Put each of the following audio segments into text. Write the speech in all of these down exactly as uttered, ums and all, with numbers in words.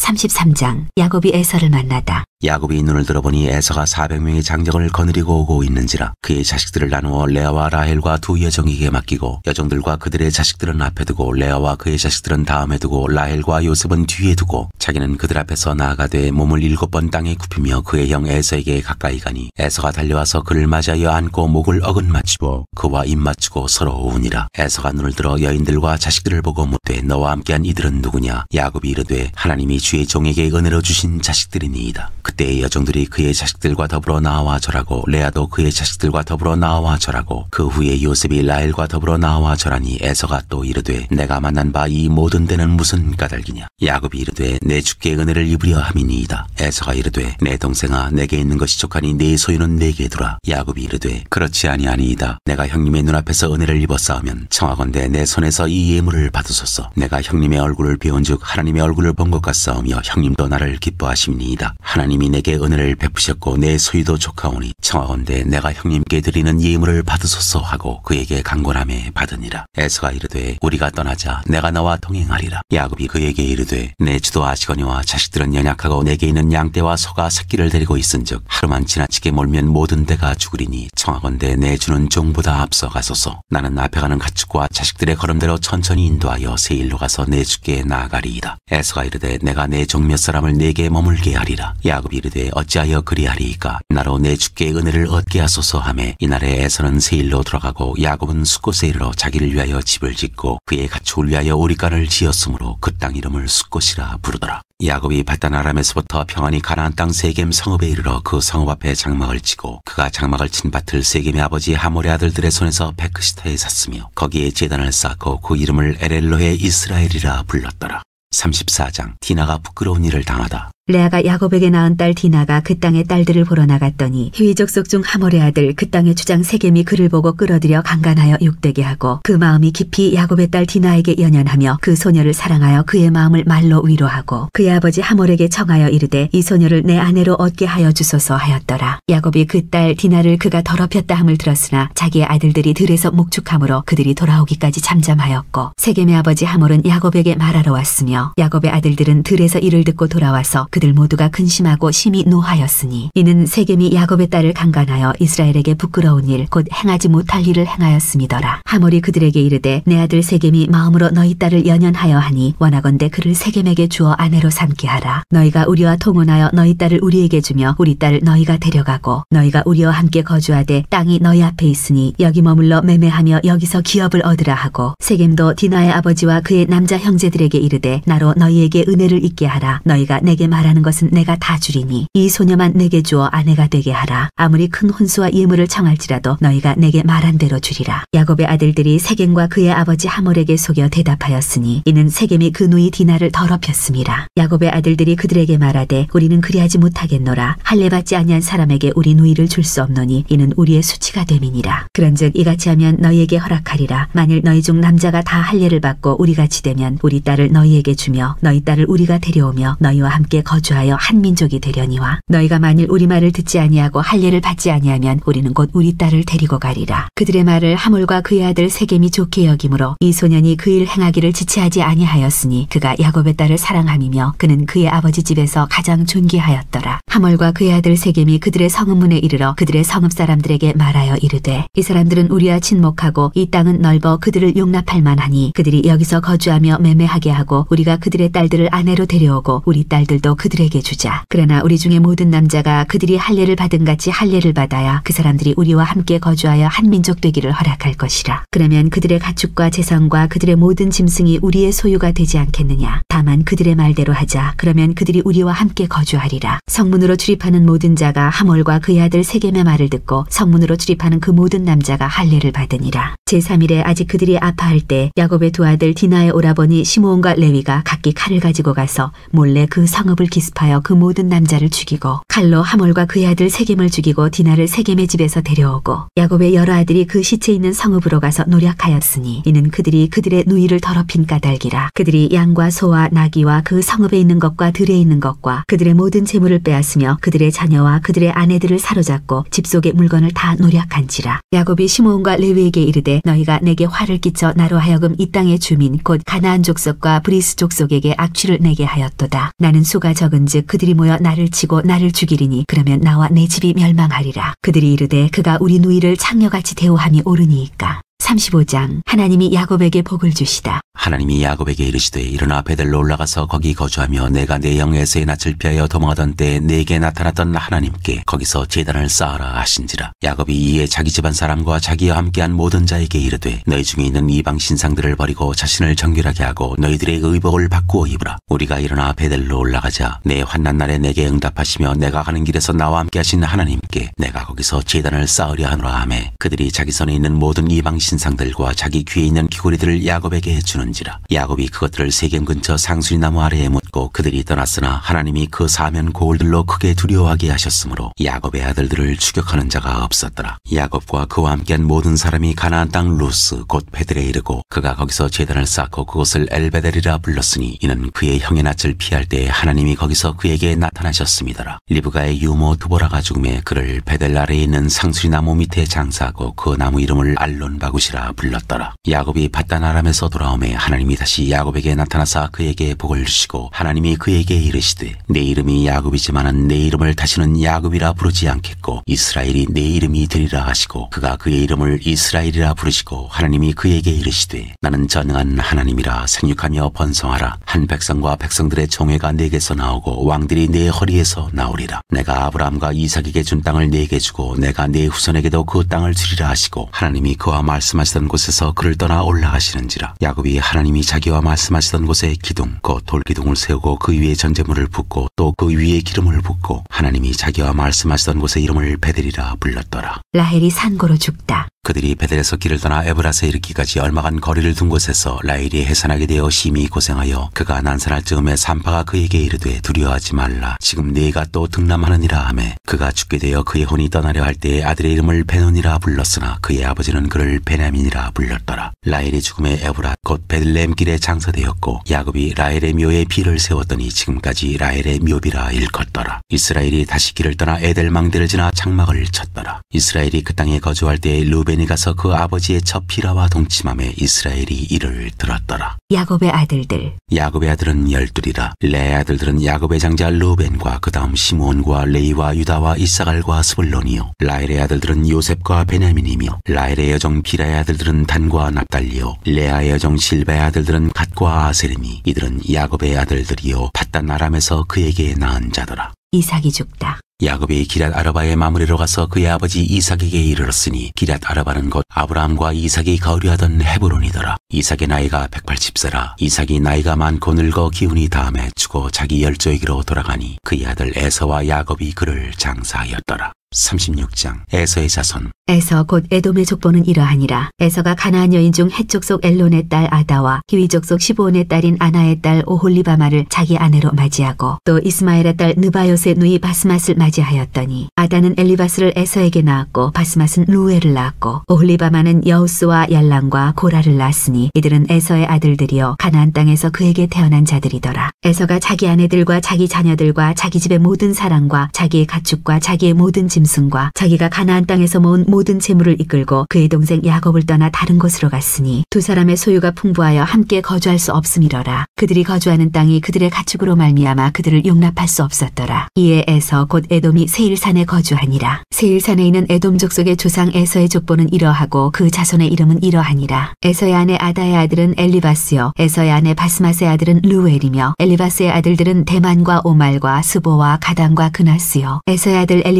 삼십삼 장. 야곱이 에서를 만나다. 야곱이 눈을 들어보니 에서가 사백 명의 장정을 거느리고 오고 있는지라 그의 자식들을 나누어 레아와 라헬과 두 여종에게 맡기고 여종들과 그들의 자식들은 앞에 두고 레아와 그의 자식들은 다음에 두고 라헬과 요셉은 뒤에 두고 자기는 그들 앞에서 나아가되 몸을 일곱 번 땅에 굽히며 그의 형 에서에게 가까이 가니 에서가 달려와서 그를 맞이하여 안고 목을 어긋 맞추고 그와 입 맞추고 서로 우으니라. 에서가 눈을 들어 여인들과 자식들을 보고 묻되 너와 함께한 이들은 누구냐? 야곱이 이르되 하나님이 주의 종에게 은혜로 주신 자식들이니이다. 그때의 여종들이 그의 자식들과 더불어 나와 절하고 레아도 그의 자식들과 더불어 나와 절하고 그 후에 요셉이 라헬과 더불어 나와 절하니 에서가 또 이르되 내가 만난 바 이 모든 데는 무슨 까닭이냐? 야곱이 이르되 내 주께 은혜를 입으려 함이니이다. 에서가 이르되 내 동생아 내게 있는 것이 족하니 네 소유는 내게 두라. 야곱이 이르되 그렇지 아니하니이다. 내가 형님의 눈앞에서 은혜를 입었사오면 청하건대 내 손에서 이 예물을 받으소서. 내가 형님의 얼굴을 비온즉 하나님의 얼굴을 본 것 같사오며 형님도 나를 기뻐하심니이다. 하나님이 내게 은혜를 베푸셨고 내 소유도 족하오니 청하건대 내가 형님께 드리는 예물을 받으소서 하고 그에게 강권함에 받으니라. 에서가 이르되 우리가 떠나자. 내가 너와 동행하리라. 야곱이 그에게 이르되 내 주도 아시거니와 자식들은 연약하고 내게 있는 양떼와 소가 새끼를 데리고 있은즉 하루만 지나치게 몰면 모든 데가 죽으리니 청하건대 내 주는 종보다 앞서 가소서. 나는 앞에 가는 가축과 자식들의 걸음대로 천천히 인도하여 세일로 가서 내 주께 나아가리이다. 에서가 이르되 내가 내 종 몇 사람을 내게 머물게 하리라. 야곱이 이르되 어찌하여 그리하리이까? 나로 내 주께 은혜를 얻게 하소서 하매 이날에 에서는 세일로 돌아가고 야곱은 숫곳에 이르러 자기를 위하여 집을 짓고 그의 가축을 위하여 오리간을 지었으므로 그 땅 이름을 숫곳이라 부르더라. 야곱이 바단 아람에서부터 평안히 가나안 땅 세겜 성읍에 이르러 그 성읍 앞에 장막을 치고 그가 장막을 친 밭을 세겜의 아버지 하몰의 아들들의 손에서 베크시타에 샀으며 거기에 제단을 쌓고 그 이름을 엘엘로헤 이스라엘이라 불렀더라. 삼십사 장. 디나가 부끄러운 일을 당하다. 레아가 야곱에게 낳은 딸 디나가 그 땅의 딸들을 보러 나갔더니 히위 족속 중 하몰의 아들 그 땅의 주장 세겜이 그를 보고 끌어들여 강간하여 욕되게 하고 그 마음이 깊이 야곱의 딸 디나에게 연연하며 그 소녀를 사랑하여 그의 마음을 말로 위로하고 그의 아버지 하몰에게 청하여 이르되 이 소녀를 내 아내로 얻게 하여 주소서 하였더라. 야곱이 그 딸 디나를 그가 더럽혔다 함을 들었으나 자기의 아들들이 들에서 목축함으로 그들이 돌아오기까지 잠잠하였고 세겜의 아버지 하몰은 야곱에게 말하러 왔으며 야곱의 아들들은 들에서 이를 듣고 돌아와서 그들 모두가 근심하고 심히 노하였으니 이는 세겜이 야곱의 딸을 강간하여 이스라엘에게 부끄러운 일 곧 행하지 못할 일을 행하였음이더라. 하몰이 그들에게 이르되 내 아들 세겜이 마음으로 너희 딸을 연연하여 하니 원하건대 그를 세겜에게 주어 아내로 삼게 하라. 너희가 우리와 통혼하여 너희 딸을 우리에게 주며 우리 딸을 너희가 데려가고 너희가 우리와 함께 거주하되 땅이 너희 앞에 있으니 여기 머물러 매매하며 여기서 기업을 얻으라 하고 세겜도 디나의 아버지와 그의 남자 형제들에게 이르되 나로 너희에게 은혜를 잊게 하라. 너희가 내게 말하 라는 것은 내가 다 주리니 이 소녀만 내게 주어 아내가 되게 하라. 아무리 큰 혼수와 예물을 청할지라도 너희가 내게 말한 대로 주리라. 야곱의 아들들이 세겜과 그의 아버지 하몰에게 속여 대답하였으니 이는 세겜이 그 누이 디나를 더럽혔음이라. 야곱의 아들들이 그들에게 말하되 우리는 그리하지 못하겠노라. 할례 받지 아니한 사람에게 우리 누이를 줄 수 없노니 이는 우리의 수치가 됨이니라. 그런즉 이같이 하면 너희에게 허락하리라. 만일 너희 중 남자가 다 할례를 받고 우리같이 되면 우리 딸을 너희에게 주며 너희 딸을 우리가 데려오며 너희와 함께 거주하여 한 민족이 되려니와 너희가 만일 우리 말을 듣지 아니하고 할례를 받지 아니하면 우리는 곧 우리 딸을 데리고 가리라. 그들의 말을 하몰과 그의 아들 세겜이 좋게 여기므로 이 소년이 그 일 행하기를 지체하지 아니하였으니 그가 야곱의 딸을 사랑함이며 그는 그의 아버지 집에서 가장 존귀하였더라. 하몰과 그의 아들 세겜이 그들의 성읍문에 이르러 그들의 성읍 사람들에게 말하여 이르되 이 사람들은 우리와 친목하고 이 땅은 넓어 그들을 용납할 만하니 그들이 여기서 거주하며 매매하게 하고 우리가 그들의 딸들을 아내로 데려오고 우리 딸들도 그들에게 주자. 그러나 우리 중에 모든 남자가 그들이 할례를 받은 같이 할례를 받아야 그 사람들이 우리와 함께 거주하여 한 민족 되기를 허락할 것이라. 그러면 그들의 가축과 재산과 그들의 모든 짐승이 우리의 소유가 되지 않겠느냐. 다만 그들의 말대로 하자. 그러면 그들이 우리와 함께 거주하리라. 성문으로 출입하는 모든 자가 하몰과 그의 아들 세겜의 말을 듣고 성문으로 출입하는 그 모든 남자가 할례를 받으니라. 제삼 일에 아직 그들이 아파할 때 야곱의 두 아들 디나의 오라버니 시므온과 레위가 각기 칼을 가지고 가서 몰래 그 성읍을 야곱을 기습하여 그 모든 남자를 죽이고 칼로 하몰과 그의 아들 세겜을 죽이고 디나를 세겜의 집에서 데려오고 야곱의 여러 아들이 그 시체 있는 성읍으로 가서 노략하였으니 이는 그들이 그들의 누이를 더럽힌 까닭이라. 그들이 양과 소와 나귀와 그 성읍에 있는 것과 들에 있는 것과 그들의 모든 재물을 빼앗으며 그들의 자녀와 그들의 아내들을 사로잡고 집 속의 물건을 다 노략한지라. 야곱이 시므온과 레위에게 이르되 너희가 내게 화를 끼쳐 나로 하여금 이 땅의 주민 곧 가나안 족속과 브리스 족속에게 악취를 내게 하였도다. 나는 수가 적은즉 그들이 모여 나를 치고 나를 죽이리니 그러면 나와 내 집이 멸망하리라. 그들이 이르되 그가 우리 누이를 창녀같이 대우함이 옳으니이까. 삼십오 장. 하나님이 야곱에게 복을 주시다. 하나님이 야곱에게 이르시되 일어나 베델로 올라가서 거기 거주하며 내가 내 영에서의 낯을 피하여 도망하던 때에 내게 나타났던 하나님께 거기서 제단을 쌓아라 하신지라. 야곱이 이에 자기 집안 사람과 자기와 함께한 모든 자에게 이르되 너희 중에 있는 이방 신상들을 버리고 자신을 정결하게 하고 너희들의 의복을 바꾸어 입으라. 우리가 일어나 베델로 올라가자. 내 환난 날에 내게 응답하시며 내가 가는 길에서 나와 함께 하신 하나님께 내가 거기서 제단을 쌓으려 하노라 하매 그들이 자기 손에 있는 모든 이방 신상들과 자기 귀에 있는 귀고리들을 야곱에게 주는지라. 야곱이 그것들을 세겜 근처 상수리나무 아래에 묻고 그들이 떠났으나 하나님이 그 사면 고을들로 크게 두려워하게 하셨으므로 야곱의 아들들을 추격하는 자가 없었더라. 야곱과 그와 함께한 모든 사람이 가나안 땅 루스 곧 베델에 이르고 그가 거기서 제단을 쌓고 그곳을 엘베델이라 불렀으니 이는 그의 형의 낯을 피할 때에 하나님이 거기서 그에게 나타나셨음이더라. 리브가의 유모 드보라가 죽음에 그를 베델 아래에 있는 상수리나무 밑에 장사하고 그 나무 이름을 알론 바구시라 불렀더라. 야곱이 밧단 아람에서 돌아오매 하나님이 다시 야곱에게 나타나사 그에게 복을 주시고 하나님이 그에게 이르시되 내 이름이 야곱이지만은 내 이름을 다시는 야곱이라 부르지 않겠고 이스라엘이 내 이름이 되리라 하시고 그가 그의 이름을 이스라엘이라 부르시고 하나님이 그에게 이르시되 나는 전능한 하나님이라 생육하며 번성하라. 한 백성과 백성들의 총회가 내게서 나오고 왕들이 내 허리에서 나오리라. 내가 아브라함과 이삭에게 준 땅을 내게 주고 내가 내 후손에게도 그 땅을 주리라 하시고 하나님이 그와 말씀하시던 곳에서 그를 떠나 올라가시는지라. 야곱이 하나님이 자기와 말씀하시던 곳에 기둥 곧 돌기둥을 세우고 그 위에 전제물을 붓고 또 그 위에 기름을 붓고 하나님이 자기와 말씀하시던 곳의 이름을 베델이라 불렀더라. 라헬이 산고로 죽다. 그들이 베델에서 길을 떠나 에브라스에 이르기까지 얼마간 거리를 둔 곳에서 라헬이 해산하게 되어 심히 고생하여 그가 난산할 즈음에 산파가 그에게 이르되 두려워하지 말라. 지금 네가 또 등남하느니라 하매 그가 죽게 되어 그의 혼이 떠나려 할 때에 아들의 이름을 베논이라 불렀으나 그의 아버지는 그를 베냐민이라 불렀더라. 라헬의 죽음에 에브라 곧 베들레헴 길에 장사되었고 야곱이 라헬의 묘에 비를 세웠더니 지금까지 라헬의 묘비라 일컫더라. 이스라엘이 다시 길을 떠나 에델 망대를 지나 장막을 쳤더라. 이스라엘이 그 땅에 거주할 때에 루벤이 가서 그 아버지의 첫 비라와 동침함에 이스라엘이 이를 들었더라. 야곱의 아들들. 야곱의 아들은 열둘이라. 레의 아들들은 야곱의 장자 루벤과 그 다음 시므온과 레이와 유다와 이사갈과 스불론이요. 라헬의 아들들은 요셉과 베냐민이며 라헬의 여종 비라의 아들들은 단과 납달리요. 레아의 여종 실바의 아들들은 갓과 아세림이 이들은 야곱의 아들들이요 밧단 아람에서 그에게 낳은 자더라. 이삭이 죽다. 야곱이 기럇 아르바의 마므리로 가서 그의 아버지 이삭에게 이르렀으니 기럇 아르바는 곧 아브라함과 이삭이 거류하던 헤브론이더라. 이삭의 나이가 백팔십 세라. 이삭이 나이가 많고 늙어 기운이 다함에 죽어 자기 열조에게로 돌아가니 그의 아들 에서와 야곱이 그를 장사하였더라. 삼십육 장. 에서의 자손. 에서 곧 에돔의 족보는 이러하니라. 에서가 가나안 여인 중 헷 족속 엘론의 딸 아다와 히위 족속 시브온의 딸인 아나의 딸 오홀리바마를 자기 아내로 맞이하고 또 이스마엘의 딸 느바요스의 누이 바스맛을 맞이하였더니 아다는 엘리바스를 에서에게 낳았고 바스맛은 루엘을 낳았고 오홀리바마는 여우스와 얄람과 고라를 낳았으니 이들은 에서의 아들들이요 가나안 땅에서 그에게 태어난 자들이더라. 에서가 자기 아내들과 자기 자녀들과 자기 집의 모든 사람과 자기의 가축과 자기의 모든 짐승과 자기가 가나안 땅에서 모은 모든 재물을 이끌고 그의 동생 야곱을 떠나 다른 곳으로 갔으니 두 사람의 소유가 풍부하여 함께 거주할 수 없음이러라. 그들이 거주하는 땅이 그들의 가축으로 말미암아 그들을 용납할 수 없었더라. 이에 에서 곧 에돔이 세일산에 거주하니라. 세일산에 있는 에돔 족속의 조상 에서의 족보는 이러하고 그 자손의 이름은 이러하니라. 에서의 아내 아다의 아들은 엘리바스요 에서의 아내 바스맛의 아들은 루엘이며 엘리바스의 아들들은 대만과 오말과 스보와 가단과 그나스요. 에서의 아들 엘리바스의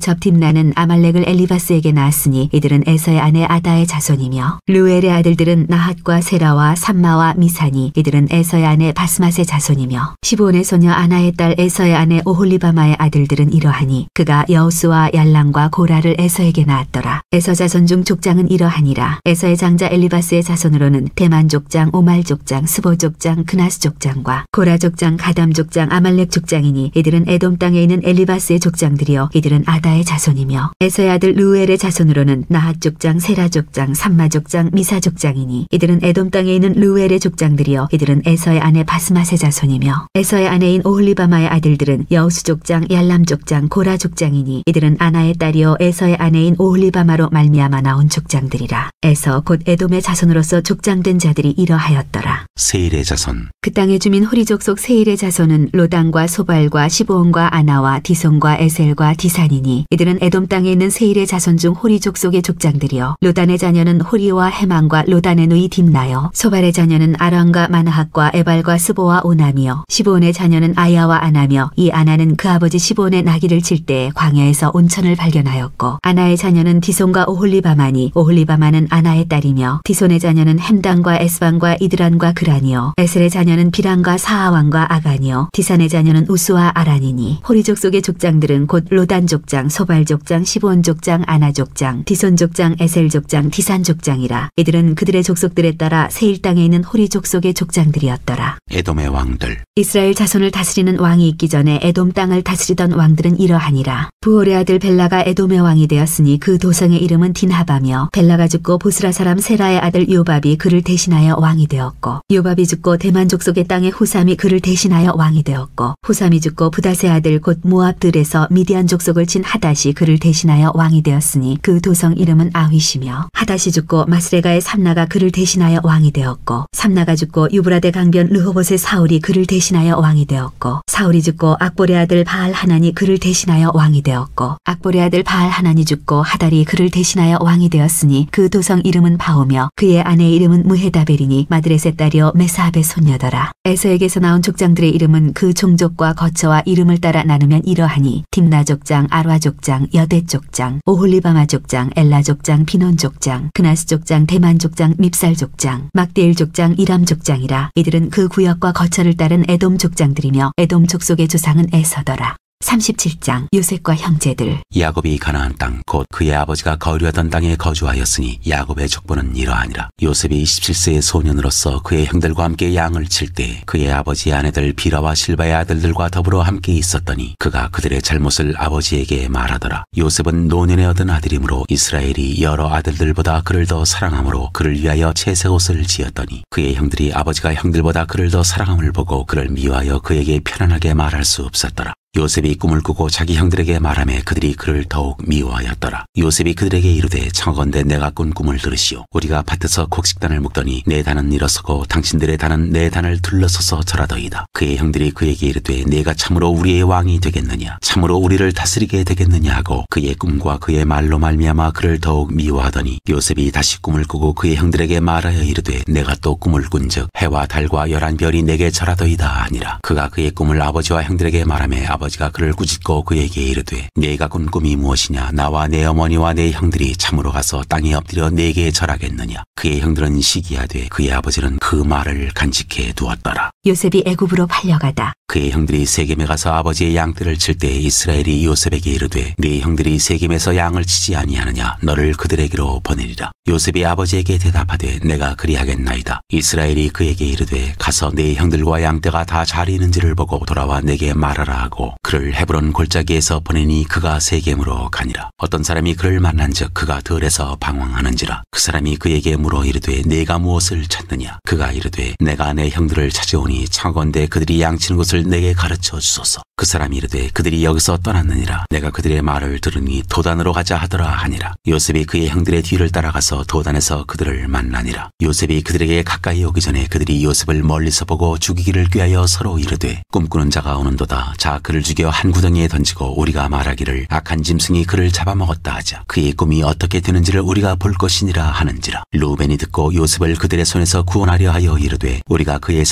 첩 딥나는 아말렉을 엘리바스에게 낳았으니 이들은 에서의 아내 아다의 자손이며 르우엘의 아들들은 나핫과 세라와 삼마와 미사니 이들은 에서의 아내 바스맛의 자손이며 시브온의 소녀 아나의 딸 에서의 아내 오홀리바마의 아들들은 이러하니 그가 여우스와 얄람과 고라를 에서에게 낳았더라. 에서 자손 중 족장은 이러하니라. 에서의 장자 엘리바스의 자손으로는 대만 족장, 오말 족장, 스보 족장, 그나스 족장과 고라 족장, 가담 족장, 아말렉 족장이니 이들은 에돔 땅에 있는 엘리바스의 족장들이요 이들은 아다의 자손이며 에서의 아들 르우엘의 자손으로는 나핫 족장, 세라 족장, 삼마 족장, 미사 족장이니 이들은 에돔 땅에 있는 르우엘의 족장들이요 이들은 에서의 아내 바스맛의 자손이며 에서의 아내인 오홀리바마의 아들들은 여우스 족장, 얄람 족장, 고라 족장이니 이들은 아나의 딸이요 에서의 아내인 오홀리바마로 말미암아 나온 족장들이라. 에서 곧 에돔의 자손으로서 족장된 자들이 이러하였더라. 세일의 자손. 그 땅의 주민 호리족 속 세일의 자손은 로단과 소발과 시브온과 아나와 디손과 에셀과 디산이니 이들은 에돔 땅에 있는 세일의 자손 중 호리족 속의 족장들이요 로단의 자녀는 호리와 해망과 로단의 누이 딥나요 소발의 자녀는 아람과 마나핫과 에발과 스보와 오남이요 시브온의 자녀는 아야와 아나며 이 아나는 그 아버지 시브온의 나귀를 칠 때 광야에서 온천을 발견하였고 아나의 자녀는 디손과 오홀리바마니 오홀리바마는 아나의 딸이며 디손의 자녀는 햄단과 에스반과 이드란과 그란이요 에셀의 자녀는 비란과 사하왕과 아간이요 디산의 자녀는 우스와 아란이니 호리족 속의 족장들은 곧 로단 족장, 소발 족장, 시브온 족장, 아나 족장, 디손 족장, 에셀 족장, 디산 족장이라. 이들은 그들의 족속들에 따라 세일 땅에 있는 호리족 속의 족장들이었더라. 에돔의 왕들. 이스라엘 자손을 다스리는 왕이 있기 전에 에돔 땅을 다스리던 왕들은 이러하니라. 부올의 아들 벨라가 에돔의 왕이 되었으니 그 도성의 이름은 딘하바며 벨라가 죽고 보스라 사람 세라의 아들 요밥이 그를 대신하여 왕이 되었고 요밥이 죽고 대만 족속의 땅의 후삼이 그를 대신하여 왕이 되었고 후삼이 죽고 부닷의 아들 곧 모압들에서 미디안 족속을 친 하닷이 그를 대신하여 왕이 되었으니 그 도성 이름은 아휘시며 하닷이 죽고 마스레가의 삼나가 그를 대신하여 왕이 되었고 삼나가 죽고 유브라데 강변 르호봇의 사울이 그를 대신하여 왕이 되었고 사울이 죽고 악볼의 아들 바알 하난이 그를 대신하여 왕이 되었고 악볼의 아들 바알 하난이 죽고 하달이 그를 대신하여 왕이 되었으니 그 도성 이름은 바오며 그의 아내의 이름은 무헤다벨이니 마드렛의 딸이요 메사합의 손녀더라. 에서에게서 나온 족장들의 이름은 그 종족과 거처와 이름을 따라 나누면 이러하니 딥나 족장, 아라 족장, 여대 족장, 오홀리바마 족장, 엘라 족장, 비논 족장, 그나스 족장, 대만 족장, 밉살 족장, 막디엘 족장, 이람 족장이라. 이들은 그 구역과 거처를 따른 에돔 족장들이며 에돔 족속의 조상은 에서더라. 삼십칠 장 요셉과 형제들. 야곱이 가나안 땅 곧 그의 아버지가 거류하던 땅에 거주하였으니 야곱의 족보는 이러하니라. 요셉이 이십칠 세의 소년으로서 그의 형들과 함께 양을 칠 때 그의 아버지의 아내들 비라와 실바의 아들들과 더불어 함께 있었더니 그가 그들의 잘못을 아버지에게 말하더라. 요셉은 노년에 얻은 아들이므로 이스라엘이 여러 아들들보다 그를 더 사랑하므로 그를 위하여 채색옷을 지었더니 그의 형들이 아버지가 형들보다 그를 더 사랑함을 보고 그를 미워하여 그에게 편안하게 말할 수 없었더라. 요셉이 꿈을 꾸고 자기 형들에게 말하며 그들이 그를 더욱 미워하였더라. 요셉이 그들에게 이르되 청하건대 내가 꾼 꿈을 들으시오. 우리가 밭에서 곡식단을 묶더니 내 단은 일어서고 당신들의 단은 내 단을 둘러서서 절하더이다. 그의 형들이 그에게 이르되 내가 참으로 우리의 왕이 되겠느냐 참으로 우리를 다스리게 되겠느냐 하고 그의 꿈과 그의 말로 말미암아 그를 더욱 미워하더니 요셉이 다시 꿈을 꾸고 그의 형들에게 말하여 이르되 내가 또 꿈을 꾼즉 해와 달과 열한 별이 내게 절하더이다 하니라. 그가 그의 꿈을 아버지와 형들에게 말하며 아버지가 그를 꾸짖고 그에게 이르되 네가 꾼 꿈이 무엇이냐 나와 내 어머니와 내 형들이 참으로 가서 땅에 엎드려 네게 절하겠느냐. 그의 형들은 시기하되 그의 아버지는 그 말을 간직해 두었더라. 요셉이 애굽으로 팔려가다 그의 형들이 세겜에 가서 아버지의 양떼를 칠 때 이스라엘이 요셉에게 이르되 네 형들이 세겜에서 양을 치지 아니하느냐 너를 그들에게로 보내리라. 요셉이 아버지에게 대답하되 내가 그리하겠나이다. 이스라엘이 그에게 이르되 가서 네 형들과 양떼가 다 잘 있는지를 보고 돌아와 내게 말하라 하고 그를 헤브론 골짜기에서 보내니 그가 세겜으로 가니라. 어떤 사람이 그를 만난즉 그가 들에서 방황하는지라. 그 사람이 그에게 물어 이르되 네가 무엇을 찾느냐. 그가 이르되 내가 내 형들을 찾아오니 청하건대 그들이 양치는 곳을 내게 가르쳐 주소서. 그 사람이 이르되 그들이 여기서 떠났느니라. 내가 그들의 말을 들으니 도단으로 가자 하더라 하니라. 요셉이 그의 형들의 뒤를 따라가서 도단에서 그들을 만나니라. 요셉이 그들에게 가까이 오기 전에 그들이 요셉을 멀리서 보고 죽이기를 꾀하여 서로 이르되 꿈꾸는 자가 오는도다. 자 그를 죽여 한 구덩이에 던지고 우리가 말하기를 악한 짐승이 그를 잡아먹었다 하자. 그의 꿈이 어떻게 되는지를 우리가 볼 것이니라 하는지라. 루벤이 듣고 요셉을 그들의 손에서 구원하려 하여 이르되 우리가 그의 생명은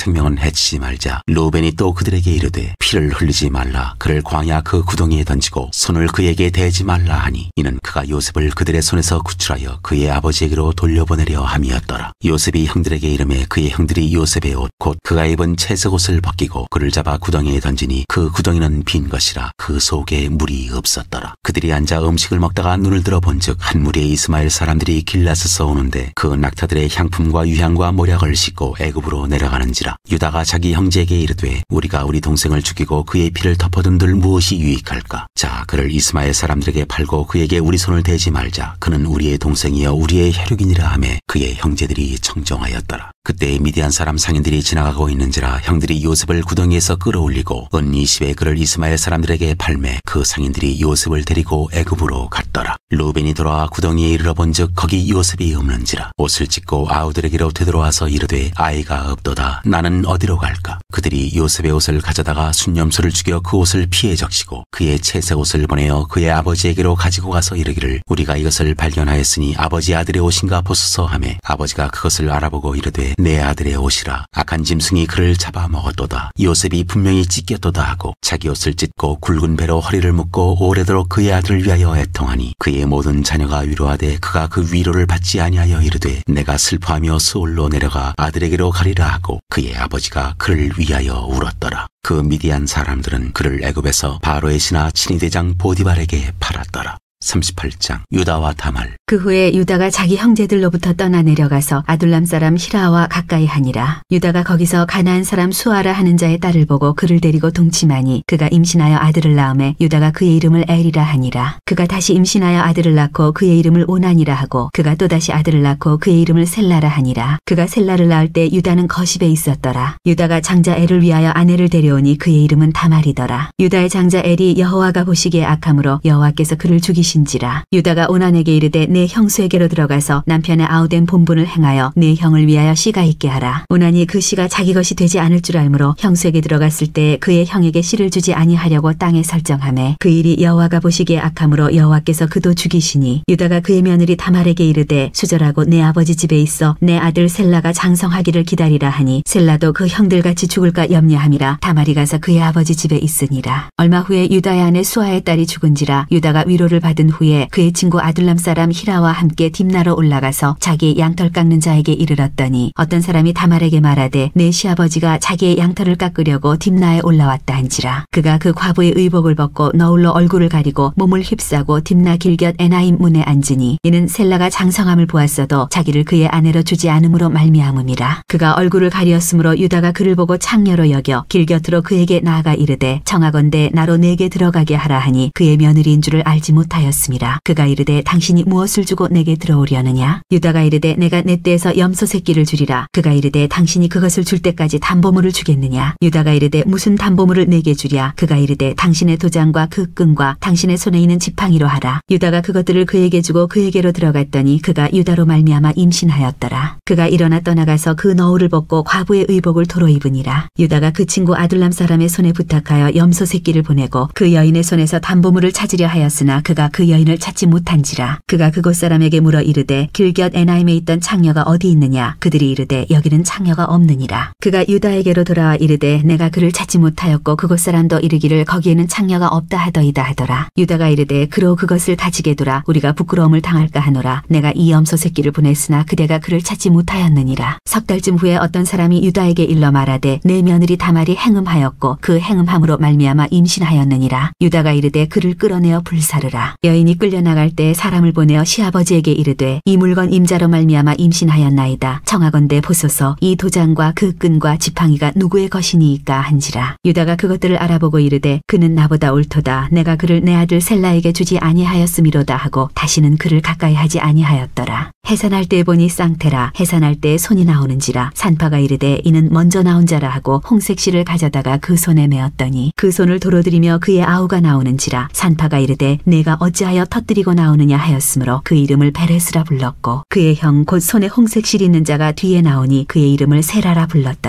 해치지 말자. 루벤이 또 그들에게 이르되 피를 흘리지 말라. 그를 광야 그 구덩이에 던지고 손을 그에게 대지 말라 하니 이는 그가 요셉을 그들의 손에서 구출하여 그의 아버지에게로 돌려보내려 함이었더라. 요셉이 형들에게 이르매 그의 형들이 요셉의 옷 곧 그가 입은 채색 옷을 벗기고 그를 잡아 구덩이에 던지니 그 구덩이는 빈 것이라 그 속에 물이 없었더라. 그들이 앉아 음식을 먹다가 눈을 들어 본즉 한 무리의 이스마엘 사람들이 길라스서 오는데 그 낙타들의 향품과 유향과 모략을 싣고 애굽으로 내려가는지라. 유다가 자기 형제에게 이르되 우리가 우리 동생을 죽이고 그의 피를 덮어둔들 무엇이 유익할까? 자, 그를 이스마엘 사람들에게 팔고 그에게 우리 손을 대지 말자. 그는 우리의 동생이여 우리의 혈육이니라 하며 그의 형제들이 청정하였더라. 그때 미디안 사람 상인들이 지나가고 있는지라 형들이 요셉을 구덩이에서 끌어올리고 은 이십에 그를 이스마엘 사람들에게 팔매 그 상인들이 요셉을 데리고 애굽으로 갔더라. 루벤이 돌아와 구덩이에 이르러 본즉 거기 요셉이 없는지라. 옷을 찢고 아우들에게로 되돌아와서 이르되 아이가 없도다. 나는 어디로 갈까? 그들이 요셉의 옷을 가져다가 순념소를 죽여 그 옷을 피에 적시고 그의 채색 옷을 보내어 그의 아버지에게로 가지고 가서 이르기를 우리가 이것을 발견하였으니 아버지 아들의 옷인가 보소서 하며 아버지가 그것을 알아보고 이르되 내 아들의 옷이라. 악한 짐승이 그를 잡아먹었도다. 요셉이 분명히 찢겼도다 하고 자기 옷을 찢고 굵은 배로 허리를 묶고 오래도록 그의 아들을 위하여 애통하니 그의 모든 자녀가 위로하되 그가 그 위로를 받지 아니하여 이르되 내가 슬퍼하며 수올로 내려가 아들에게로 가리라 하고 그의 아버지가 그를 위하여 울었더라. 그 미디안 사람들은 그를 애굽에서 바로의 신하 친위대장 보디발에게 팔았더라. 삼십팔 장 유다와 다말. 그 후에 유다가 자기 형제들로부터 떠나 내려가서 아둘람 사람 히라와 가까이 하니라. 유다가 거기서 가나안 사람 수아라 하는 자의 딸을 보고 그를 데리고 동침하니 그가 임신하여 아들을 낳음에 유다가 그의 이름을 엘이라 하니라. 그가 다시 임신하여 아들을 낳고 그의 이름을 오난이라 하고 그가 또다시 아들을 낳고 그의 이름을 셀라라 하니라. 그가 셀라를 낳을 때 유다는 거십에 있었더라. 유다가 장자 엘을 위하여 아내를 데려오니 그의 이름은 다말이더라. 유다의 장자 엘이 여호와가 보시기에 악함으로 여호와께서 그를 죽이시니라. 신지라. 유다가 오난에게 이르되 내 형수에게로 들어가서 남편의 아우된 본분을 행하여 내 형을 위하여 씨가 있게 하라. 오난이 그 씨가 자기 것이 되지 않을 줄 알므로 형수에게 들어갔을 때 그의 형에게 씨를 주지 아니하려고 땅에 설정하매 그 일이 여호와가 보시기에 악함으로 여호와께서 그도 죽이시니 유다가 그의 며느리 다말에게 이르되 수절하고 내 아버지 집에 있어 내 아들 셀라가 장성하기를 기다리라 하니 셀라도 그 형들같이 죽을까 염려함이라 다말이 가서 그의 아버지 집에 있으니라. 얼마 후에 유다의 아내 수아의 딸이 죽은지라. 유다가 위로를 받은 후에 그의 친구 아둘람 사람 히라와 함께 딥나로 올라가서 자기의 양털 깎는 자에게 이르렀더니 어떤 사람이 다말에게 말하되 내 시아버지가 자기의 양털을 깎으려고 딥나에 올라왔다 한지라. 그가 그 과부의 의복을 벗고 너울로 얼굴을 가리고 몸을 휩싸고 딥나 길곁 에나임 문에 앉으니 이는 셀라가 장성함을 보았어도 자기를 그의 아내로 주지 않음으로 말미암음이라. 그가 얼굴을 가리었으므로 유다가 그를 보고 창녀로 여겨 길곁으로 그에게 나아가 이르되 청하건대 나로 내게 들어가게 하라 하니 그의 며느리인 줄을 알지 못하였 습니다. 그가 이르되 당신이 무엇을 주고 내게 들어오려느냐? 유다가 이르되 내가 내 떼에서 염소 새끼를 주리라. 그가 이르되 당신이 그것을 줄 때까지 담보물을 주겠느냐? 유다가 이르되 무슨 담보물을 내게 주랴? 그가 이르되 당신의 도장과 그 끈과 당신의 손에 있는 지팡이로 하라. 유다가 그것들을 그에게 주고 그에게로 들어갔더니 그가 유다로 말미암아 임신하였더라. 그가 일어나 떠나가서 그 너울을 벗고 과부의 의복을 도로 입으니라. 유다가 그 친구 아둘람 사람의 손에 부탁하여 염소 새끼를 보내고 그 여인의 손에서 담보물을 찾으려 하였으나 그가 그 여인을 찾지 못한지라. 그가 그곳 사람에게 물어 이르되 길곁 에나임에 있던 창녀가 어디 있느냐? 그들이 이르되 여기는 창녀가 없느니라. 그가 유다에게로 돌아와 이르되 내가 그를 찾지 못하였고 그곳 사람도 이르기를 거기에는 창녀가 없다 하더이다 하더라. 유다가 이르되 그로 그것을 다지게 두라. 우리가 부끄러움을 당할까 하노라. 내가 이 염소 새끼를 보냈으나 그대가 그를 찾지 못하였느니라. 석 달쯤 후에 어떤 사람이 유다에게 일러 말하되 내 며느리 다말이 행음하였고 그 행음함으로 말미암아 임신하였느니라. 유다가 이르되 그를 끌어내어 불사르라. 여인이 끌려나갈 때 사람을 보내어 시아버지에게 이르되 이 물건 임자로 말미암아 임신하였나이다. 청하건대 보소서 이 도장과 그 끈과 지팡이가 누구의 것이니이까 한지라. 유다가 그것들을 알아보고 이르되 그는 나보다 옳도다. 내가 그를 내 아들 셀라에게 주지 아니하였음이로다 하고 다시는 그를 가까이 하지 아니하였더라. 해산할 때 보니 쌍태라. 해산할 때 손이 나오는지라. 산파가 이르되 이는 먼저 나온 자라 하고 홍색 실을 가져다가 그 손에 메었더니 그 손을 도로들이며 그의 아우가 나오는지라. 산파가 이르되 내가 어찌하여 터뜨리고 나오느냐 하였으므로 그 이름을 베레스라 불렀고 그의 형 곧 손에 홍색 실 있는 자가 뒤에 나오니 그의 이름을 세라라 불렀더라.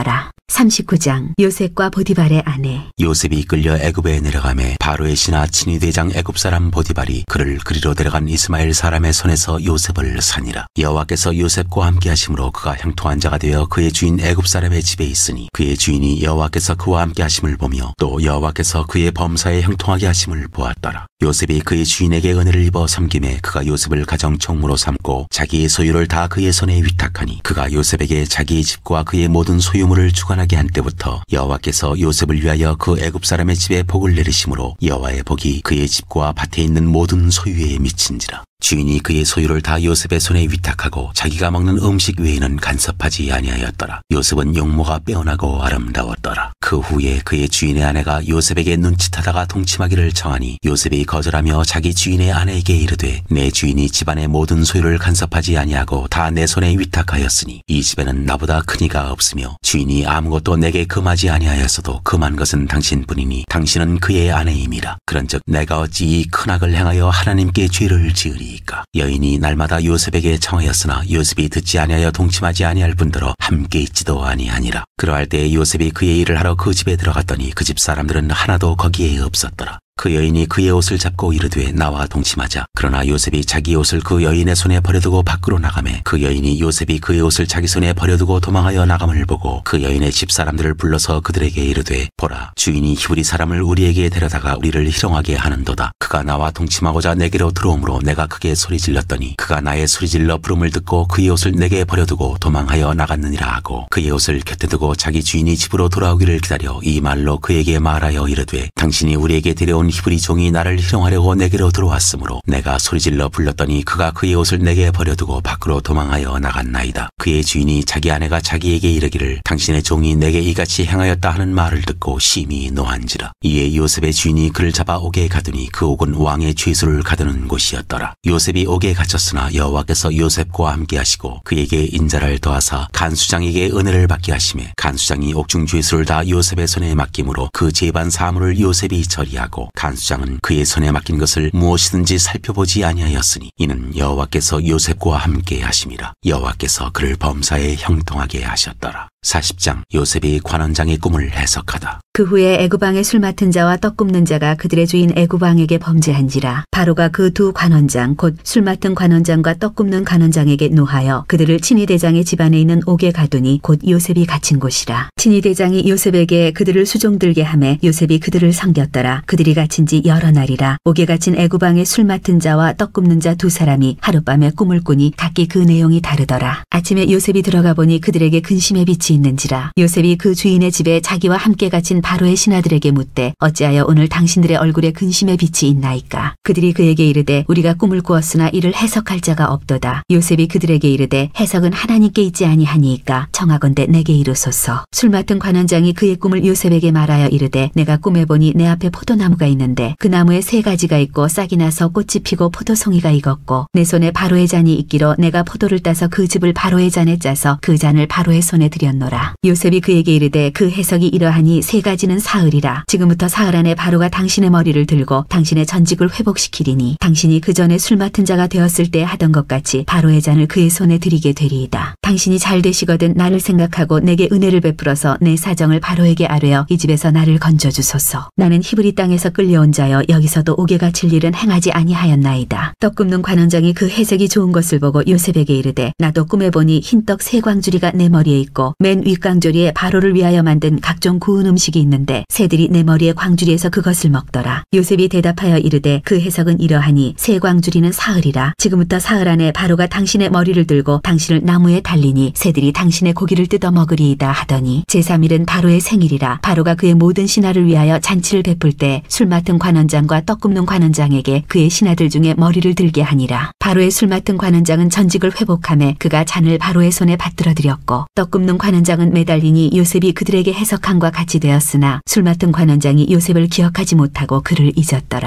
삼십구 장 요셉과 보디발의 아내. 요셉이 끌려 애굽에 내려가매 바로의 신하 친위 대장 애굽 사람 보디발이 그를 그리로 데려간 이스마엘 사람의 손에서 요셉을 사니라. 여호와께서 요셉과 함께 하심으로 그가 형통한 자가 되어 그의 주인 애굽 사람의 집에 있으니 그의 주인이 여호와께서 그와 함께 하심을 보며 또 여호와께서 그의 범사에 형통하게 하심을 보았더라. 요셉이 그의 주인에게 은혜를 입어 섬김에 그가 요셉을 가정 총무로 삼고 자기의 소유를 다 그의 손에 위탁하니 그가 요셉에게 자기의 집과 그의 모든 소유물을 주관하게 한 때부터 여호와께서 요셉을 위하여 그 애굽 사람의 집에 복을 내리심으로 여호와의 복이 그의 집과 밭에 있는 모든 소유에 미친지라. 주인이 그의 소유를 다 요셉의 손에 위탁하고 자기가 먹는 음식 외에는 간섭하지 아니하였더라. 요셉은 용모가 빼어나고 아름다웠더라. 그 후에 그의 주인의 아내가 요셉에게 눈짓하다가 동침하기를 청하니 요셉이 거절하며 자기 주인의 아내에게 이르되 내 주인이 집안의 모든 소유를 간섭하지 아니하고 다 내 손에 위탁하였으니 이 집에는 나보다 큰 이가 없으며 주인이 아무것도 내게 금하지 아니하였어도 금한 것은 당신뿐이니 당신은 그의 아내임이라. 그런즉 내가 어찌 이 큰 악을 행하여 하나님께 죄를 지으리. 여인이 날마다 요셉에게 청하였으나 요셉이 듣지 아니하여 동침하지 아니할 뿐더러 함께 있지도 아니하니라. 그러할 때 요셉이 그의 일을 하러 그 집에 들어갔더니 그 집 사람들은 하나도 거기에 없었더라. 그 여인이 그의 옷을 잡고 이르되 나와 동침하자. 그러나 요셉이 자기 옷을 그 여인의 손에 버려두고 밖으로 나가매 그 여인이 요셉이 그의 옷을 자기 손에 버려두고 도망하여 나감을 보고 그 여인의 집 사람들을 불러서 그들에게 이르되 보라, 주인이 히브리 사람을 우리에게 데려다가 우리를 희롱하게 하는도다. 그가 나와 동침하고자 내게로 들어오므로 내가 크게 소리질렀더니 그가 나의 소리질러 부름을 듣고 그의 옷을 내게 버려두고 도망하여 나갔느니라 하고 그의 옷을 곁에 두고 자기 주인이 집으로 돌아오기를 기다려 이 말로 그에게 말하여 이르되 당신이 우리에게 데려온 히브리 종이 나를 희롱하려고 내게로 들어왔으므로 내가 소리질러 불렀더니 그가 그의 옷을 내게 버려두고 밖으로 도망하여 나갔나이다. 그의 주인이 자기 아내가 자기에게 이르기를 당신의 종이 내게 이같이 행하였다 하는 말을 듣고 심히 노한지라. 이에 요셉의 주인이 그를 잡아 옥에 가두니 그 옥은 왕의 죄수를 가두는 곳이었더라. 요셉이 옥에 갇혔으나 여호와께서 요셉과 함께 하시고 그에게 인자를 더하사 간수장에게 은혜를 받게 하시매 간수장이 옥중 죄수를 다 요셉의 손에 맡김으로 그 제반 사물을 요셉이 처리하고 간수장은 그의 손에 맡긴 것을 무엇이든지 살펴보지 아니하였으니 이는 여호와께서 요셉과 함께 하심이라. 여호와께서 그를 범사에 형통하게 하셨더라. 사십 장 요셉이 관원장의 꿈을 해석하다. 그 후에 애굽왕의 술 맡은 자와 떡 굽는 자가 그들의 주인 애굽왕에게 범죄한지라. 바로가 그 두 관원장 곧 술 맡은 관원장과 떡 굽는 관원장에게 노하여 그들을 친위 대장의 집안에 있는 옥에 가두니 곧 요셉이 갇힌 곳이라. 친위 대장이 요셉에게 그들을 수종들게 하매 요셉이 그들을 섬겼더라. 그들이 갇힌 지 여러 날이라. 옥에 갇힌 애굽왕의 술 맡은 자와 떡 굽는 자 두 사람이 하룻밤에 꿈을 꾸니 각기 그 내용이 다르더라. 아침에 요셉이 들어가 보니 그들에게 근심의 빛이 있는지라. 요셉이 그 주인의 집에 자기와 함께 갇힌 바로의 신하들에게 묻되 어찌하여 오늘 당신들의 얼굴에 근심의 빛이 있나이까. 그들이 그에게 이르되 우리가 꿈을 꾸었으나 이를 해석할 자가 없도다. 요셉이 그들에게 이르되 해석은 하나님께 있지 아니하니이까 청하건대 내게 이르소서. 술 맡은 관원장이 그의 꿈을 요셉에게 말하여 이르되 내가 꿈에 보니 내 앞에 포도나무가 있는데 그 나무에 세 가지가 있고 싹이 나서 꽃이 피고 포도송이가 익었고 내 손에 바로의 잔이 있기로 내가 포도를 따서 그 즙을 바로의 잔에 짜서 그 잔을 바로의 손에 드렸노라. 요셉이 그에게 이르되 그 해석이 이러하니 세 가지는 사흘이라. 지금부터 사흘 안에 바로가 당신의 머리를 들고 당신의 전직을 회복시키리니 당신이 그 전에 술 맡은 자가 되었을 때 하던 것 같이 바로의 잔을 그의 손에 드리게 되리이다. 당신이 잘 되시거든 나를 생각하고 내게 은혜를 베풀어서 내 사정을 바로에게 아뢰어 이 집에서 나를 건져주소서. 나는 히브리 땅에서 끌려온 자여 여기서도 옥에 갇힐 일은 행하지 아니하였나이다. 떡 굽는 관원장이 그 해석이 좋은 것을 보고 요셉에게 이르되 나도 꿈에 보니 흰떡 세 광주리가 내 머리에 있고 맨 윗광주리에 바로를 위하여 만든 각종 구운 음식이 있는데 새들이 내 머리에 광주리에서 그것을 먹더라. 요셉이 대답하여 이르되 그 해석은 이러하니 세 광주리는 사흘이라. 지금부터 사흘 안에 바로가 당신의 머리를 들고 당신을 나무에 달리니 새들이 당신의 고기를 뜯어 먹으리이다 하더니 제삼 일은 바로의 생일이라. 바로가 그의 모든 신하를 위하여 잔치를 베풀 때 술 맡은 관원장과 떡 굽는 관원장에게 그의 신하들 중에 머리를 들게 하니라. 바로의 술 맡은 관원장은 전직을 회복하며 그가 잔을 바로의 손에 받들어 드렸고 떡 굽는 관원장은 매달리니 요셉이 그들에게 해석함과 같이 되었으나 술 맡은 관원장이 요셉을 기억하지 못하고 그를 잊었더라.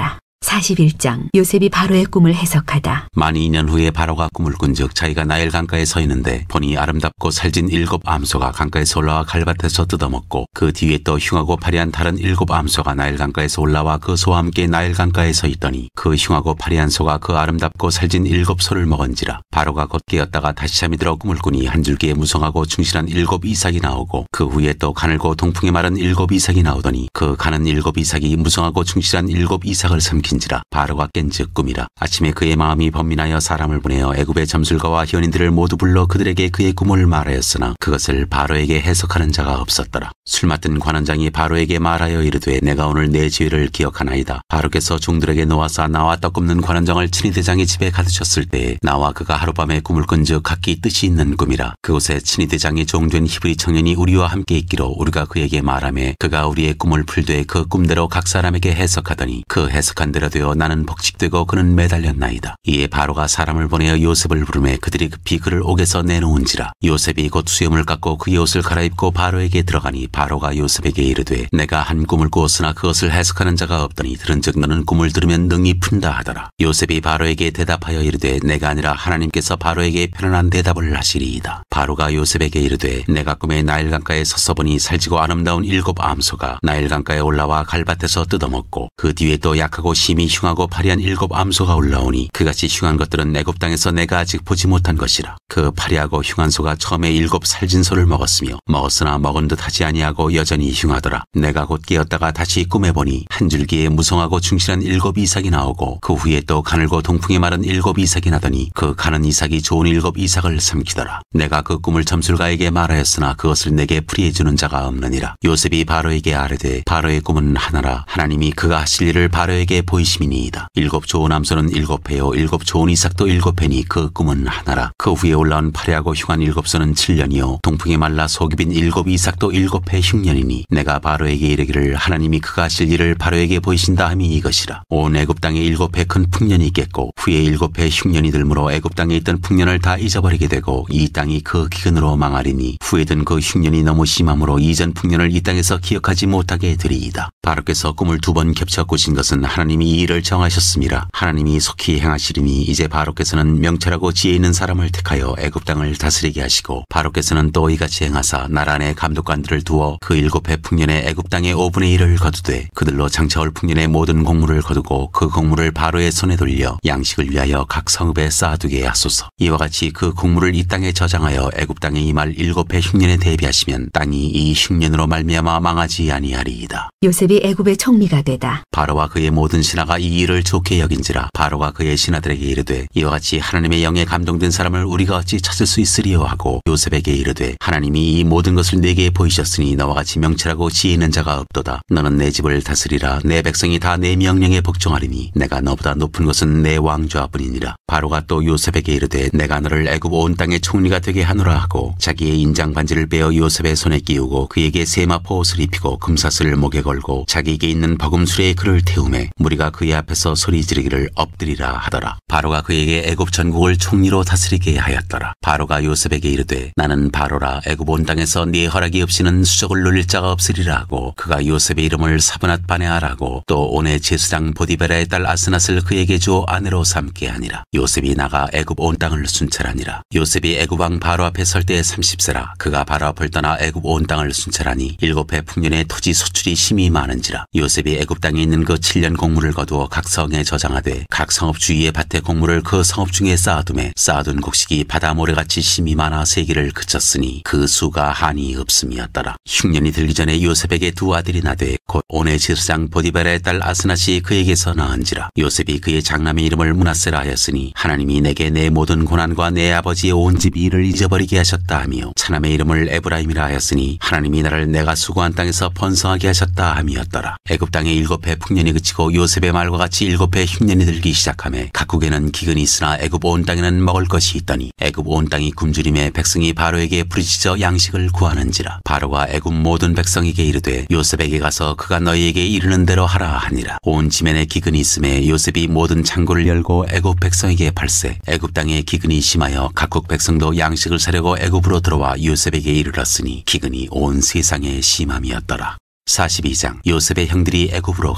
사십일 장 요셉이 바로의 꿈을 해석하다. 만이 이 년 후에 바로가 꿈을 꾼즉 자기가 나일 강가에 서 있는데 보니 아름답고 살진 일곱 암소가 강가에서 올라와 갈밭에서 뜯어먹고 그 뒤에 또 흉하고 파리한 다른 일곱 암소가 나일 강가에서 올라와 그 소와 함께 나일 강가에 서 있더니 그 흉하고 파리한 소가 그 아름답고 살진 일곱 소를 먹은지라. 바로가 곧 깨었다가 다시 잠이 들어 꿈을 꾸니 한 줄기에 무성하고 충실한 일곱 이삭이 나오고 그 후에 또 가늘고 동풍에 마른 일곱 이삭이 나오더니 그 가는 일곱 이삭이 무성하고 충실한 일곱 이삭을 삼킨지라. 바로가 깬즉 꿈이라. 아침에 그의 마음이 번민하여 사람을 보내어 애굽의 점술가와 현인들을 모두 불러 그들에게 그의 꿈을 말하였으나 그것을 바로에게 해석하는 자가 없었더라. 술 맡은 관원장이 바로에게 말하여 이르되 내가 오늘 내 죄를 기억하나이다. 바로께서 종들에게 놓아서 나와 떡 굽는 관원장을 친위대장의 집에 가두셨을 때에 나와 그가 하룻밤에 꿈을 꾼즉 각기 뜻이 있는 꿈이라. 그곳에 친위대장의 종된 히브리 청년이 우리와 함께 있기로 우리가 그에게 말하매 그가 우리의 꿈을 풀되 그 꿈대로 각 사람에게 해석하더니 그 해석한 대로 되어 나는 복직되고 그는 매달렸나이다. 이에 바로가 사람을 보내어 요셉을 부르매 그들이 급히 그를 옥에서 내놓은지라. 요셉이 곧 수염을 깎고 그의 옷을 갈아입고 바로에게 들어가니 바로가 요셉에게 이르되 내가 한 꿈을 꾸었으나 그것을 해석하는 자가 없더니 들은즉 너는 꿈을 들으면 능히 푼다 하더라. 요셉이 바로에게 대답하여 이르되 내가 아니라 하나님께서 바로에게 편안한 대답을 하시리이다. 바로가 요셉에게 이르되 내가 꿈에 나일강가에 서서 보니 살지고 아름다운 일곱 암소가 나일강가에 올라와 갈밭에서 뜯어먹고 그 뒤에 또 약하고 심히 흉하고 파리한 일곱 암소가 올라오니 그같이 흉한 것들은 애굽 땅에서 내가 아직 보지 못한 것이라. 그 파리하고 흉한 소가 처음에 일곱 살진 소를 먹었으며 먹었으나 먹은 듯 하지 아니하고 여전히 흉하더라. 내가 곧 깨었다가 다시 꿈에 보니 한 줄기에 무성하고 충실한 일곱 이삭이 나오고 그 후에 또 가늘고 동풍에 마른 일곱 이삭이 나더니 그 가는 이삭이 좋은 일곱 이삭을 삼키더라. 내가 그 꿈을 점술가에게 말하였으나 그것을 내게 풀이해 주는 자가 없느니라. 요셉이 바로에게 아뢰되 바로의 꿈은 하나라. 하나님이 그가 하실 일을 바로에게 보이심이니이다. 일곱 좋은 암소는 일곱 회요 일곱 좋은 이삭도 일곱 회니 그 꿈은 하나라. 그 후에 올라온 파리하고 흉한 일곱 소는 칠 년이요 동풍에 말라 속이 빈 일곱 이삭도 일곱 회 흉년이니 내가 바로에게 이르기를 하나님이 그가 하실 일을 바로에게 보이신다 함이 이것이라. 온 애굽 땅에 일곱 회 큰 풍년이 있겠고 후에 일곱 회 흉년이 들므로 애굽 땅에 있던 풍년을 다 잊어버리게 되고 이 땅이 그 기근으로 망하리니 후에 든 그 흉년이 너무 심함으로 이전 풍년을 이 땅에서 기억하지 못하게 되리이다. 바로께서 꿈을 두 번 겹쳐 꾸신 것은 하나님이 이 일을 정하셨음이라. 하나님이 속히 행하시리니 이제 바로께서는 명철하고 지혜 있는 사람을 택하여 애굽 땅을 다스리게 하시고 바로께서는 또 이같이 행하사 나라 내 감독관들을 두어 그 일곱 해 풍년에 애굽 땅의 오분의 일을 거두되 그들로 장차올 풍년의 모든 곡물을 거두고 그 곡물을 바로의 손에 돌려 양식을 위하여 각 성읍에 쌓아두게 하소서. 이와 같이 그 곡물을 이 땅에 저장하여 애굽 땅에 임할 일곱 해 흉년에 대비하시면 땅이 이 흉년으로 말미암아 망하지 아니하리이다. 요셉이 애굽의 총리가 되다. 바로와 그의 모든 신하가 이 일을 좋게 여긴지라. 바로가 그의 신하들에게 이르되 이와 같이 하나님의 영에 감동된 사람을 우리가 어찌 찾을 수 있으리요 하고 요셉에게 이르되 하나님이 이 모든 것을 내게 보이셨으니 너와 같이 명철하고 지혜 있는 자가 없도다. 너는 내 집을 다스리라. 내 백성이 다 내 명령에 복종하리니 내가 너보다 높은 것은 내 왕좌뿐이니라. 바로가 또 요셉에게 이르되 내가 너를 애굽 온 땅의 총리가 되게 하노라 하고 자기의 인장 반지를 빼어 요셉의 손에 끼우고 그에게 세마포 옷을 입히고 금사슬을 목에 걸고 자기에게 있는 버금수레에 그를 태우매 무리가 그의 앞에서 소리 지르기를 엎드리라 하더라. 바로가 그에게 애굽 전국을 총리로 다스리게 하였더라. 바로가 요셉에게 이르되 나는 바로라. 애굽 온 땅에서 네 허락이 없이는 수족을 놀릴 자가 없으리라 하고 그가 요셉의 이름을 사브낫 바네아라고 또 온의 제사장 보디베라의 딸 아스낫을 그에게 주어 아내로 삼게 하니라. 요셉이 나가 애굽 온 땅을 순찰하니라. 요셉이 애굽 왕 바로 앞에 설 때에 삼십 세라. 그가 바로 앞을 떠나 애굽 온 땅을 순찰하니 일곱 해 풍년의 토지 소출이 심히 많은지라. 요셉이 애굽 땅에 있는 그 칠 년 곡물을 거두어 각 성에 저장하되 각 성읍 주위의 밭의 곡물을 그 성읍 중에 쌓아두매 쌓아둔 곡식이 바다 모래같이 심히 많아 세기를 그쳤으니 그 수가 한이 없음이었더라. 흉년이 들기 전에 요셉에게 두 아들이 나되 곧 온의 제사장 보디베라의 딸 아스낫이 그에게서 낳은지라. 요셉이 그의 장남의 이름을 므낫세라 하였으니 하나님이 내게 내 모든 고난과 내 아버지의 온 집 일을 잊어버리게 하셨다 하며 차남의 이름을 에브라임이라 하였으니 하나님이 나를 내가 수고한 땅에서 번성하게 하셨다 함이었더라. 애굽 땅에 일곱 해 풍년이 그치고 요셉의 말과 같이 일곱 해 흉년이 들기 시작하며 각국에는 기근이 있으나 애굽 온 땅에는 먹을 것이 있더니 애굽 온 땅이 굶주림에 백성이 바로에게 부르짖어 양식을 구하는지라. 바로가 애굽 모든 백성에게 이르되 요셉에게 가서 그가 너희에게 이르는 대로 하라 하니라. 온 지면에 기근이 있음에 요셉이 모든 창고를 열고 애굽 백성에게 팔세. 애굽 땅에 기근이 심하여 각국 백성도 양식을 사려고 애굽으로 들어와 요셉에게 이르렀으니 기근이 온 세상에 심함이었더라. 사십이 장 요셉의 형들이 애굽으로 가다.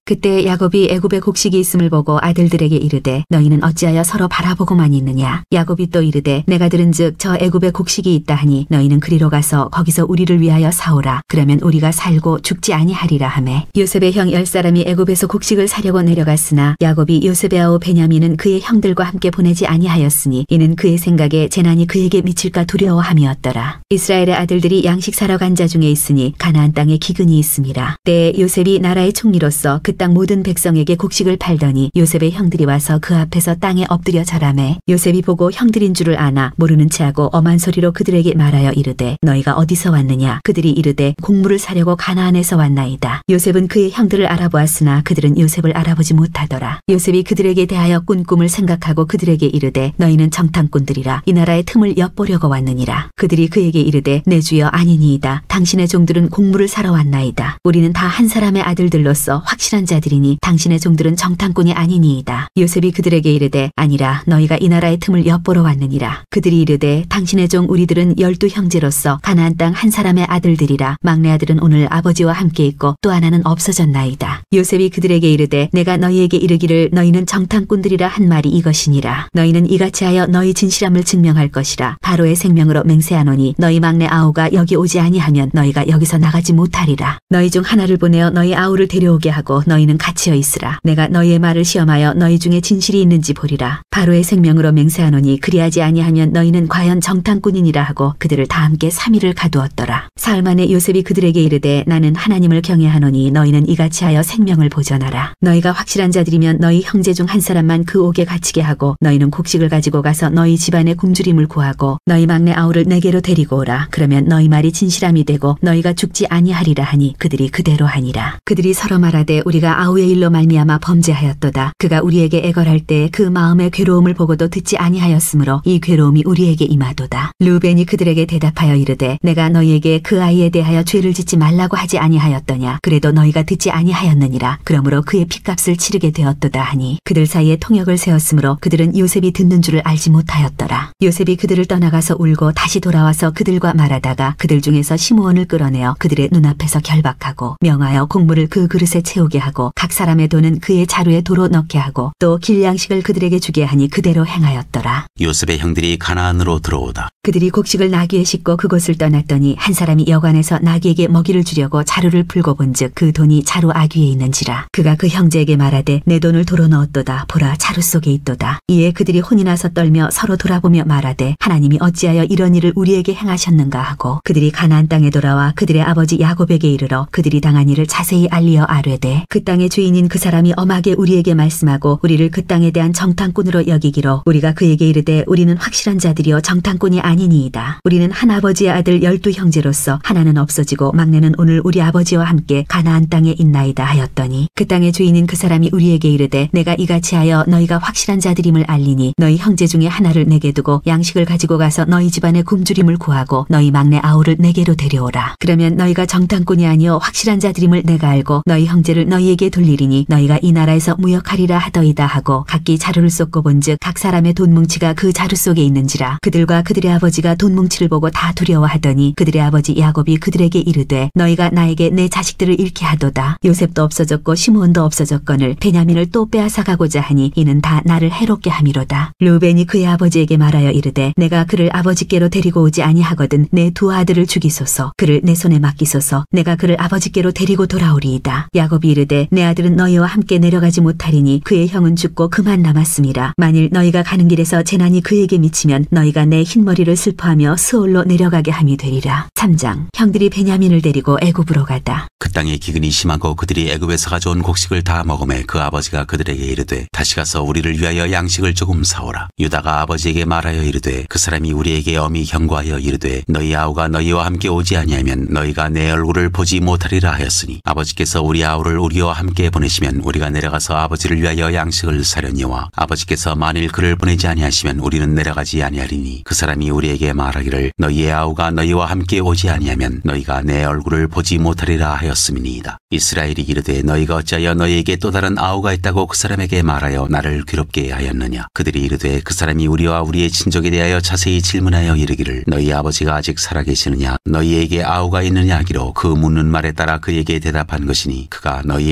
그때 야곱이 애굽에 곡식이 있음을 보고 아들들에게 이르되 너희는 어찌하여 서로 바라보고만 있느냐. 야곱이 또 이르되 내가 들은즉 저 애굽에 곡식이 있다 하니 너희는 그리로 가서 거기서 우리를 위하여 사오라. 그러면 우리가 살고 죽지 아니하리라 하매 요셉의 형 열 사람이 애굽에서 곡식을 사려고 내려갔으나 야곱이 요셉의 아우 베냐민은 그의 형들과 함께 보내지 아니하였으니 이는 그의 생각에 재난이 그에게 미칠까 두려워함이었더라. 이스라엘의 아들들이 양식 사러 간 자 중에 있으니 가나안 땅에 기근이 있음이라. 때에 요셉이 나라의 총리로서 그 땅 모든 백성에게 곡식을 팔더니 요셉의 형들이 와서 그 앞에서 땅에 엎드려 절하매 요셉이 보고 형들인 줄을 아나 모르는 체하고 엄한 소리로 그들에게 말하여 이르되 너희가 어디서 왔느냐. 그들이 이르되 곡물을 사려고 가나안에서 왔나이다. 요셉은 그의 형들을 알아보았으나 그들은 요셉을 알아보지 못하더라. 요셉이 그들에게 대하여 꾼 꿈을 생각하고 그들에게 이르되 너희는 정탐꾼들이라 이 나라의 틈을 엿보려고 왔느니라. 그들이 그에게 이르되 내 주여 아니니이다. 당신의 종들은 곡물을 사러 왔나이다. 우리는 다 한 사람의 아들들로서 확실한 자들이니 당신의 종들은 정탐꾼이 아니니이다. 요셉이 그들에게 이르되 아니라 너희가 이 나라의 틈을 엿보러 왔느니라. 그들이 이르되 당신의 종 우리들은 열두 형제로서 가나안 땅 한 사람의 아들들이라. 막내 아들은 오늘 아버지와 함께 있고 또 하나는 없어졌나이다. 요셉이 그들에게 이르되 내가 너희에게 이르기를 너희는 정탐꾼들이라 한 말이 이것이니라. 너희는 이같이 하여 너희 진실함을 증명할 것이라. 바로의 생명으로 맹세하노니 너희 막내 아우가 여기 오지 아니하면 너희가 여기서 나가지 못하리라. 너희 중 하나를 보내어 너희 아우를 데려오게 하고 너희는 갇히어 있으라. 내가 너희의 말을 시험하여 너희 중에 진실이 있는지 보리라. 바로의 생명으로 맹세하노니 그리하지 아니하면 너희는 과연 정탐꾼이니라 하고 그들을 다 함께 삼 일을 가두었더라. 사흘 만에 요셉이 그들에게 이르되 나는 하나님을 경외하노니 너희는 이같이 하여 생명을 보전하라. 너희가 확실한 자들이면 너희 형제 중 한 사람만 그 옥에 갇히게 하고 너희는 곡식을 가지고 가서 너희 집안의 굶주림을 구하고 너희 막내 아우를 내게로 데리고 오라. 그러면 너희 말이 진실함이 되고 너희가 죽지 아니하리라 하니 그들이 그대로 하니라. 그들이 서로 말하되 우리가 아우의 일로 말미암아 범죄하였도다. 그가 우리에게 애걸할 때 그 마음의 괴로움을 보고도 듣지 아니하였으므로 이 괴로움이 우리에게 임하도다. 르우벤이 그들에게 대답하여 이르되 내가 너희에게 그 아이에 대하여 죄를 짓지 말라고 하지 아니하였더냐. 그래도 너희가 듣지 아니하였느니라. 그러므로 그의 핏값을 치르게 되었도다 하니 그들 사이에 통역을 세웠으므로 그들은 요셉이 듣는 줄을 알지 못하였더라. 요셉이 그들을 떠나가서 울고 다시 돌아와서 그들과 말하다가 그들 중에서 시므온을 끌어내어 그들의 눈앞에서 결박하고 명하여 곡물을 그 그릇에 채우게 하고 각 사람의 돈은 그의 자루에 도로 넣게 하고 또 길 양식을 그들에게 주게 하니 그대로 행하였더라. 요셉의 형들이 가나안으로 들어오다. 그들이 곡식을 나귀에 싣고 그곳을 떠났더니 한 사람이 여관에서 나귀에게 먹이를 주려고 자루를 풀고 본즉 그 돈이 자루 아귀에 있는지라. 그가 그 형제에게 말하되 내 돈을 도로 넣었도다. 보라 자루 속에 있도다. 이에 그들이 혼이 나서 떨며 서로 돌아보며 말하되 하나님이 어찌하여 이런 일을 우리에게 행하셨는가 하고 그들이 가나안 땅에 돌아와 그들의 아버지 야곱에게 이르러 그들이 당한 일을 자세히 알리어 아뢰되 그 땅의 주인인 그 사람이 엄하게 우리에게 말씀하고 우리를 그 땅에 대한 정탐꾼으로 여기기로 우리가 그에게 이르되 우리는 확실한 자들이여 정탐꾼이 아니니이다. 우리는 한 아버지의 아들 열두 형제로서 하나는 없어지고 막내는 오늘 우리 아버지와 함께 가나안 땅에 있나이다 하였더니 그 땅의 주인인 그 사람이 우리에게 이르되 내가 이같이 하여 너희가 확실한 자들임을 알리니 너희 형제 중에 하나를 내게 두고 양식을 가지고 가서 너희 집안의 굶주림을 구하고 너희 막내 아우를 내게로 데려오라. 그러면 너희가 정탐꾼이 아니요 확실한 자들임을 내가 알고 너희 형제를 너희에게 돌리리니 너희가 이 나라에서 무역하리라 하더이다 하고 각기 자루를 쏟고 본즉 각 사람의 돈 뭉치가 그 자루 속에 있는지라. 그들과 그들의 아버지가 돈 뭉치를 보고 다 두려워하더니 그들의 아버지 야곱이 그들에게 이르되 너희가 나에게 내 자식들을 잃게 하도다. 요셉도 없어졌고 시므온도 없어졌거늘 베냐민을 또 빼앗아 가고자 하니 이는 다 나를 해롭게 함이로다. 르우벤이 그의 아버지에게 말하여 이르되 내가 그를 아버지께로 데리고 오지 아니하거든 내 두 아들을 죽이소서. 그를 내 손에 맡기소서. 내가 그를 아버지께로 데리고 돌아오리이다. 야곱이 이르되 내 아들은 너희와 함께 내려가지 못하리니 그의 형은 죽고 그만 남았음이라. 만일 너희가 가는 길에서 재난이 그에게 미치면 너희가 내 흰머리를 슬퍼하며 스올로 내려가게 함이 되리라. 삼 장 형들이 베냐민을 데리고 애굽으로 가다. 그 땅에 기근이 심하고 그들이 애굽에서 가져온 곡식을 다 먹음에 그 아버지가 그들에게 이르되 다시 가서 우리를 위하여 양식을 조금 사오라. 유다가 아버지에게 말하여 이르되 그 사람이 우리에게 엄히 경고하여 이르되 너희 아우가 너희와 함께 오지 아니하면 너희가 내 얼굴을 보지 못하리라 하였으니 아버지께서 우리 아우를 우리와 함께 보내시면 우리가 내려가서 아버지를 위하여 양식을 사려니와 아버지께서 만일 그를 보내지 아니하시면 우리는 내려가지 아니하리니 그 사람이 우리에게 말하기를 너희의 아우가 너희와 함께 오지 아니하면 너희가 내 얼굴을 보지 못하리라 하였음이니이다. 이스라엘이 이르되 너희가 어찌하여 너희에게 또 다른 아우가 있다고 그 사람에게 말하여 나를 괴롭게 하였느냐. 그들이 이르되 그 사람이 우리와 우리의 친족에 대하여 자세히 질문하여 이르기를 너희 아버지가 아직 살아계시느냐 너희에게 아우가 있느냐 하기로 그 묻는 말에 따라 그에게 대답한 것이니 그가 너희의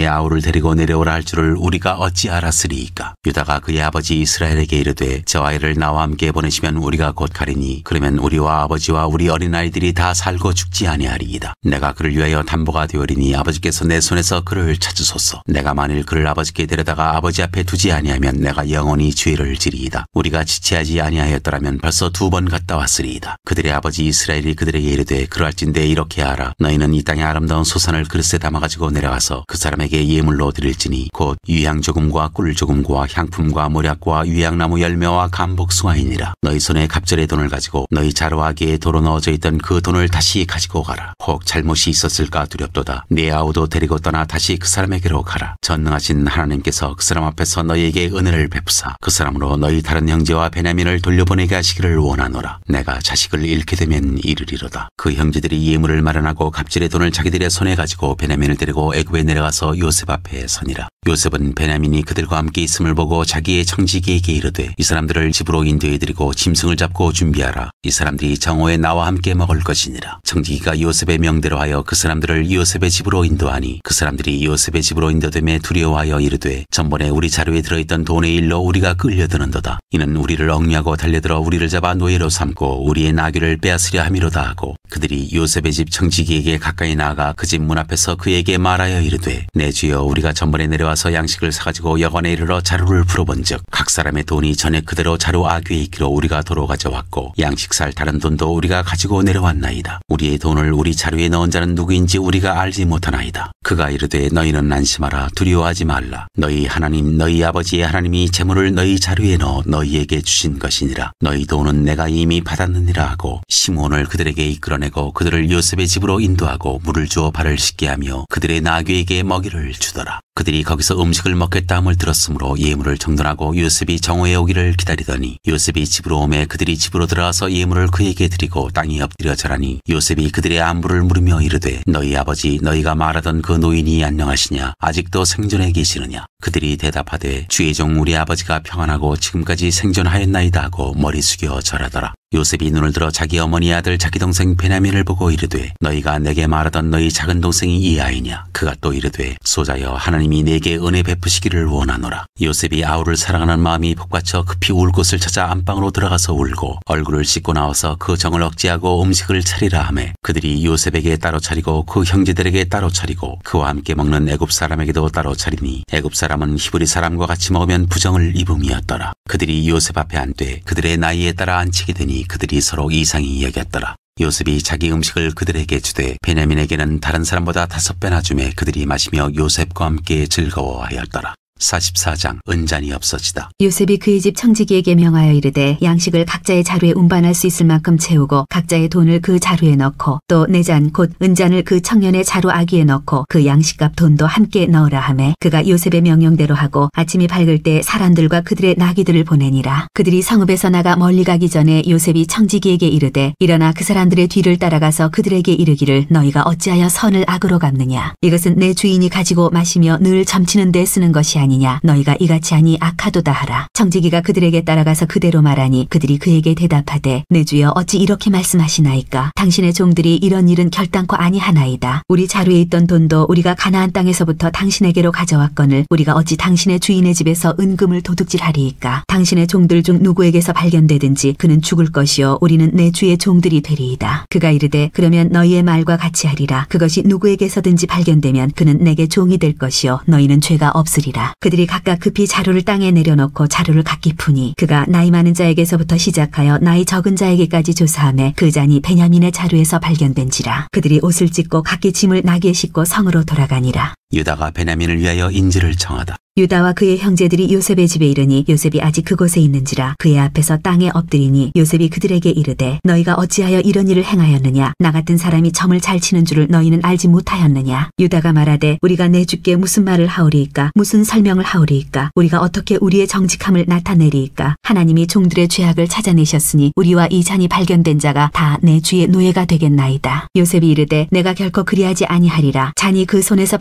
너희의 아우를 데리고 내려오라 할 줄을 우리가 어찌 알았으리이까. 유다가 그의 아버지 이스라엘에게 이르되 저 아이를 나와 함께 보내시면 우리가 곧 가리니 그러면 우리와 아버지와 우리 어린아이들이 다 살고 죽지 아니하리이다. 내가 그를 위하여 담보가 되어리니 아버지께서 내 손에서 그를 찾으소서. 내가 만일 그를 아버지께 데려다가 아버지 앞에 두지 아니하면 내가 영원히 죄를 지리이다. 우리가 지체하지 아니하였더라면 벌써 두 번 갔다 왔으리이다. 그들의 아버지 이스라엘이 그들에게 이르되 그러할진대 이렇게 하라. 너희는 이 땅의 아름다운 소산을 그릇에 담아가지고 내려가서 그 사람에게 예물로 드릴지니 곧 유향 조금과 꿀 조금과 향품과 모략과 유향나무 열매와 감복숭아이니라. 너희 손에 갑절의 돈을 가지고 너희 자루아기에 도로 넣어져 있던 그 돈을 다시 가지고 가라. 혹 잘못이 있었을까 두렵도다. 네 아우도 데리고 떠나 다시 그 사람에게로 가라. 전능하신 하나님께서 그 사람 앞에서 너희에게 은혜를 베푸사 그 사람으로 너희 다른 형제와 베냐민을 돌려보내게 하시기를 원하노라. 내가 자식을 잃게 되면 이르리로다. 그 형제들이 예물을 마련하고 갑질의 돈을 자기들의 손에 가지고 베냐민을 데리고 애굽에 내려가서 요셉 앞에 서니라. 요셉은 베냐민이 그들과 함께 있음을 보고 자기의 청지기에게 이르되 이 사람들을 집으로 인도해드리고 짐승을 잡고 준비하라. 이 사람들이 정오에 나와 함께 먹을 것이니라. 청지기가 요셉의 명대로 하여 그 사람들을 요셉의 집으로 인도하니 그 사람들이 요셉의 집으로 인도됨에 두려워하여 이르되 전번에 우리 자루에 들어있던 돈의 일로 우리가 끌려드는도다. 이는 우리를 억류하고 달려들어 우리를 잡아 노예로 삼고 우리의 나귀를 빼앗으려 함이로다 하고 그들이 요셉의 집 청지기에게 가까이 나아가 그 집 문 앞에서 그에게 말하여 이르되 내 주여 우리가 전번에 내려와서 양식을 사가지고 여관에 이르러 자루를 풀어본즉 각 사람의 돈이 전에 그대로 자루 아귀에 있기로 우리가 도로 가져왔고 양식 살 다른 돈도 우리가 가지고 내려왔나이다. 우리의 돈을 우리 자루에 넣은 자는 누구인지 우리가 알지 못하나이다. 그가 이르되 너희는 안심하라. 두려워하지 말라. 너희 하나님 너희 아버지의 하나님이 재물을 너희 자루에 넣어 너희에게 주신 것이니라. 너희 돈은 내가 이미 받았느니라 하고 시므온을 그들에게 이끌어내고 그들을 요셉의 집으로 인도하고 물을 주어 발을 씻게 하며 그들의 나귀에게 먹이를 주더라. 그들이 거기서 음식을 먹겠다 함을 들었으므로 예물을 정돈하고 요셉이 정오에 오기를 기다리더니 요셉이 집으로 오매 그들이 집으로 들어가서 예물을 그에게 드리고 땅에 엎드려 절하니 요셉이 그들의 안부를 물으며 이르되 너희 아버지 너희가 말하던 그 노인이 안녕하시냐 아직도 생존해 계시느냐. 그들이 대답하되 주의 종 우리 아버지가 평안하고 지금까지 생존하였나이다 하고 머리 숙여 절하더라. 요셉이 눈을 들어 자기 어머니 아들 자기 동생 베냐민을 보고 이르되 너희가 내게 말하던 너희 작은 동생이 이 아이냐. 그가 또 이르되 소자여 하나님이 내게 은혜 베푸시기를 원하노라. 요셉이 아우를 사랑하는 마음이 복받쳐 급히 울 곳을 찾아 안방으로 들어가서 울고 얼굴을 씻고 나와서 그 정을 억제하고 음식을 차리라 하매 그들이 요셉에게 따로 차리고 그 형제들에게 따로 차리고 그와 함께 먹는 애굽 사람에게도 따로 차리니 애굽 사람은 히브리 사람과 같이 먹으면 부정을 입음이었더라. 그들이 요셉 앞에 앉되 그들의 나이에 따라 앉히게 되니 그들이 서로 이상히 여겼더라. 요셉이 자기 음식을 그들에게 주되 베냐민에게는 다른 사람보다 다섯 배나 주매 그들이 마시며 요셉과 함께 즐거워하였더라. 사십사 장 은잔이 없어지다. 요셉이 그의 집 청지기에게 명하여 이르되 양식을 각자의 자루에 운반할 수 있을 만큼 채우고 각자의 돈을 그 자루에 넣고 또 내 잔 곧 은잔을 그 청년의 자루 아기에 넣고 그 양식값 돈도 함께 넣으라 하매 그가 요셉의 명령대로 하고 아침이 밝을 때 사람들과 그들의 나귀들을 보내니라. 그들이 성읍에서 나가 멀리 가기 전에 요셉이 청지기에게 이르되 일어나 그 사람들의 뒤를 따라가서 그들에게 이르기를 너희가 어찌하여 선을 악으로 갚느냐. 이것은 내 주인이 가지고 마시며 늘 점치는 데 쓰는 것이 아니냐. 너희가 이같이 하니 악하도다 하라. 청지기가 그들에게 따라가서 그대로 말하니 그들이 그에게 대답하되 내 주여 어찌 이렇게 말씀하시나이까. 당신의 종들이 이런 일은 결단코 아니하나이다. 우리 자루에 있던 돈도 우리가 가나안 땅에서부터 당신에게로 가져왔거늘 우리가 어찌 당신의 주인의 집에서 은금을 도둑질하리이까. 당신의 종들 중 누구에게서 발견되든지 그는 죽을 것이요 우리는 내 주의 종들이 되리이다. 그가 이르되 그러면 너희의 말과 같이 하리라. 그것이 누구에게서든지 발견되면 그는 내게 종이 될 것이요 너희는 죄가 없으리라. 그들이 각각 급히 자루를 땅에 내려놓고 자루를 각기 푸니 그가 나이 많은 자에게서부터 시작하여 나이 적은 자에게까지 조사하며 그 잔이 베냐민의 자루에서 발견된지라. 그들이 옷을 찢고 각기 짐을 나귀에 싣고 성으로 돌아가니라. 유다가 베냐민을 위하여 인지를 청하다. 유다와 그의 형제들이 요셉의 집에 이르니 요셉이 아직 그곳에 있는지라. 그의 앞에서 땅에 엎드리니 요셉이 그들에게 이르되 너희가 어찌하여 이런 일을 행하였느냐. 나 같은 사람이 점을 잘 치는 줄을 너희는 알지 못하였느냐. 유다가 말하되 우리가 내 주께 무슨 말을 하오리이까. 무슨 설명을 하오리이까. 우리가 어떻게 우리의 정직함을 나타내리이까. 하나님이 종들의 죄악을 찾아내셨으니 우리와 이 잔이 발견된 자가 다 내 주의 노예가 되겠나이다. 요셉이 이르되 내가 결코 그리하지 아니하리라. 잔이 그 손에서 발견된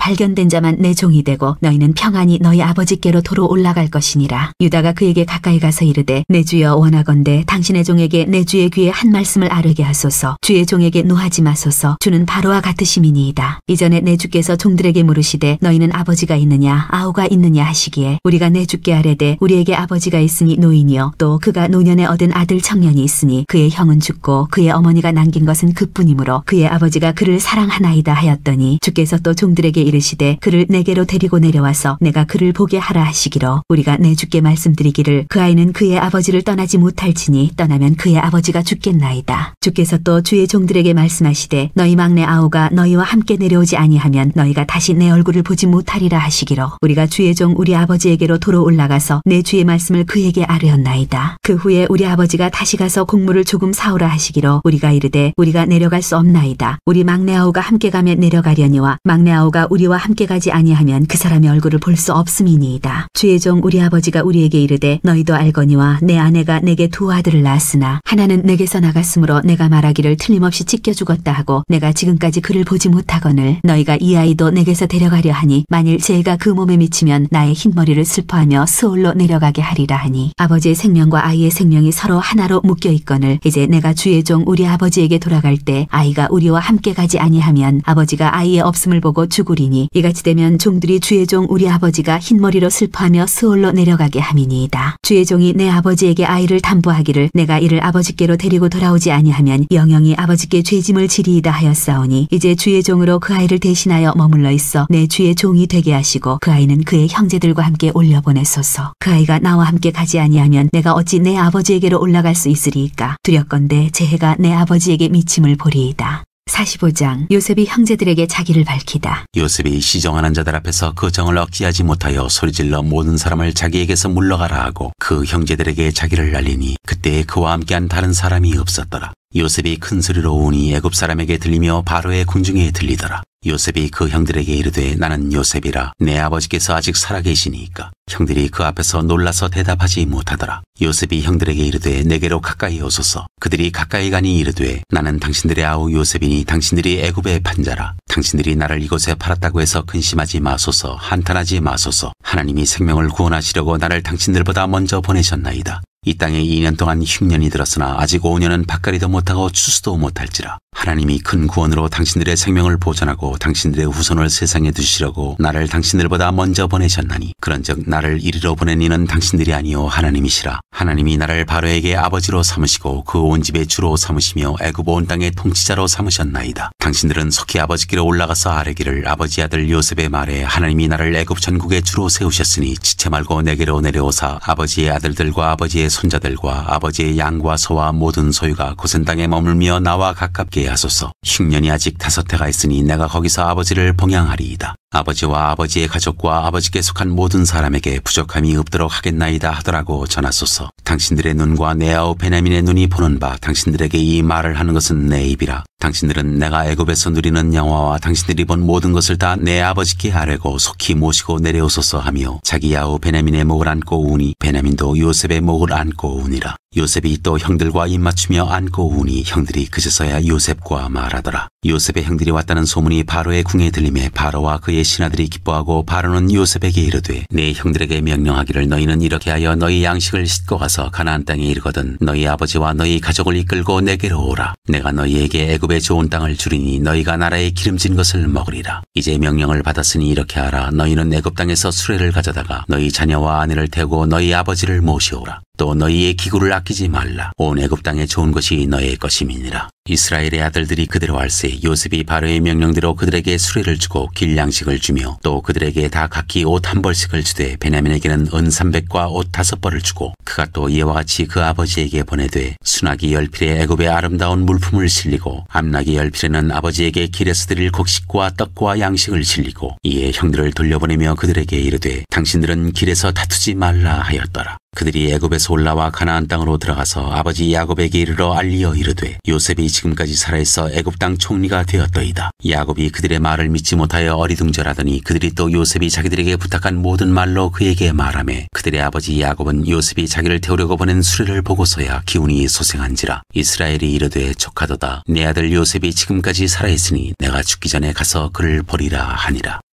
선택된 자만 내 종이 되고 너희는 평안히 너희 아버지께로 도로 올라갈 것이니라. 유다가 그에게 가까이 가서 이르되 내 주여 원하건대 당신의 종에게 내 주의 귀에 한 말씀을 아뢰게 하소서. 주의 종에게 노하지 마소서. 주는 바로와 같으심이니이다. 이전에 내 주께서 종들에게 물으시되 너희는 아버지가 있느냐 아우가 있느냐 하시기에 우리가 내 주께 아뢰되 우리에게 아버지가 있으니 노인이요 또 그가 노년에 얻은 아들 청년이 있으니 그의 형은 죽고 그의 어머니가 남긴 것은 그뿐이므로 그의 아버지가 그를 사랑하나이다 하였더니 주께서 또 종들에게 이르시되 그를 내게로 데리고 내려와서 내가 그를 보게 하라 하시기로 우리가 내 주께 말씀드리기를 그 아이는 그의 아버지를 떠나지 못할지니 떠나면 그의 아버지가 죽겠나이다. 주께서 또 주의 종들에게 말씀하시되 너희 막내 아우가 너희와 함께 내려오지 아니하면 너희가 다시 내 얼굴을 보지 못하리라 하시기로 우리가 주의 종 우리 아버지에게로 도로 올라가서 내 주의 말씀을 그에게 아뢰었나이다. 그 후에 우리 아버지가 다시 가서 곡물을 조금 사오라 하시기로 우리가 이르되 우리가 내려갈 수 없나이다. 우리 막내 아우가 함께 가면 내려가려니와 막내 아우가 우리와 함께 가지 아니하면 그 사람의 얼굴을 볼 수 없음이니이다. 주의 종 우리 아버지가 우리에게 이르되 너희도 알거니와 내 아내가 내게 두 아들을 낳았으나 하나는 내게서 나갔으므로 내가 말하기를 틀림없이 찢겨 죽었다 하고 내가 지금까지 그를 보지 못하거늘 너희가 이 아이도 내게서 데려가려 하니 만일 죄가 그 몸에 미치면 나의 흰머리를 슬퍼하며 스올로 내려가게 하리라 하니 아버지의 생명과 아이의 생명이 서로 하나로 묶여 있거늘 이제 내가 주의 종 우리 아버지에게 돌아갈 때 아이가 우리와 함께 가지 아니하면 아버지가 아이의 없음을 보고 죽으리니 이같이 되면 종들이 주의 종 우리 아버지가 흰머리로 슬퍼하며 스올로 내려가게 함이니이다. 주의 종이 내 아버지에게 아이를 담보하기를 내가 이를 아버지께로 데리고 돌아오지 아니하면 영영이 아버지께 죄짐을 지리이다 하였사오니 이제 주의 종으로 그 아이를 대신하여 머물러 있어 내 주의 종이 되게 하시고 그 아이는 그의 형제들과 함께 올려보내소서. 그 아이가 나와 함께 가지 아니하면 내가 어찌 내 아버지에게로 올라갈 수 있으리이까. 두렵건대 제 해가 내 아버지에게 미침을 보리이다. 사십오 장 요셉이 형제들에게 자기를 밝히다. 요셉이 시정하는 자들 앞에서 그 정을 억제하지 못하여 소리질러 모든 사람을 자기에게서 물러가라 하고 그 형제들에게 자기를 알리니 그때 그와 함께한 다른 사람이 없었더라. 요셉이 큰 소리로 우니 애굽 사람에게 들리며 바로의 궁중에 들리더라. 요셉이 그 형들에게 이르되 나는 요셉이라 내 아버지께서 아직 살아계시니까. 형들이 그 앞에서 놀라서 대답하지 못하더라. 요셉이 형들에게 이르되 내게로 가까이 오소서. 그들이 가까이 가니 이르되 나는 당신들의 아우 요셉이니 당신들이 애굽의 판자라. 당신들이 나를 이곳에 팔았다고 해서 근심하지 마소서. 한탄하지 마소서. 하나님이 생명을 구원하시려고 나를 당신들보다 먼저 보내셨나이다. 이 땅에 이 년 동안 흉년이 들었으나 아직 오 년은 밭가리도 못하고 추수도 못할지라. 하나님이 큰 구원으로 당신들의 생명을 보존하고 당신들의 후손을 세상에 두시려고 나를 당신들보다 먼저 보내셨나니 그런즉 나를 이리로 보낸 이는 당신들이 아니요 하나님이시라. 하나님이 나를 바로에게 아버지로 삼으시고 그 온 집의 주로 삼으시며 애굽 온 땅의 통치자로 삼으셨나이다. 당신들은 속히 아버지께로 올라가서 아뢰기를 아버지 아들 요셉의 말에 하나님이 나를 애굽 전국의 주로 세우셨으니 지체 말고 내게로 내려오사 아버지의 아들들과 아버지의 손자들과 아버지의 양과 소와 모든 소유가 고센 땅에 머물며 나와 가깝게 하소서. 흉년이 아직 다섯 해가 있으니 내가 거기서 아버지를 봉양하리이다. 아버지와 아버지의 가족과 아버지께 속한 모든 사람에게 부족함이 없도록 하겠나이다 하더라고 전하소서. 당신들의 눈과 내 아우 베냐민의 눈이 보는 바 당신들에게 이 말을 하는 것은 내 입이라. 당신들은 내가 애굽에서 누리는 영화와 당신들이 본 모든 것을 다 내 아버지께 아뢰고 속히 모시고 내려오소서 하며 자기 아우 베냐민의 목을 안고 우니 베냐민도 요셉의 목을 안고 우니라. 요셉이 또 형들과 입맞추며 안고 우니 형들이 그제서야 요셉과 말하더라. 요셉의 형들이 왔다는 소문이 바로의 궁에 들림에 바로와 그의 신하들이 기뻐하고 바로는 요셉에게 이르되 내 형들에게 명령하기를 너희는 이렇게 하여 너희 양식을 싣고 가서 가나안 땅에 이르거든 너희 아버지와 너희 가족을 이끌고 내게로 오라. 내가 너희에게 애굽의 좋은 땅을 주리니 너희가 나라의 기름진 것을 먹으리라. 이제 명령을 받았으니 이렇게 하라. 너희는 애굽 땅에서 수레를 가져다가 너희 자녀와 아내를 태우고 너희 아버지를 모시오라. 또 너희의 기구를 아끼지 말라. 온 애굽 땅에 좋은 것이 너희의 것임이니라. 이스라엘의 아들들이 그대로 할세 요셉이 바로의 명령대로 그들에게 수레를 주고 길 양식을 주며 또 그들에게 다 각기 옷 한 벌씩을 주되 베냐민에게는 은 삼백과 옷 다섯 벌을 주고 그가 또 이와 같이 그 아버지에게 보내되 순하기 열필에 애굽의 아름다운 물품을 실리고 암나기 열필에는 아버지에게 길에서 드릴 곡식과 떡과 양식을 실리고 이에 형들을 돌려보내며 그들에게 이르되 당신들은 길에서 다투지 말라 하였더라. 그들이 애굽에서 올라와 가나안 땅으로 들어가서 아버지 야곱에게 이르러 알리어 이르되 요셉이 지금까지 살아있어 애굽 땅 총리가 되었더이다. 야곱이 그들의 말을 믿지 못하여 어리둥절하더니 그들이 또 요셉이 자기들에게 부탁한 모든 말로 그에게 말하매 그들의 아버지 야곱은 요셉이 자기를 태우려고 보낸 수레를 보고서야 기운이 소생한지라. 이스라엘이 이르되 족하도다. 내 아들 요셉이 지금까지 살아있으니 내가 죽기 전에 가서 그를 보리라 하니라.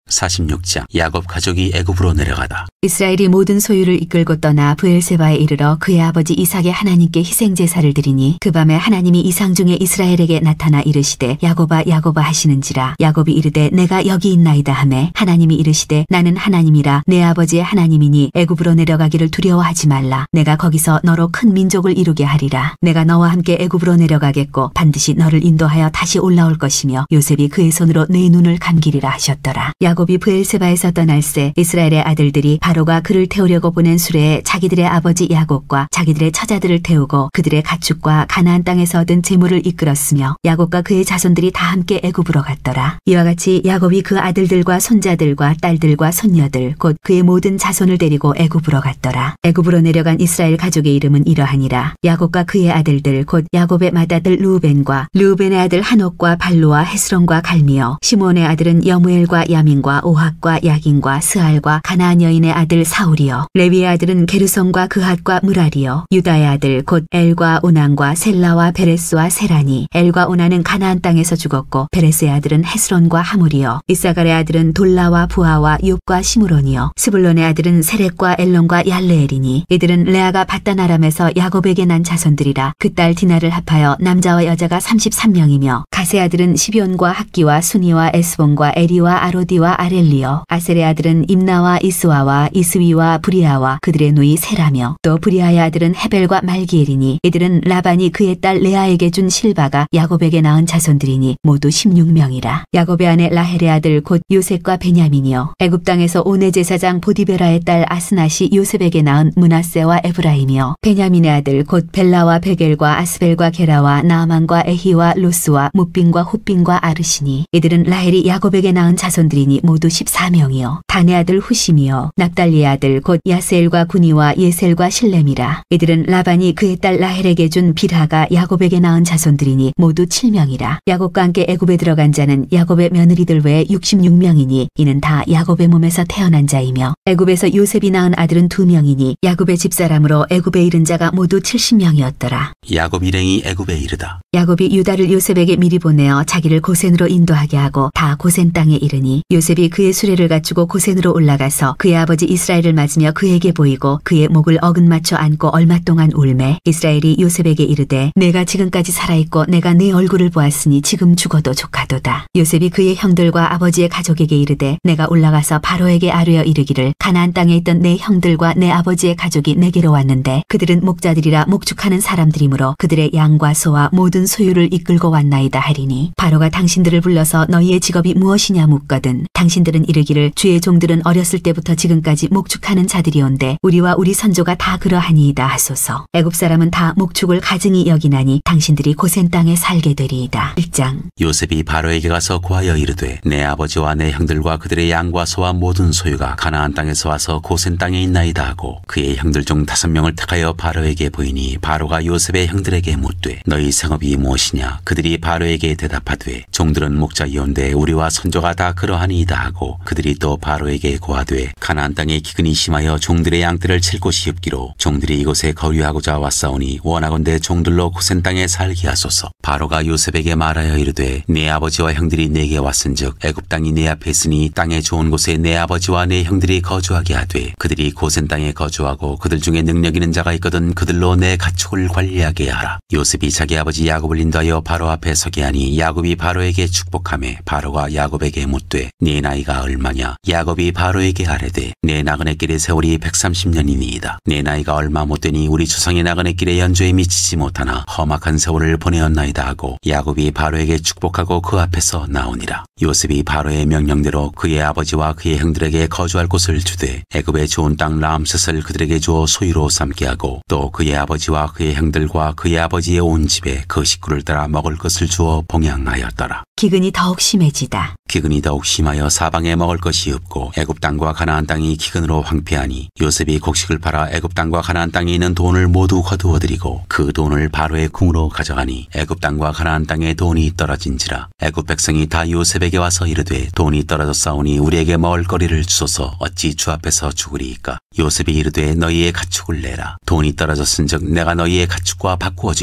사십육 장 야곱 가족이 애굽으로 내려가다. 이스라엘이 모든 소유를 이끌고 떠나 브엘세바에 이르러 그의 아버지 이삭의 하나님께 희생제사를 드리니 그 밤에 하나님이 이상 중에 이스라엘에게 나타나 이르시되 야곱아 야곱아 하시는지라. 야곱이 이르되 내가 여기 있나이다 하매 하나님이 이르시되 나는 하나님이라 내 아버지의 하나님이니 애굽으로 내려가기를 두려워하지 말라. 내가 거기서 너로 큰 민족을 이루게 하리라. 내가 너와 함께 애굽으로 내려가겠고 반드시 너를 인도하여 다시 올라올 것이며 요셉이 그의 손으로 네 눈을 감기리라 하셨더라. 야곱이 브엘세바에서 떠날새 이스라엘의 아들들이 바로가 그를 태우려고 보낸 수레에 자기들의 아버지 야곱과 자기들의 처자들을 태우고 그들의 가축과 가나안 땅에서 얻은 재물을 이끌었으며 야곱과 그의 자손들이 다 함께 애굽으로 갔더라. 이와 같이 야곱이 그 아들들과 손자들과 딸들과 손녀들 곧 그의 모든 자손을 데리고 애굽으로 갔더라. 애굽으로 내려간 이스라엘 가족의 이름은 이러하니라. 야곱과 그의 아들들 곧 야곱의 맏아들 르우벤과 르우벤의 아들 한옥과 발루와 헤스론과 갈미요 시몬의 아들은 여무엘과 야민과 오학과 야긴과 스알과 가나안 여인의 아들 사울이요 레위의 아들은 게르손과 그핫과 무랄이요 유다의 아들 곧 엘과 오난과 셀라와 베레스와 세라니 엘과 오난은 가나안 땅에서 죽었고 베레스의 아들은 헤스론과 하물이요 이사갈의 아들은 돌라와 부하와 욥과 시므론이요 스불론의 아들은 세렉과 엘론과 얄레엘이니 이들은 레아가 바단 아람에서 야곱에게 난 자손들이라. 그 딸 디나를 합하여 남자와 여자가 삼십삼 명이며 가세 아들은 시비온과 학기와 수니와 에스본과 에리와 아로디와 아렐리요 아셀의 아들은 임나와 이스와와 이스위와 브리아와 그들의 누이 세라며 또 브리아의 아들은 헤벨과 말기엘이니 이들은 라반이 그의 딸 레아에게 준 실바가 야곱에게 낳은 자손들이니 모두 십육 명이라. 야곱의 아내 라헬의 아들 곧 요셉과 베냐민이요 애굽 땅에서 오네 제사장 보디베라의 딸 아스낫이 요셉에게 낳은 므낫세와 에브라임이요 베냐민의 아들 곧 벨라와 베겔과 아스벨과 게라와 나아만과 에히와 로스와 무빈과 훗빈과 아르시니 이들은 라헬이 야곱에게 낳은 자손들이니 모두 십사 명이요 단의 아들 후심이요 납달리의 아들 곧 야스엘과 구니와 예셀과 실렘이라. 이들은 라반이 그의 딸 라헬에게 준 빌하가 야곱에게 낳은 자손들이니 모두 칠 명이라. 야곱과 함께 애굽에 들어간 자는 야곱의 며느리들 외에 육십육 명이니 이는 다 야곱의 몸에서 태어난 자이며 애굽에서 요셉이 낳은 아들은 두 명이니 야곱의 집사람으로 애굽에 이른 자가 모두 칠십 명이었더라. 야곱 일행이 애굽에 이르다. 야곱이 유다를 요셉에게 미리 보내어 자기를 고센으로 인도하게 하고 다 고센 땅에 이르니 요셉이 그의 수레를 갖추고 고센으로 올라가서 그의 아버지 이스라엘을 맞으며 그에게 보이고 그의 목을 어긋 맞춰 안고 얼마 동안 울매 이스라엘이 요셉에게 이르되 내가 지금까지 살아있고 내가 네 얼굴을 보았으니 지금 죽어도 족하도다. 요셉이 그의 형들과 아버지의 가족에게 이르되 내가 올라가서 바로에게 아뢰어 이르기를 가나안 땅에 있던 내 형들과 내 아버지의 가족이 내게로 왔는데 그들은 목자들이라 목축하는 사람들이므로 그들의 양과 소와 모든 소유를 이끌고 왔나이다 하리니 바로가 당신들을 불러서 너희의 직업이 무엇이냐 묻거든 당신들은 이르기를 주의 종들은 어렸을 때부터 지금까지 목축하는 자들이온데 우리와 우리 선조가 다 그러하니이다 하소서. 애굽 사람은 다 목축을 가증히 여기나니 당신들이 고센 땅에 살게 되리이다. 일 장 요셉이 바로에게 가서 고하여 이르되 내 아버지와 내 형들과 그들의 양과 소와 모든 소유가 가나안 땅에서 와서 고센 땅에 있나이다 하고 그의 형들 중 다섯 명을 택하여 바로에게 보이니 바로가 요셉의 형들에게 묻되 너희 상업이 무엇이냐. 그들이 바로에게 대답하되 종들은 목자이온데 우리와 선조가 다 그러하니이다 하고 그들이 또 바로에게 고하되 가나안 땅에 기근이 심하여 종들의 양떼를 칠 곳이 없기로 종들이 이곳에 거류하고자 왔사오니 원하건대 종들로 고센 땅에 살게 하소서. 바로가 요셉에게 말하여 이르되 내 아버지와 형들이 내게 왔은즉 애굽 땅이 내 앞에 있으니 땅의 좋은 곳에 내 아버지와 내 형들이 거주하게 하되 그들이 고센 땅에 거주하고 그들 중에 능력 있는 자가 있거든 그들로 내 가축을 관리하게 하라. 요셉이 자기 아버지 야곱을 인도하여 바로 앞에 서게 하니 야곱이 바로에게 축복하매 바로가 야곱에게 묻되 네 나이가 얼마냐. 야곱이 바로에게 아뢰되 내 나그네 길의 세월이 백삼십 년이니이다. 내 나이가 얼마 못되니 우리 조상의 나그네 길의 연조에 미치지 못하나 험악한 세월을 보내었나이다 하고 야곱이 바로에게 축복하고 그 앞에서 나오니라. 요셉이 바로의 명령대로 그의 아버지와 그의 형들에게 거주할 곳을 주되 애굽의 좋은 땅 람셋을 그들에게 주어 소유로 삼게 하고 또 그의 아버지와 그의 형들과 그의 아버지의 온 집에 그 식구를 따라 먹을 것을 주어 봉양하였더라. 기근이 더욱 심해지다. 기근이 더욱 심하여 사방에 먹을 것이 없고 애굽 땅과 가나안 땅이 기근으로 황폐하니 요셉이 곡식을 팔아 애굽 땅과 가나안 땅에 있는 돈을 모두 거두어들이고 그 돈을 바로의 궁으로 가져가니 애굽 땅과 가나안 땅에 돈이 떨어진지라. 애굽 백성이 다 요셉에게 와서 이르되 돈이 떨어졌사오니 우리에게 먹을 거리를 주소서. 어찌 주 앞에서 죽으리이까. 요셉이 이르되 너희의 가축을 내라. 돈이 떨어졌은즉 내가 너희의 가축과 바꾸어 주리라.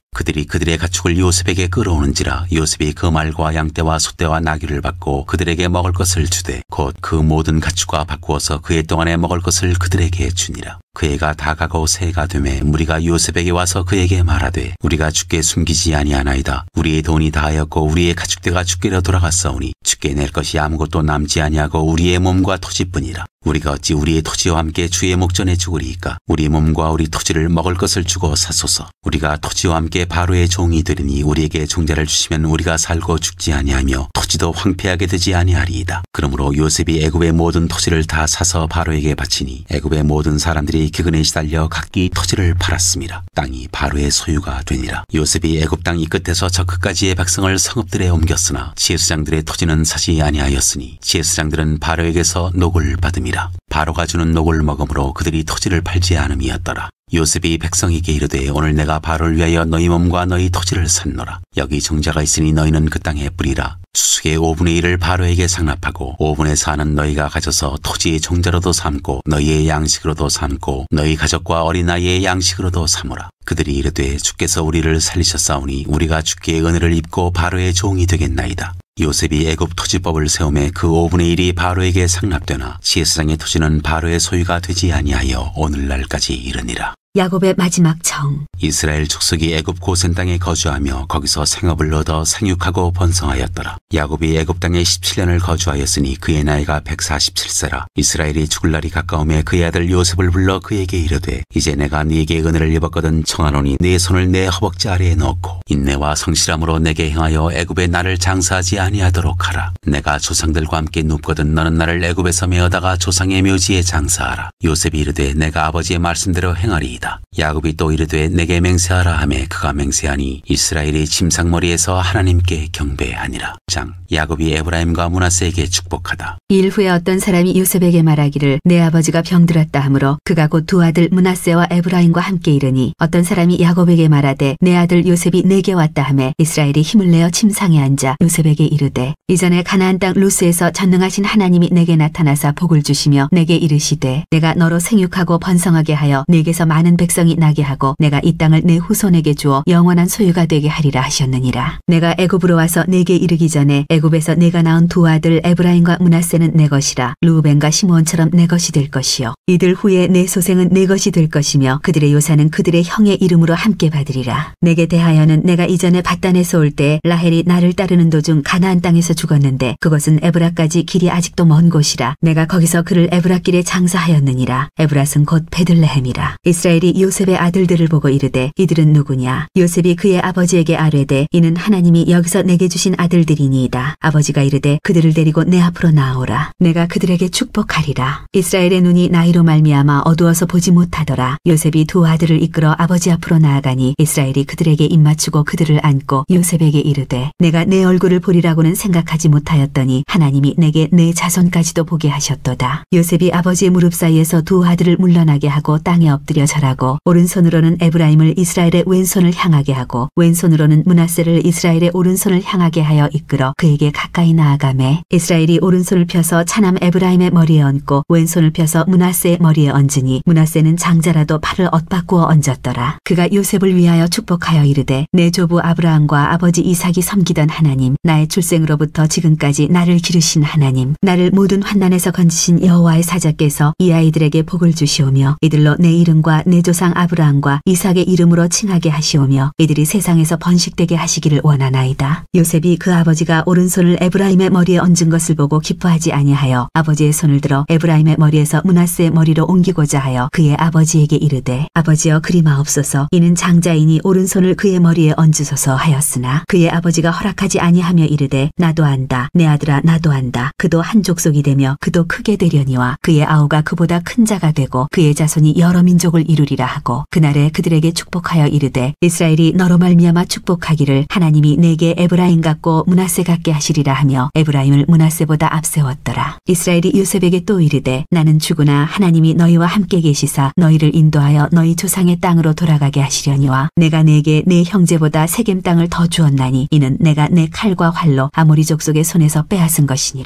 그들이 그들의 가축을 요셉에게 끌어오는지라 요셉이 그 말과 양떼와 소떼와 나귀를 받고 그들에게 먹을 것을 주되 곧 그 모든 가축과 바꾸어서 그해 동안에 먹을 것을 그들에게 주니라. 그 해가 다 가고 새해가 되매 무리가 요셉에게 와서 그에게 말하되 우리가 주께 숨기지 아니하나이다. 우리의 돈이 다하였고 우리의 가축대가 주께로 돌아갔사오니 주께 낼 것이 아무것도 남지 아니하고 우리의 몸과 토지뿐이라. 우리가 어찌 우리의 토지와 함께 주의 목전에 죽으리이까. 우리 몸과 우리 토지를 먹을 것을 주고 사소서. 우리가 토지와 함께 바로의 종이 되리니 우리에게 종자를 주시면 우리가 살고 죽지 아니하며 토지도 황폐하게 되지 아니하리이다. 그러므로 요셉이 애굽의 모든 토지를 다 사서 바로에게 바치니 애굽의 모든 사람들이 기근에 시달려 각기 토지를 팔았습니다. 땅이 바로의 소유가 되니라. 요셉이 애굽 땅 이 끝에서 저 끝까지의 백성을 성읍들에 옮겼으나 지혜수장들의 토지는 사지 아니하였으니 지혜수장들은 바로에게서 녹을 받음이라. 바로가 주는 녹을 먹음으로 그들이 토지를 팔지 않음이었더라. 요셉이 백성에게 이르되 오늘 내가 바로를 위하여 너희 몸과 너희 토지를 샀노라. 여기 종자가 있으니 너희는 그 땅에 뿌리라. 수수의 오분의 일을 바로에게 상납하고 오분의 사는 너희가 가져서 토지의 종자로도 삼고 너희의 양식으로도 삼고 너희 가족과 어린아이의 양식으로도 삼으라. 그들이 이르되 주께서 우리를 살리셨사오니 우리가 주께 은혜를 입고 바로의 종이 되겠나이다. 요셉이 애굽 토지법을 세우매 그 오분의 일이 바로에게 상납되나 지혜수장의 토지는 바로의 소유가 되지 아니하여 오늘날까지 이르니라. 야곱의 마지막 정. 이스라엘 족속이 애굽 고센 땅에 거주하며 거기서 생업을 얻어 생육하고 번성하였더라. 야곱이 애굽 땅에 십칠 년을 거주하였으니 그의 나이가 백사십칠 세라. 이스라엘이 죽을 날이 가까우매 그의 아들 요셉을 불러 그에게 이르되 이제 내가 네게 은혜를 입었거든 청하노니 네 손을 내 허벅지 아래에 넣고 인내와 성실함으로 내게 행하여 애굽에 나를 장사하지 아니하도록 하라. 내가 조상들과 함께 눕거든 너는 나를 애굽에서 메어다가 조상의 묘지에 장사하라. 요셉이 이르되 내가 아버지의 말씀대로 행하리이다. 야곱이 또 이르되 내게 맹세하라 하매 그가 맹세하니 이스라엘이 침상머리에서 하나님께 경배하니라. 장 야곱이 에브라임과 므낫세에게 축복하다. 일 후에 어떤 사람이 요셉에게 말하기를 내 아버지가 병들었다 하므로 그가 곧 두 아들 므낫세와 에브라임과 함께 이르니 어떤 사람이 야곱에게 말하되 내 아들 요셉이 내게 왔다 하매 이스라엘이 힘을 내어 침상에 앉아 요셉에게 이르되 이전에 가나안 땅 루스에서 전능하신 하나님이 내게 나타나사 복을 주시며 내게 이르시되 내가 너로 생육하고 번성하게 하여 네게서 많은 백성이 나게 하고 내가 이 땅을 내 후손에게 주어 영원한 소유가 되게 하리라 하셨느니라. 내가 애굽으로 와서 내게 이르기 전에 애굽에서 내가 낳은 두 아들 에브라임과 므낫세는 내 것이라. 르우벤과 시므온처럼 내 것이 될 것이요 이들 후에 내 소생은 내 것이 될 것이며 그들의 요사는 그들의 형의 이름으로 함께 받으리라. 내게 대하여는 내가 이전에 바단에서 올 때 라헬이 나를 따르는 도중 가나안 땅에서 죽었는데 그것은 에브라까지 길이 아직도 먼 곳이라. 내가 거기서 그를 에브라길에 장사하였느니라. 에브랏은 곧 베들레헴이라. 이스라엘이 요셉의 아들들을 보고 이르되 이들은 누구냐? 요셉이 그의 아버지에게 아뢰되 이는 하나님이 여기서 내게 주신 아들들이니이다. 아버지가 이르되 그들을 데리고 내 앞으로 나아오라. 내가 그들에게 축복하리라. 이스라엘의 눈이 나이로 말미암아 어두워서 보지 못하더라. 요셉이 두 아들을 이끌어 아버지 앞으로 나아가니 이스라엘이 그들에게 입맞추고 그들을 안고 요셉에게 이르되 내가 내 얼굴을 보리라고는 생각하지 못하였더니 하나님이 내게 내 자손까지도 보게 하셨도다. 요셉이 아버지의 무릎 사이에서 두 아들을 물러나게 하고 땅에 엎드려 절하고 오른손으로는 에브라임을 이스라엘의 왼손을 향하게 하고 왼손으로는 므낫세를 이스라엘의 오른손을 향하게 하여 이끌어 그에게 가까이 나아가매 이스라엘이 오른손을 펴서 차남 에브라임의 머리에 얹고 왼손을 펴서 므낫세의 머리에 얹으니 므낫세는 장자라도 팔을 엇바꾸어 얹었더라. 그가 요셉을 위하여 축복하여 이르되 내 조부 아브라함과 아버지 이삭이 섬기던 하나님 나의 출생으로부터 지금까지 나를 기르신 하나님 나를 모든 환난에서 건지신 여호와의 사자께서 이 아이들에게 복을 주시오며 이들로 내 이름과 내 조상 아브라함과 이삭의 이름으로 칭하게 하시오며 이들이 세상에서 번식되게 하시기를 원하나이다. 요셉이 그 아버지가 오른손을 에브라임의 머리에 얹은 것을 보고 기뻐하지 아니하여 아버지의 손을 들어 에브라임의 머리에서 므낫세의 머리로 옮기고자 하여 그의 아버지에게 이르되 아버지여 그리 마옵소서 이는 장자이니 오른손을 그의 머리에 얹으소서 하였으나 그의 아버지가 허락하지 아니하며 이르되 나도 안다 내 아들아 나도 안다 그도 한 족속이 되며 그도 크게 되려니와 그의 아우가 그보다 큰 자가 되고 그의 자손이 여러 민족을 이루리라 하고 그날에 그들에게 축복하여 이르되 이스라엘이 너로 말미암아 축복하기를 하나님이 내게 에브라임 같고 므낫세 같게 하시리라 하며 에브라임을 므낫세보다 앞세웠더라. 이스라엘이 요셉에게 또 이르되 나는 죽으나 하나님이 너희와 함께 계시사 너희를 인도하여 너희 조상의 땅으로 돌아가게 하시려니와 내가 내게 내 형제보다 세겜 땅을 더 주었나니 이는 내가 내 칼과 활로 아모리 족속의 손에서 빼앗은 것이니라.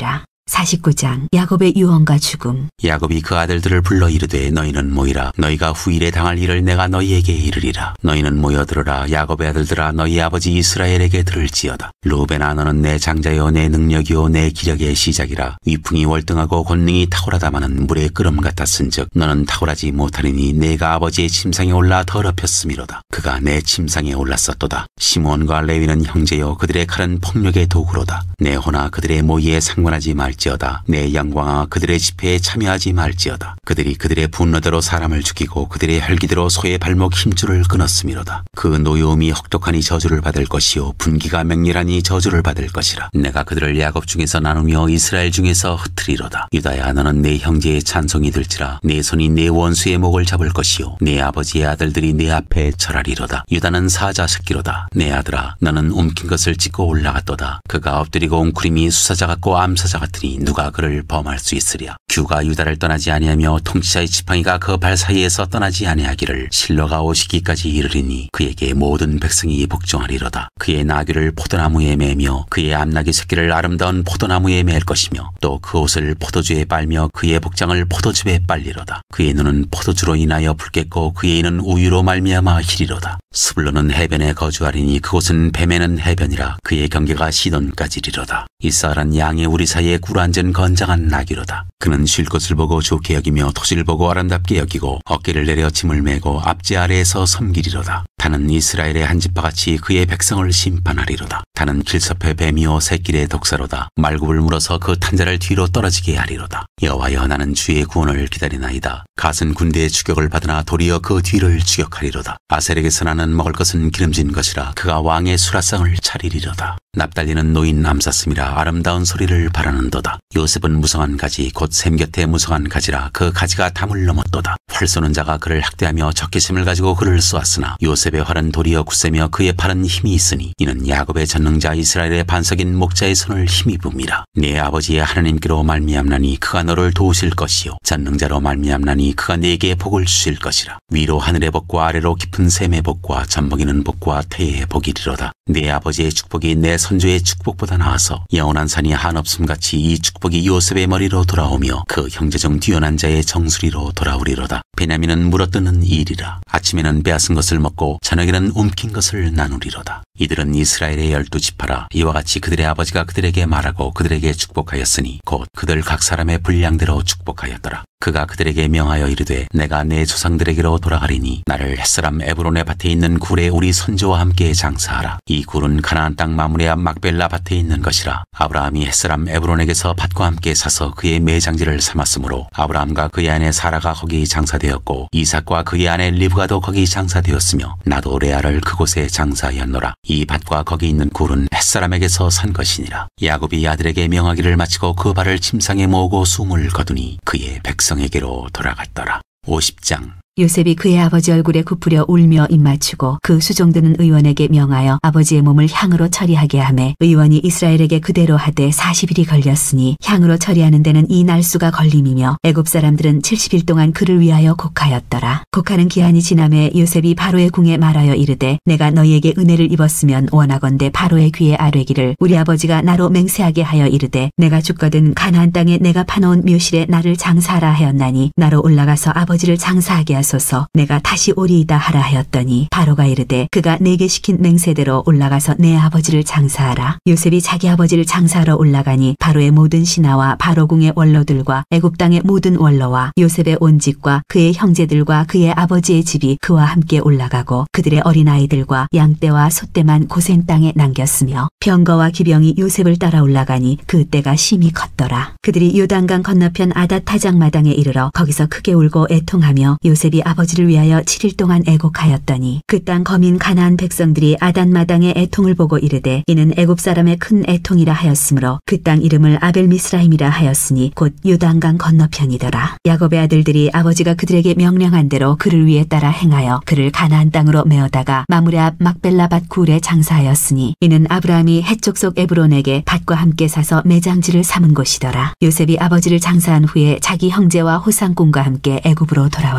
사십구 장 야곱의 유언과 죽음. 야곱이 그 아들들을 불러 이르되 너희는 모이라. 너희가 후일에 당할 일을 내가 너희에게 이르리라. 너희는 모여들어라. 야곱의 아들들아 너희 아버지 이스라엘에게 들을지어다. 루벤아 너는 내 장자요 내 능력이요 내 기력의 시작이라. 위풍이 월등하고 권능이 탁월하다마는 물의 끓음 같았은즉 너는 탁월하지 못하리니 내가 아버지의 침상에 올라 더럽혔음이로다. 그가 내 침상에 올랐었도다. 시몬과 레위는 형제요 그들의 칼은 폭력의 도구로다. 내 호나 그들의 모의에 상관하지 말지어다. 내 영광아 그들의 집회에 참여하지 말지어다. 그들이 그들의 분노대로 사람을 죽이고 그들의 혈기대로 소의 발목 힘줄을 끊었음이로다. 그 노여움이 혹독하니 저주를 받을 것이요 분기가 맹렬하니 저주를 받을 것이라. 내가 그들을 야곱 중에서 나누며 이스라엘 중에서 흩트리로다. 유다야 너는 내 형제의 찬송이 될지라. 내 손이 내 원수의 목을 잡을 것이요 내 아버지의 아들들이 내 앞에 절하리로다. 유다는 사자 새끼로다. 내 아들아 너는 움킨 것을 찢고 올라갔도다. 그가 엎드리고 웅크림이 수사자 같고 암사자 같으니 누가 그를 범할 수 있으랴. 규가 유다를 떠나지 아니하며 통치자의 지팡이가 그 발 사이에서 떠나지 아니하기를 실로가 오시기까지 이르리니 그에게 모든 백성이 복종하리로다. 그의 나귀를 포도나무에 매며 그의 암나귀 새끼를 아름다운 포도나무에 맬 것이며 또 그 옷을 포도주에 빨며 그의 복장을 포도즙에 빨리로다. 그의 눈은 포도주로 인하여 붉겠고 그의 이는 우유로 말미암아 희리로다. 스불론은 해변에 거주하리니 그곳은 뱀에는 해변이라. 그의 경계가 시돈까지리로다. 이스라엘은 양의 우리 사이에 꿇어앉은 건장한 나귀로다. 그는 쉴 곳을 보고 좋게 여기며 토지를 보고 아름답게 여기고 어깨를 내려 짐을 메고 앞지 아래에서 섬기리로다. 다는 이스라엘의 한 지파같이 그의 백성을 심판하리로다. 다는 길섭의 뱀이요 새길의 독사로다. 말굽을 물어서 그 탄자를 뒤로 떨어지게 하리로다. 여호와여 나는 주의 구원을 기다리나이다. 갓은 군대의 추격을 받으나 도리어 그 뒤를 추격하리로다. 아셀에게서 나는 먹을 것은 기름진 것이라. 그가 왕의 수라상을 차리리로다. 납달리는 노인 암사슴이라 아름다운 소리를 바라는도다. 요셉은 무성한 가지 곧 샘 곁에 무성한 가지라. 그 가지가 담을 넘었도다. 활 쏘는 자가 그를 학대하며 적개심을 가지고 그를 쏘았으나 요셉의 활은 도리어 굳세며 그의 팔은 힘이 있으니 이는 야곱의 전능자 이스라엘의 반석인 목자의 손을 힘입음이라. 네 아버지의 하나님께로 말미암나니 그가 너를 도우실 것이요 전능자로 말미암나니 그가 네게 복을 주실 것이라. 위로 하늘의 복과 아래로 깊은 샘의 복과 젖먹이는 복과 태의 복이리로다. 네 아버지의 축복이 내 선조의 축복보다 나아서 영원한 산이 한없음같이 이 축복이 요셉의 머리로 돌아오며 그 형제 중 뛰어난 자의 정수리로 돌아오리로다. 베냐민은 물어뜯는 일이라. 아침에는 빼앗은 것을 먹고 저녁에는 움킨 것을 나누리로다. 이들은 이스라엘의 열두 지파라. 이와 같이 그들의 아버지가 그들에게 말하고 그들에게 축복하였으니 곧 그들 각 사람의 분량대로 축복하였더라. 그가 그들에게 명하여 이르되 내가 내 조상들에게로 돌아가리니 나를 햇사람 에브론의 밭에 있는 굴에 우리 선조와 함께 장사하라. 이 굴은 가나안 땅 마므레 앞 막벨라 밭에 있는 것이라. 아브라함이 햇사람 에브론에게서 밭과 함께 사서 그의 매장지를 삼았으므로 아브라함과 그의 아내 사라가 거기 장사되었고 이삭과 그의 아내 리브가도 거기 장사되었으며 나도 레아를 그곳에 장사하였노라. 이 밭과 거기 있는 굴은 햇사람에게서 산 것이니라. 야곱이 아들에게 명하기를 마치고 그 발을 침상에 모으고 숨을 거두니 그의 백성에게로 돌아갔더라. 오십 장 요셉이 그의 아버지 얼굴에 굽으려 울며 입맞추고 그 수종드는 의원에게 명하여 아버지의 몸을 향으로 처리하게 하매 의원이 이스라엘에게 그대로 하되 사십 일이 걸렸으니 향으로 처리하는 데는 이 날수가 걸림이며 애굽 사람들은 칠십 일 동안 그를 위하여 곡하였더라. 곡하는 기한이 지남에 요셉이 바로의 궁에 말하여 이르되 내가 너희에게 은혜를 입었으면 원하건대 바로의 귀에 아뢰기를 우리 아버지가 나로 맹세하게 하여 이르되 내가 죽거든 가나안 땅에 내가 파놓은 묘실에 나를 장사하라 하였나니 나로 올라가서 아버지를 장사하게 하소서. 내가 다시 오리이다 하라 하였더니 바로가 이르되 그가 내게 시킨 맹세대로 올라가서 내 아버지를 장사하라. 요셉이 자기 아버지를 장사하러 올라가니 바로의 모든 신하와 바로궁의 원로들과 애굽 땅의 모든 원로와 요셉의 온 집과 그의 형제들과 그의 아버지의 집이 그와 함께 올라가고 그들의 어린아이들과 양떼와 소떼만 고센 땅에 남겼으며 병거와 기병이 요셉을 따라 올라가니 그 때가 심히 컸더라. 그들이 요단강 건너편 아닷 타작마당에 이르러 거기서 크게 울고 애통하며 요셉이 아버지를 위하여 칠 일 동안 애곡하였더니 그 땅 거민 가나안 백성들이 아닷마당의 애통을 보고 이르되 이는 애굽 사람의 큰 애통이라 하였으므로 그 땅 이름을 아벨미스라임이라 하였으니 곧 요단강 건너편이더라. 야곱의 아들들이 아버지가 그들에게 명령한 대로 그를 위해 따라 행하여 그를 가나안 땅으로 메어다가 마므레 앞 막벨라밭 굴에 장사하였으니 이는 아브라함이 헷 족속 에브론에게 밭과 함께 사서 매장지를 삼은 곳이더라. 요셉이 아버지를 장사한 후에 자기 형제와 호상꾼과 함께 애굽으로 돌아왔더라.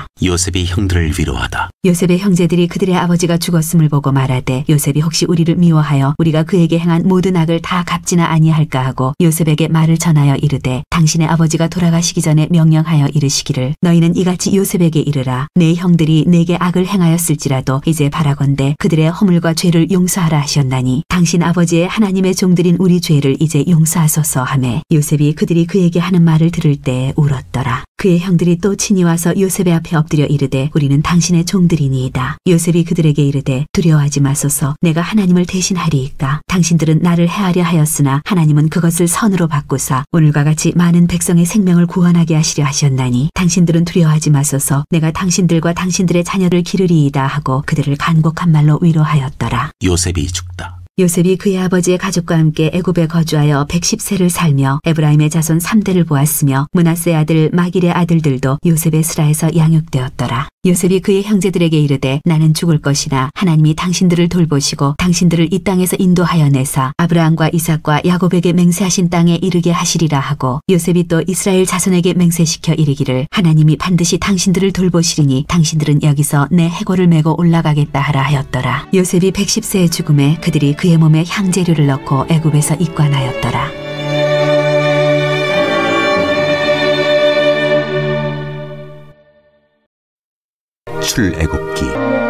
하였더라. 요셉이 형들을 위로하다. 요셉의 형제들이 그들의 아버지가 죽었음을 보고 말하되 요셉이 혹시 우리를 미워하여 우리가 그에게 행한 모든 악을 다 갚지나 아니할까 하고 요셉에게 말을 전하여 이르되 당신의 아버지가 돌아가시기 전에 명령하여 이르시기를 너희는 이같이 요셉에게 이르라. 내 형들이 내게 악을 행하였을지라도 이제 바라건대 그들의 허물과 죄를 용서하라 하셨나니 당신 아버지의 하나님의 종들인 우리 죄를 이제 용서하소서 하매 요셉이 그들이 그에게 하는 말을 들을 때 울었더라. 그의 형들이 또 친히 와서 요셉의 앞에 엎드려 이르되 우리는 당신의 종들이니이다. 요셉이 그들에게 이르되 두려워하지 마소서. 내가 하나님을 대신하리이까. 당신들은 나를 해하려 하였으나 하나님은 그것을 선으로 바꾸사 오늘과 같이 많은 백성의 생명을 구원하게 하시려 하셨나니 당신들은 두려워하지 마소서. 내가 당신들과 당신들의 자녀를 기르리이다 하고 그들을 간곡한 말로 위로하였더라. 요셉이 죽다. 요셉이 그의 아버지의 가족과 함께 애굽에 거주하여 백십 세를 살며 에브라임의 자손 삼 대를 보았으며 므낫세 아들 마길의 아들들도 요셉의 스라에서 양육되었더라. 요셉이 그의 형제들에게 이르되 나는 죽을 것이나 하나님이 당신들을 돌보시고 당신들을 이 땅에서 인도하여 내사 아브라함과 이삭과 야곱에게 맹세하신 땅에 이르게 하시리라 하고 요셉이 또 이스라엘 자손에게 맹세시켜 이르기를 하나님이 반드시 당신들을 돌보시리니 당신들은 여기서 내 해골을 메고 올라가겠다 하라 하였더라. 요셉이 백십 세의 죽음에 그들이 그의 몸에 향재료를 넣고 애굽에서 입관하였더라. 출애굽기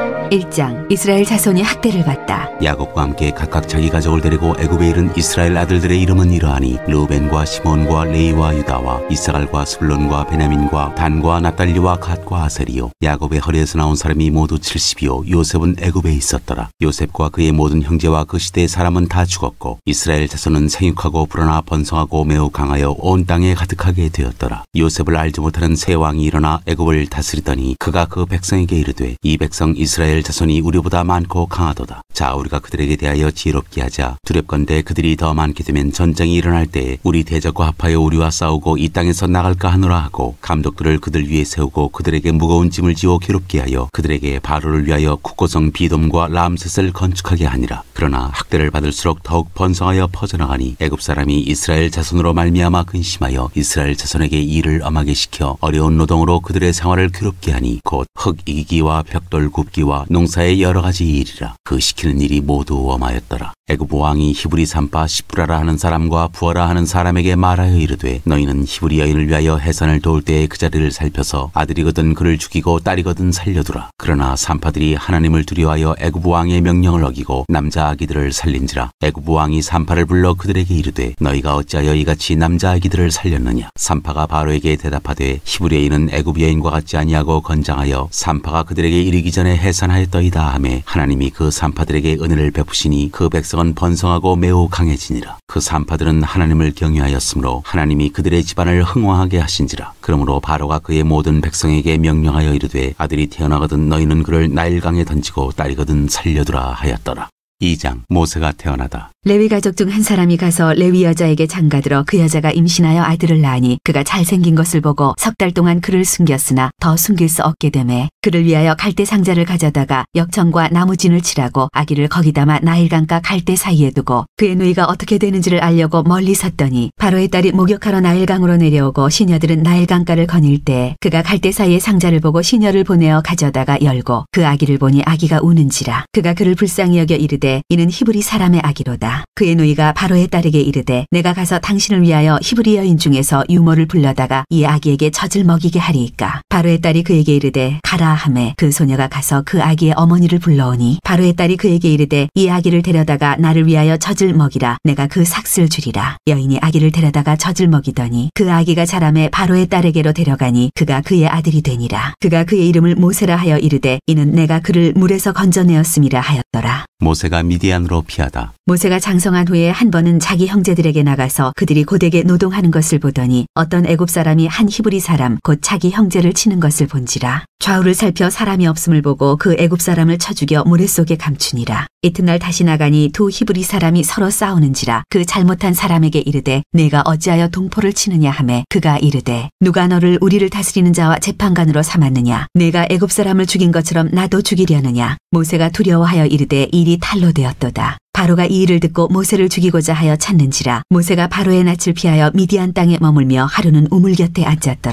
일 장. 이스라엘 자손이 학대를 받다. 야곱과 함께 각각 자기 가족을 데리고 애굽에 이른 이스라엘 아들들의 이름은 이러하니 르우벤과 시몬과 레이와 유다와 이사갈과 스불론과 베냐민과 단과 납달리와 갓과 아셀이요. 야곱의 허리에서 나온 사람이 모두 칠십이요. 요셉은 애굽에 있었더라. 요셉과 그의 모든 형제와 그 시대의 사람은 다 죽었고 이스라엘 자손은 생육하고 불어나 번성하고 매우 강하여 온 땅에 가득하게 되었더라. 요셉을 알지 못하는 새 왕이 일어나 애굽을 다스리더니 그가 그 백성에게 이르되 이 백성 이스라엘 자손이 우리보다 많고 강하도다. 자 우리가 그들에게 대하여 지혜롭게 하자. 두렵건대 그들이 더 많게 되면 전쟁이 일어날 때에 우리 대적과 합하여 우리와 싸우고 이 땅에서 나갈까 하노라 하고 감독들을 그들 위에 세우고 그들에게 무거운 짐을 지어 괴롭게 하여 그들에게 바로를 위하여 국고성 비돔과 람셋을 건축하게 하니라. 그러나 학대를 받을수록 더욱 번성하여 퍼져나가니 애굽 사람이 이스라엘 자손으로 말미암아 근심하여 이스라엘 자손에게 일을 엄하게 시켜 어려운 노동으로 그들의 생활을 괴롭게 하니 곧 흙 이기기와 벽돌 굽기와 농사의 여러 가지 일이라. 그 시키는 일이 모두 엄하였더라. 애굽 왕이 히브리 산파 시프라라 하는 사람과 부하라 하는 사람에게 말하여 이르되 너희는 히브리 여인을 위하여 해산을 도울 때에 그 자리를 살펴서 아들이거든 그를 죽이고 딸이거든 살려두라. 그러나 산파들이 하나님을 두려워하여 애굽 왕의 명령을 어기고 남자 아기들을 살린지라. 애굽 왕이 산파를 불러 그들에게 이르되 너희가 어찌하여 이같이 남자 아기들을 살렸느냐. 산파가 바로에게 대답하되 히브리 여인은 애굽 여인과 같지 아니하고 건장하여 산파가 그들에게 이르기 전에 해산하였더이다 하매 하나님이 그 산파들에게 은혜를 베푸시니 그 백성은 번성하고 매우 강해지니라. 그 산파들은 하나님을 경외하였으므로 하나님이 그들의 집안을 흥왕하게 하신지라. 그러므로 바로가 그의 모든 백성에게 명령하여 이르되 아들이 태어나거든 너희는 그를 나일강에 던지고 딸이거든 살려두라 하였더라. 이 장. 모세가 태어나다. 레위 가족 중 한 사람이 가서 레위 여자에게 장가들어 그 여자가 임신하여 아들을 낳으니 그가 잘생긴 것을 보고 석 달 동안 그를 숨겼으나 더 숨길 수 없게 되매 그를 위하여 갈대 상자를 가져다가 역청과 나무진을 칠하고 아기를 거기 담아 나일강과 갈대 사이에 두고 그의 누이가 어떻게 되는지를 알려고 멀리 섰더니 바로의 딸이 목욕하러 나일강으로 내려오고 시녀들은 나일강가를 거닐 때 그가 갈대 사이에 상자를 보고 시녀를 보내어 가져다가 열고 그 아기를 보니 아기가 우는지라. 그가 그를 불쌍히 여겨 이르되 이는 히브리 사람의 아기로다. 그의 누이가 바로의 딸에게 이르되 내가 가서 당신을 위하여 히브리 여인 중에서 유모를 불러다가 이 아기에게 젖을 먹이게 하리이까. 바로의 딸이 그에게 이르되 가라 하매 그 소녀가 가서 그 아기의 어머니를 불러오니 바로의 딸이 그에게 이르되 이 아기를 데려다가 나를 위하여 젖을 먹이라. 내가 그 삭슬 주리라. 여인이 아기를 데려다가 젖을 먹이더니 그 아기가 자라매 바로의 딸에게로 데려가니 그가 그의 아들이 되니라. 그가 그의 이름을 모세라 하여 이르되 이는 내가 그를 물에서 건져내었음이라 하였더라. 모세가 미디안으로 피하다. 모세가 장성한 후에 한 번은 자기 형제들에게 나가서 그들이 고되게 노동하는 것을 보더니 어떤 애굽 사람이 한 히브리 사람 곧 자기 형제를 치는 것을 본지라. 좌우를 살펴 사람이 없음을 보고 그 애굽 사람을 쳐 죽여 모래 속에 감추니라. 이튿날 다시 나가니 두 히브리 사람이 서로 싸우는지라. 그 잘못한 사람에게 이르되 내가 어찌하여 동포를 치느냐 하매 그가 이르되 누가 너를 우리를 다스리는 자와 재판관으로 삼았느냐. 내가 애굽 사람을 죽인 것처럼 나도 죽이려느냐. 모세가 두려워하여 이르되 일이 탈로 되었도다. 바로가 이 일을 듣고 모세를 죽이고자 하여 찾는지라. 모세가 바로의 낯을 피하여 미디안 땅에 머물며 하루는 우물 곁에 앉았더라.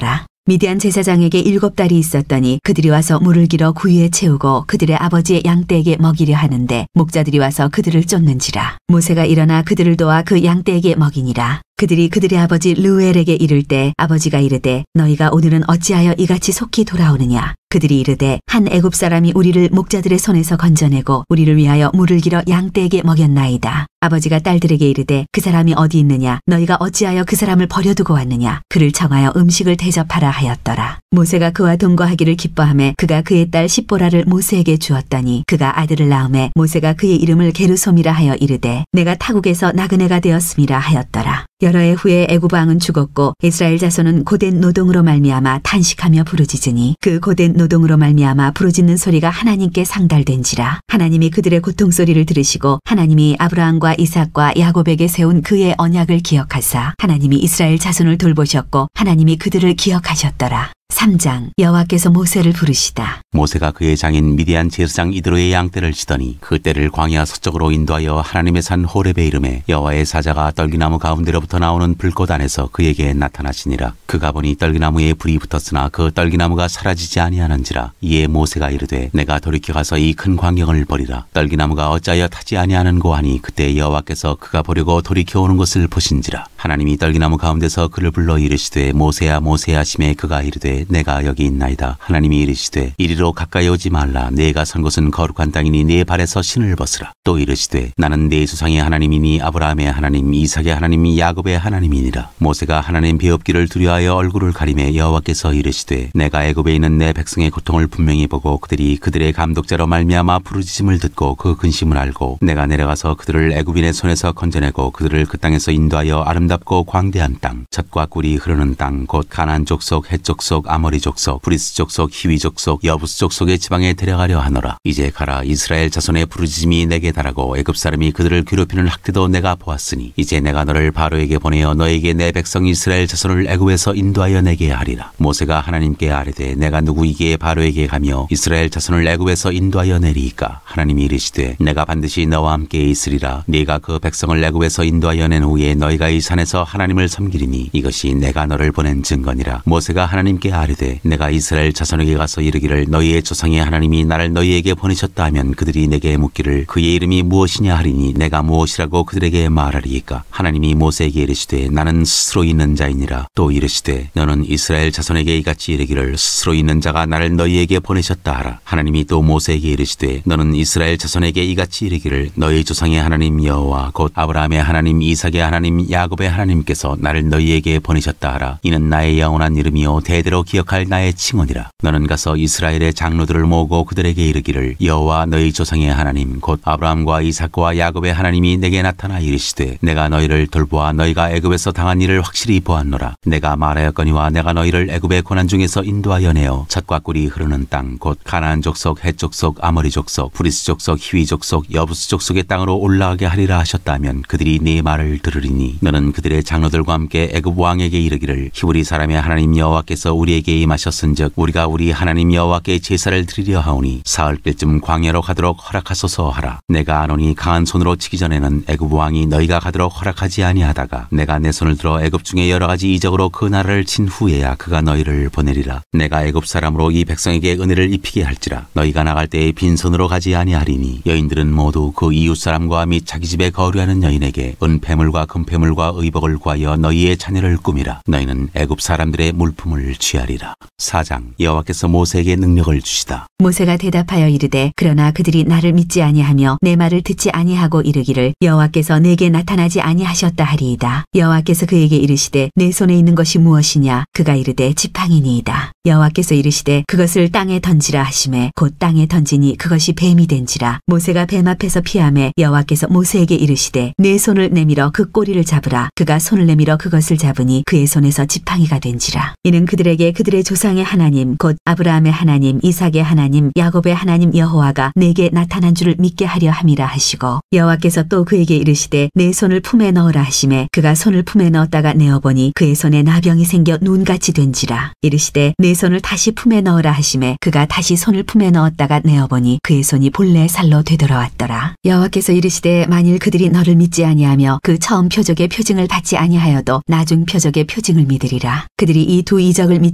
미디안 제사장에게 일곱 딸이 있었더니 그들이 와서 물을 길어 구유에 채우고 그들의 아버지의 양떼에게 먹이려 하는데 목자들이 와서 그들을 쫓는지라. 모세가 일어나 그들을 도와 그 양떼에게 먹이니라. 그들이 그들의 아버지 르우엘에게 이를 때 아버지가 이르되 너희가 오늘은 어찌하여 이같이 속히 돌아오느냐. 그들이 이르되 한 애굽 사람이 우리를 목자들의 손에서 건져내고 우리를 위하여 물을 길어 양떼에게 먹였나이다. 아버지가 딸들에게 이르되 그 사람이 어디 있느냐. 너희가 어찌하여 그 사람을 버려두고 왔느냐. 그를 청하여 음식을 대접하라 하였더라. 모세가 그와 동거하기를 기뻐하며 그가 그의 딸 십보라를 모세에게 주었더니 그가 아들을 낳음에 모세가 그의 이름을 게르솜이라 하여 이르되 내가 타국에서 나그네가 되었음이라 하였더라. 여러 해 후에 애굽 왕은 죽었고 이스라엘 자손은 고된 노동으로 말미암아 탄식하며 부르짖으니 그 고된 노동으로 말미암아 부르짖는 소리가 하나님께 상달된지라. 하나님이 그들의 고통 소리를 들으시고 하나님이 아브라함과 이삭과 야곱에게 세운 그의 언약을 기억하사 하나님이 이스라엘 자손을 돌보셨고 하나님이 그들을 기억하셨더라. 삼 장. 여호와께서 모세를 부르시다. 모세가 그의 장인 미디안 제사장 이드로의 양떼를 치더니 그 떼를 광야 서쪽으로 인도하여 하나님의 산 호렙에 이르매 여호와의 사자가 떨기나무 가운데로부터 나오는 불꽃 안에서 그에게 나타나시니라. 그가 보니 떨기나무에 불이 붙었으나 그 떨기나무가 사라지지 아니하는지라. 이에 모세가 이르되 내가 돌이켜 가서 이 큰 광경을 보리라. 떨기나무가 어찌하여 타지 아니하는고 하니 그때 여호와께서 그가 보려고 돌이켜 오는 것을 보신지라. 하나님이 떨기나무 가운데서 그를 불러 이르시되 모세야 모세야 하시매 그가 이르되 내가 여기 있나이다. 하나님이 이르시되 이리로 가까이 오지 말라. 네가 선 곳은 거룩한 땅이니 네 발에서 신을 벗으라. 또 이르시되 나는 네 조상의 하나님이니 아브라함의 하나님 이삭의 하나님 야곱의 하나님이니라. 모세가 하나님 배웁기를 두려워하여 얼굴을 가리매 여호와께서 이르시되 내가 애굽에 있는 내 백성의 고통을 분명히 보고 그들이 그들의 감독자로 말미암아 부르짖음을 듣고 그 근심을 알고 내가 내려가서 그들을 애굽인의 손에서 건져내고 그들을 그 땅에서 인도하여 아름답고 광대한 땅 젖과 꿀이 흐르는 땅 곧 가나안 족속 헷 족속 아모리 족속, 브리스 족속, 히위 족속, 여부스 족속의 지방에 데려가려 하노라. 이제 가라. 이스라엘 자손의 부르짖음이 내게 달하고 애굽 사람이 그들을 괴롭히는 학대도 내가 보았으니 이제 내가 너를 바로에게 보내어 너에게 내 백성 이스라엘 자손을 애굽에서 인도하여 내게 하리라. 모세가 하나님께 아뢰되 내가 누구이기에 바로에게 가며 이스라엘 자손을 애굽에서 인도하여 내리이까. 하나님이 이르시되 내가 반드시 너와 함께 있으리라. 네가 그 백성을 애굽에서 인도하여 낸 후에 너희가 이 산에서 하나님을 섬기리니 이것이 내가 너를 보낸 증거니라. 모세가 하나님께 아뢰되 내가 이스라엘 자손에게 가서 이르기를 너희의 조상의 하나님이 나를 너희에게 보내셨다 하면 그들이 내게 묻기를 그의 이름이 무엇이냐 하리니 내가 무엇이라고 그들에게 말하리이까. 하나님이 모세에게 이르시되 나는 스스로 있는 자이니라. 또 이르시되 너는 이스라엘 자손에게 이같이 이르기를 스스로 있는 자가 나를 너희에게 보내셨다 하라. 하나님이 또 모세에게 이르시되 너는 이스라엘 자손에게 이같이 이르기를 너희 조상의 하나님 여호와 곧 아브라함의 하나님 이삭의 하나님 야곱의 하나님께서 나를 너희에게 보내셨다 하라. 이는 나의 영원한 이름이요 대대로 기억할 나의 칭언이라. 너는 가서 이스라엘의 장로들을 모으고 그들에게 이르기를 여호와 너희 조상의 하나님 곧 아브라함과 이삭과 야곱의 하나님이 내게 나타나 이르시되 내가 너희를 돌보아 너희가 애굽에서 당한 일을 확실히 보았노라. 내가 말하였거니와 내가 너희를 애굽의 고난 중에서 인도하여 내어 젖과 꿀이 흐르는 땅 곧 가나안 족속 헷 족속 아모리 족속 브리스 족속 히위 족속 여부스 족속의 땅으로 올라가게 하리라 하셨다면 그들이 네 말을 들으리니 너는 그들의 장로들과 함께 애굽 왕에게 이르기를 히브리 사람의 하나님 여호와께서 우리에게 임하셨은즉 우리가 우리 하나님 여호와께 제사를 드리려 하오니 사흘길쯤 광야로 가도록 허락하소서 하라. 내가 아노니 강한 손으로 치기 전에는 애굽 왕이 너희가 가도록 허락하지 아니하다가 내가 내 손을 들어 애굽 중에 여러 가지 이적으로 그 나라를 친 후에야 그가 너희를 보내리라. 내가 애굽 사람으로 이 백성에게 은혜를 입히게 할지라. 너희가 나갈 때에 빈손으로 가지 아니하리니 여인들은 모두 그 이웃 사람과 및 자기 집에 거류하는 여인에게 은폐물과 금폐물과 의복을 구하여 너희의 자녀를 꾸미라. 너희는 애굽 사람들의 물품을 취하리라. 사 장. 여호와께서 모세에게 능력을 주시다. 모세가 대답하여 이르되 그러나 그들이 나를 믿지 아니하며 내 말을 듣지 아니하고 이르기를 여호와께서 내게 나타나지 아니하셨다 하리이다. 여호와께서 그에게 이르시되 내 손에 있는 것이 무엇이냐. 그가 이르되 지팡이니이다. 여호와께서 이르시되 그것을 땅에 던지라 하시매 곧 땅에 던지니 그것이 뱀이 된지라. 모세가 뱀 앞에서 피하매 여호와께서 모세에게 이르시되 내 손을 내밀어 그 꼬리를 잡으라. 그가 손을 내밀어 그것을 잡으니 그의 손에서 지팡이가 된지라. 이는 그들에게 그들의 조상의 하나님 곧 아브라함의 하나님 이삭의 하나님 야곱의 하나님 여호와가 내게 나타난 줄을 믿게 하려 함이라 하시고 여호와께서 또 그에게 이르시되 내 손을 품에 넣으라 하시매 그가 손을 품에 넣었다가 내어보니 그의 손에 나병이 생겨 눈같이 된지라. 이르시되 내 손을 다시 품에 넣으라 하시매 그가 다시 손을 품에 넣었다가 내어보니 그의 손이 본래 살로 되돌아왔더라. 여호와께서 이르시되 만일 그들이 너를 믿지 아니하며 그 처음 표적의 표징을 받지 아니하여도 나중 표적의 표징을 믿으리라. 그들이 이 두 이적을 믿지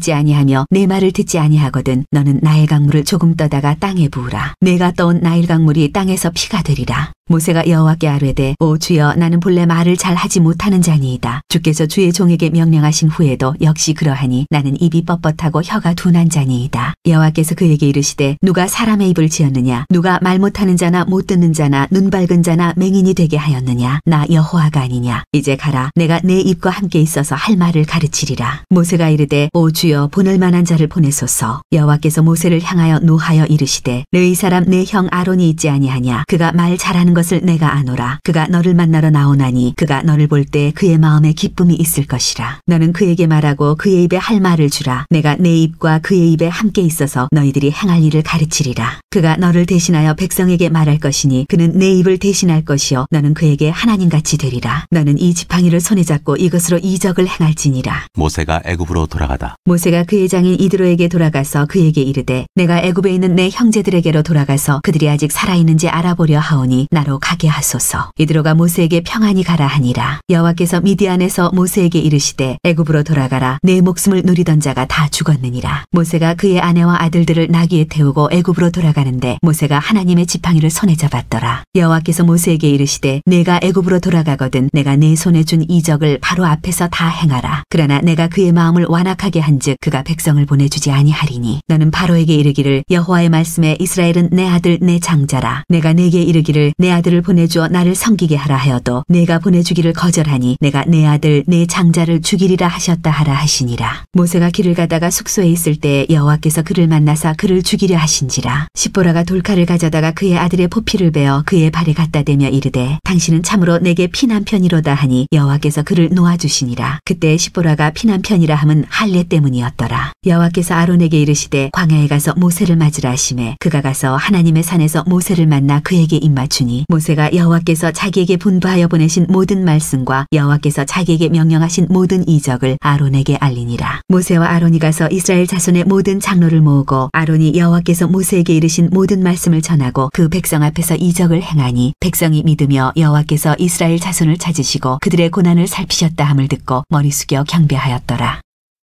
듣지 아니하며 내 말을 듣지 아니하거든 너는 나일 강물을 조금 떠다가 땅에 부으라. 내가 떠온 나일 강물이 땅에서 피가 되리라. 모세가 여호와께 아뢰되 오 주여 나는 본래 말을 잘 하지 못하는 자니이다. 주께서 주의 종에게 명령하신 후에도 역시 그러하니 나는 입이 뻣뻣하고 혀가 둔한 자니이다. 여호와께서 그에게 이르시되 누가 사람의 입을 지었느냐 누가 말 못하는 자나 못 듣는 자나 눈 밝은 자나 맹인이 되게 하였느냐 나 여호와가 아니냐. 이제 가라. 내가 내 입과 함께 있어서 할 말을 가르치리라. 모세가 이르되 오 주여 보낼 만한 자를 보내소서. 여호와께서 모세를 향하여 노하여 이르시되 르이 사람 내 형 아론이 있지 아니하냐. 그가 말 잘하는 것을 내가 아노라. 그가 너를 만나러 나오나니 그가 너를 볼 때 그의 마음에 기쁨이 있을 것이라. 너는 그에게 말하고 그의 입에 할 말을 주라. 내가 내 입과 그의 입에 함께 있어서 너희들이 행할 일을 가르치리라. 그가 너를 대신하여 백성에게 말할 것이니 그는 내 입을 대신할 것이요 너는 그에게 하나님같이 되리라. 너는 이 지팡이를 손에 잡고 이것으로 이적을 행할지니라. 모세가 애굽으로 돌아가다. 모세가 그의 장인 이드로에게 돌아가서 그에게 이르되 내가 애굽에 있는 내 형제들에게로 돌아가서 그들이 아직 살아있는지 알아보려 하오니 나로 가게 하소서. 이드로가 모세에게 평안히 가라 하니라. 여호와께서 미디안에서 모세에게 이르시되 애굽으로 돌아가라. 내 목숨을 누리던 자가 다 죽었느니라. 모세가 그의 아내와 아들들을 나귀에 태우고 애굽으로 돌아가는데 모세가 하나님의 지팡이를 손에 잡았더라. 여호와께서 모세에게 이르시되 내가 애굽으로 돌아가거든 내가 내 손에 준 이적을 바로 앞에서 다 행하라. 그러나 내가 그의 마음을 완악하게 한즉 그가 백성을 보내주지 아니하리니 너는 바로에게 이르기를 여호와의 말씀에 이스라엘은 내 아들 내 장자라. 내가 내게 이르기를 내 아들을 보내주어 나를 섬기게 하라 하여도 내가 보내주기를 거절하니 내가 내 아들 내 장자를 죽이리라 하셨다 하라 하시니라. 모세가 길을 가다가 숙소에 있을 때 여호와께서 그를 만나사 그를 죽이려 하신지라. 십보라가 돌칼을 가져다가 그의 아들의 포피를 베어 그의 발에 갖다 대며 이르되 당신은 참으로 내게 피난 편이로다 하니 여호와께서 그를 놓아주시니라. 그때 십보라가 피난 편이라 함은 할례 때문이었더라. 여호와께서 아론에게 이르시되 광야에 가서 모세를 맞으라 하시매 그가 가서 하나님의 산에서 모세를 만나 그에게 입맞추니 모세가 여호와께서 자기에게 분부하여 보내신 모든 말씀과 여호와께서 자기에게 명령하신 모든 이적을 아론에게 알리니라. 모세와 아론이 가서 이스라엘 자손의 모든 장로를 모으고 아론이 여호와께서 모세에게 이르신 모든 말씀을 전하고 그 백성 앞에서 이적을 행하니 백성이 믿으며 여호와께서 이스라엘 자손을 찾으시고 그들의 고난을 살피셨다 함을 듣고 머리 숙여 경배하였더라.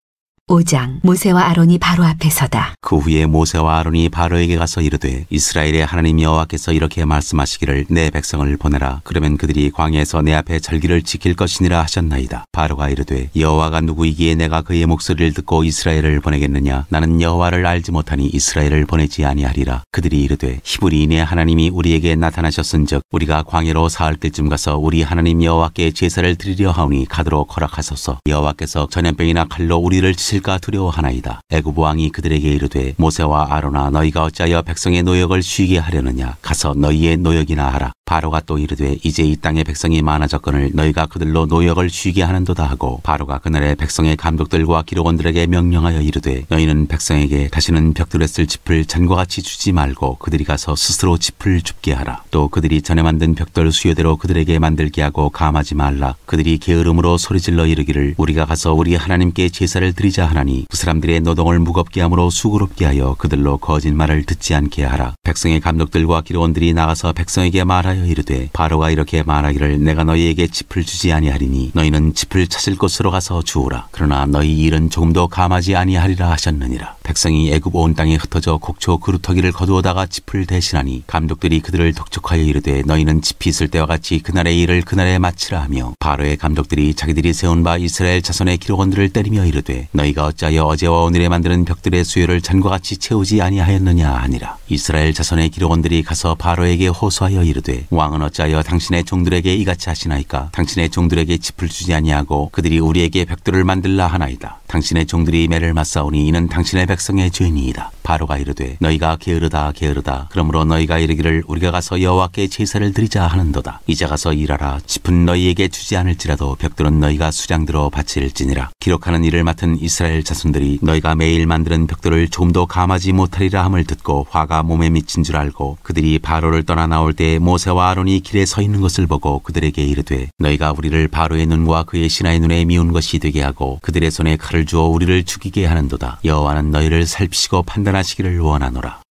오 장. 모세와 아론이 바로 앞에 서다. 그 후에 모세와 아론이 바로에게 가서 이르되 이스라엘의 하나님 여호와께서 이렇게 말씀하시기를 내 백성을 보내라. 그러면 그들이 광야에서 내 앞에 절기를 지킬 것이니라 하셨나이다. 바로가 이르되 여호와가 누구이기에 내가 그의 목소리를 듣고 이스라엘을 보내겠느냐. 나는 여호와를 알지 못하니 이스라엘을 보내지 아니하리라. 그들이 이르되 히브리인의 하나님이 우리에게 나타나셨은즉 우리가 광야로 사흘 때쯤 가서 우리 하나님 여호와께 제사를 드리려 하오니 가도록 허락하소서. 여호와께서 전염병이나 칼로 우리를 치실 까 두려워하나이다. 애굽 왕이 그들에게 이르되 모세와 아론아 너희가 어찌하여 백성의 노역을 쉬게 하려느냐. 가서 너희의 노역이나 하라. 바로가 또 이르되 이제 이 땅의 백성이 많아졌거늘 너희가 그들로 노역을 쉬게 하는도다 하고 바로가 그날에 백성의 감독들과 기록원들에게 명령하여 이르되 너희는 백성에게 다시는 벽돌에 쓸 짚을 전과 같이 주지 말고 그들이 가서 스스로 짚을 줍게 하라. 또 그들이 전에 만든 벽돌 수요대로 그들에게 만들게 하고 감하지 말라. 그들이 게으름으로 소리질러 이르기를 우리가 가서 우리 하나님께 제사를 드리자 하나니 그 사람들의 노동을 무겁게 함으로 수고롭게 하여 그들로 거짓말을 듣지 않게 하라. 백성의 감독들과 기록원들이 나가서 백성에게 말하여 이르되 바로가 이렇게 말하기를 내가 너희에게 짚을 주지 아니하리니 너희는 짚을 찾을 곳으로 가서 주오라. 그러나 너희 일은 조금도 감하지 아니하리라 하셨느니라. 백성이 애굽 온 땅에 흩어져 곡초 그루터기를 거두어다가 짚을 대신하니 감독들이 그들을 독촉하여 이르되 너희는 짚이 있을 때와 같이 그날의 일을 그날에 마치라 하며 바로의 감독들이 자기들이 세운 바 이스라엘 자손의 기록원들을 때리며 이르되 너희가 어찌하여 어제와 오늘에 만드는 벽들의 수요를 전과 같이 채우지 아니하였느냐 하니라. 이스라엘 자손의 기록원들이 가서 바로에게 호소하여 이르되 왕은 어찌하여 당신의 종들에게 이같이 하시나이까. 당신의 종들에게 짚을 주지 아니하고 그들이 우리에게 벽돌을 만들라 하나이다. 당신의 종들이 매를 맞사오니 이는 당신의 백성의 죄니이다. 바로가 이르되 너희가 게으르다 게으르다. 그러므로 너희가 이르기를 우리가 가서 여호와께 제사를 드리자 하는도다. 이제 가서 일하라. 짚은 너희에게 주지 않을지라도 벽돌은 너희가 수장들어 바칠지니라. 기록하는 일을 맡은 이스라엘 자손들이 너희가 매일 만드는 벽돌을 조금도 감하지 못하리라 함을 듣고 화가 몸에 미친 줄 알고 그들이 바로를 떠나 나올 때 모세와 아론이 길에 서 있는 것을 보고 그들에게 이르되 너희가 우리를 바로의 눈과 그의 신하의 눈에 미운 것이 되게 하고 그들의 손에 칼을 주어 우리를 죽이게 하는도다. 여호와는 너희를 살피시고 판단하시기를 원하노라.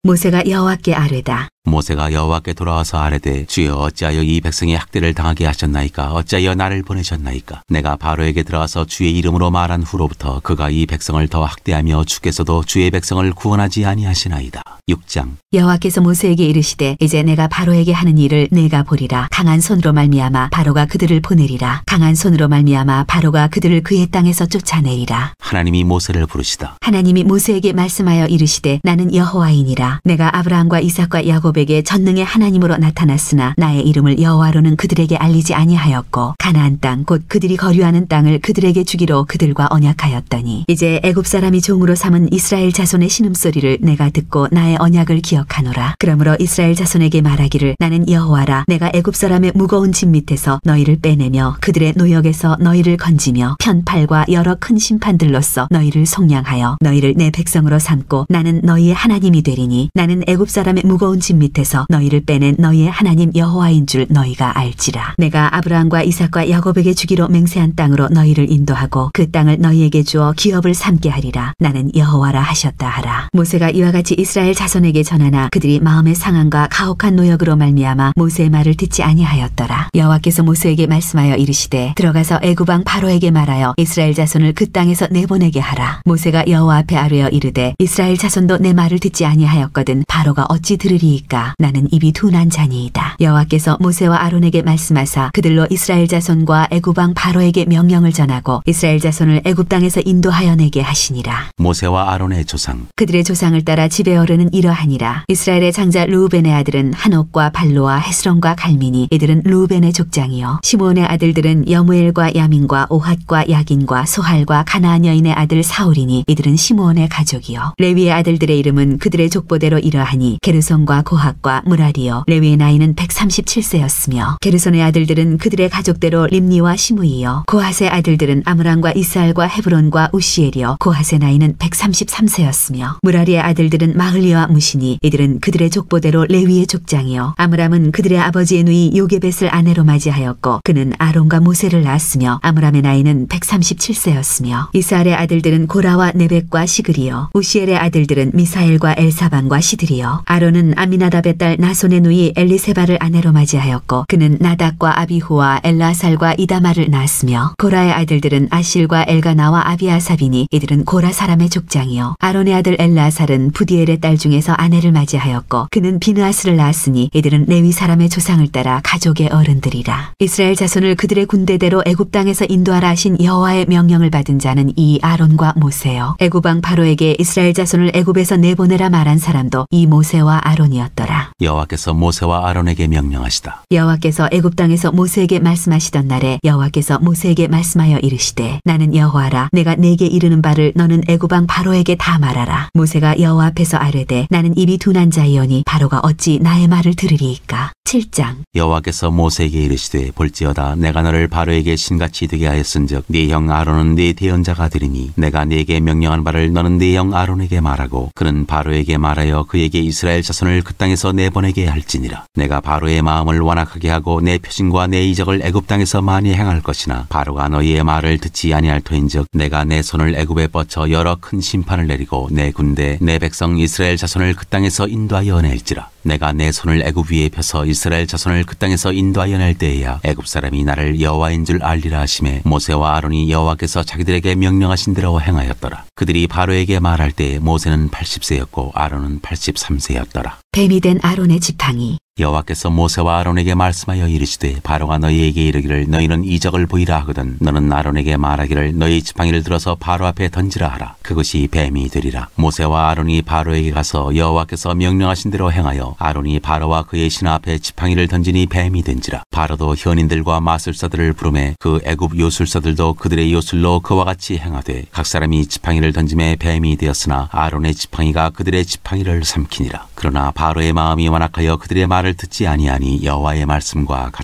모세가 여호와께 아뢰다. 모세가 여호와께 돌아와서 아뢰되 주여 어찌하여 이 백성이 학대를 당하게 하셨나이까? 어찌하여 나를 보내셨나이까? 내가 바로에게 들어가서 주의 이름으로 말한 후로부터 그가 이 백성을 더 학대하며 주께서도 주의 백성을 구원하지 아니하시나이다. 육 장. 여호와께서 모세에게 이르시되 이제 내가 바로에게 하는 일을 내가 보리라. 강한 손으로 말미암아 바로가 그들을 보내리라. 강한 손으로 말미암아 바로가 그들을 그의 땅에서 쫓아내리라. 하나님이 모세를 부르시다. 하나님이 모세에게 말씀하여 이르시되 나는 여호와이니라. 내가 아브라함과 이삭과 야곱에게 전능의 하나님으로 나타났으나 나의 이름을 여호와로는 그들에게 알리지 아니하였고 가나안 땅 곧 그들이 거류하는 땅을 그들에게 주기로 그들과 언약하였더니 이제 애굽 사람이 종으로 삼은 이스라엘 자손의 신음소리를 내가 듣고 나의 언약을 기억하노라. 그러므로 이스라엘 자손에게 말하기를 나는 여호와라. 내가 애굽 사람의 무거운 짐 밑에서 너희를 빼내며 그들의 노역에서 너희를 건지며 편팔과 여러 큰 심판들로써 너희를 속량하여 너희를 내 백성으로 삼고 나는 너희의 하나님이 되리니 나는 애굽 사람의 무거운 짐 밑에서 너희를 빼낸 너희의 하나님 여호와인 줄 너희가 알지라. 내가 아브라함과 이삭과 야곱에게 주기로 맹세한 땅으로 너희를 인도하고 그 땅을 너희에게 주어 기업을 삼게 하리라. 나는 여호와라 하셨다 하라. 모세가 이와 같이 이스라엘 자손에게 전하나 그들이 마음의 상함과 가혹한 노역으로 말미암아 모세의 말을 듣지 아니하였더라. 여호와께서 모세에게 말씀하여 이르시되 들어가서 애굽 왕 바로에게 말하여 이스라엘 자손을 그 땅에서 내보내게 하라. 모세가 여호와 앞에 아뢰어 이르되 이스라엘 자손도 내 말을 듣지 아니하였거든 바로가 어찌 들으리이까? 나는 입이 둔한 자니이다. 여호와께서 모세와 아론에게 말씀하사 그들로 이스라엘 자손과 애굽 왕 바로에게 명령을 전하고 이스라엘 자손을 애굽 땅에서 인도하여 내게 하시니라. 모세와 아론의 조상. 그들의 조상을 따라 집에 어르는 이러하니라. 이스라엘의 장자 르우벤의 아들은 한옥과 발로와 헤스론과 갈민이 이들은 르우벤의 족장이요. 시므온의 아들들은 여무엘과 야민과 오핫과 야긴과 소할과 가나안 여인의 아들 사울이니 이들은 시므온의 가족이요. 레위의 아들들의 이름은 그들의 족보대로 이러하니 게르손과 고핫과 무라리요. 레위의 나이는 백삼십칠 세였으며 게르손의 아들들은 그들의 가족대로 림니와 시므이요. 고핫의 아들들은 아므람과 이스알과 헤브론과 우시엘이요. 고핫의 나이는 백삼십삼 세였으며 무라리의 아들들은 마흘리와 무시니 이들은 그들의 족보대로 레위의 족장이요. 아므람은 그들의 아버지의 누이 요게벳을 아내로 맞이하였고 그는 아론과 모세를 낳았으며 아므람의 나이는 백삼십칠 세였으며 이스알의 아들들은 고라와 네벡과 시그리요. 우시엘의 아들들은 미사엘과 엘사반과 시드리요. 아론은 아미나답의 딸 나손의 누이 엘리세바를 아내로 맞이하였고 그는 나닥과 아비후와 엘라살과 이다마를 낳았으며 고라의 아들들은 아실과 엘가나와 아비아삽이니 이들은 고라 사람의 족장이요. 아론의 아들 엘라살은 부디엘의 딸 중에서 아내를 맞이하였고 그는 비느하스를 낳았으니 이들은 레위 사람의 조상을 따라 가족의 어른들이라. 이스라엘 자손을 그들의 군대대로 애굽 땅에서 인도하라 하신 여호와의 명령을 받은 자는 이 아론과 모세요. 애굽 왕 바로에게 이스라엘 자손을 애굽에서 내보내라 말한 사람도 이 모세와 아론이었더라. 여호와께서 모세와 아론에게 명령하시다. 여호와께서 애굽 땅에서 모세에게 말씀하시던 날에 여호와께서 모세에게 말씀하여 이르시되 나는 여호와라. 내가 네게 이르는 바를 너는 애굽 왕 바로에게 다 말하라. 모세가 여호와 앞에서 아뢰되 나는 입이 둔한 자이오니 바로가 어찌 나의 말을 들으리이까? 칠 장. 여호와께서 모세에게 이르시되 볼지어다 내가 너를 바로에게 신같이 되게 하였은즉 네 형 아론은 네 대언자가 되리니 내가 네게 명령한 바를 너는 네 형 아론에게 말하고 그는 바로에게 말하여 그에게 이스라엘 자손을 그 땅에서 내보내게 할지니라. 내가 바로의 마음을 완악하게 하고 내 표징과 내 이적을 애굽 땅에서 많이 행할 것이나 바로가 너희의 말을 듣지 아니할 터인즉 내가 내 손을 애굽에 뻗쳐 여러 큰 심판을 내리고 내 군대 내 백성 이스라엘 자손을 그 땅에서 인도하여 낼지라. 내가 내 손을 애굽 위에 펴서 이스라엘 자손을 그 땅에서 인도하여 낼 때에야 애굽 사람이 나를 여호와인 줄 알리라 하시매 모세와 아론이 여호와께서 자기들에게 명령하신 대로 행하였더라. 그들이 바로에게 말할 때에 모세는 팔십 세였고 아론은 팔십삼 세였더라. 뱀이 된 아론의 지팡이. 여호와께서 모세와 아론에게 말씀하여 이르시되 바로가 너희에게 이르기를 너희는 이적을 보이라 하거든 너는 아론에게 말하기를 너희 지팡이를 들어서 바로 앞에 던지라 하라. 그것이 뱀이 되리라. 모세와 아론이 바로에게 가서 여호와께서 명령하신 대로 행하여 아론이 바로와 그의 신하 앞에 지팡이를 던지니 뱀이 된지라. 바로도 현인들과 마술사들을 부르매 그 애굽 요술사들도 그들의 요술로 그와 같이 행하되 각 사람이 지팡이를 던짐에 뱀이 되었으나 아론의 지팡이가 그들의 지팡이를 삼키니라. 그러나 바로의 마음이 완악하여 그들의 말을 듣지 아니하니 여호와의 말씀과 같더라.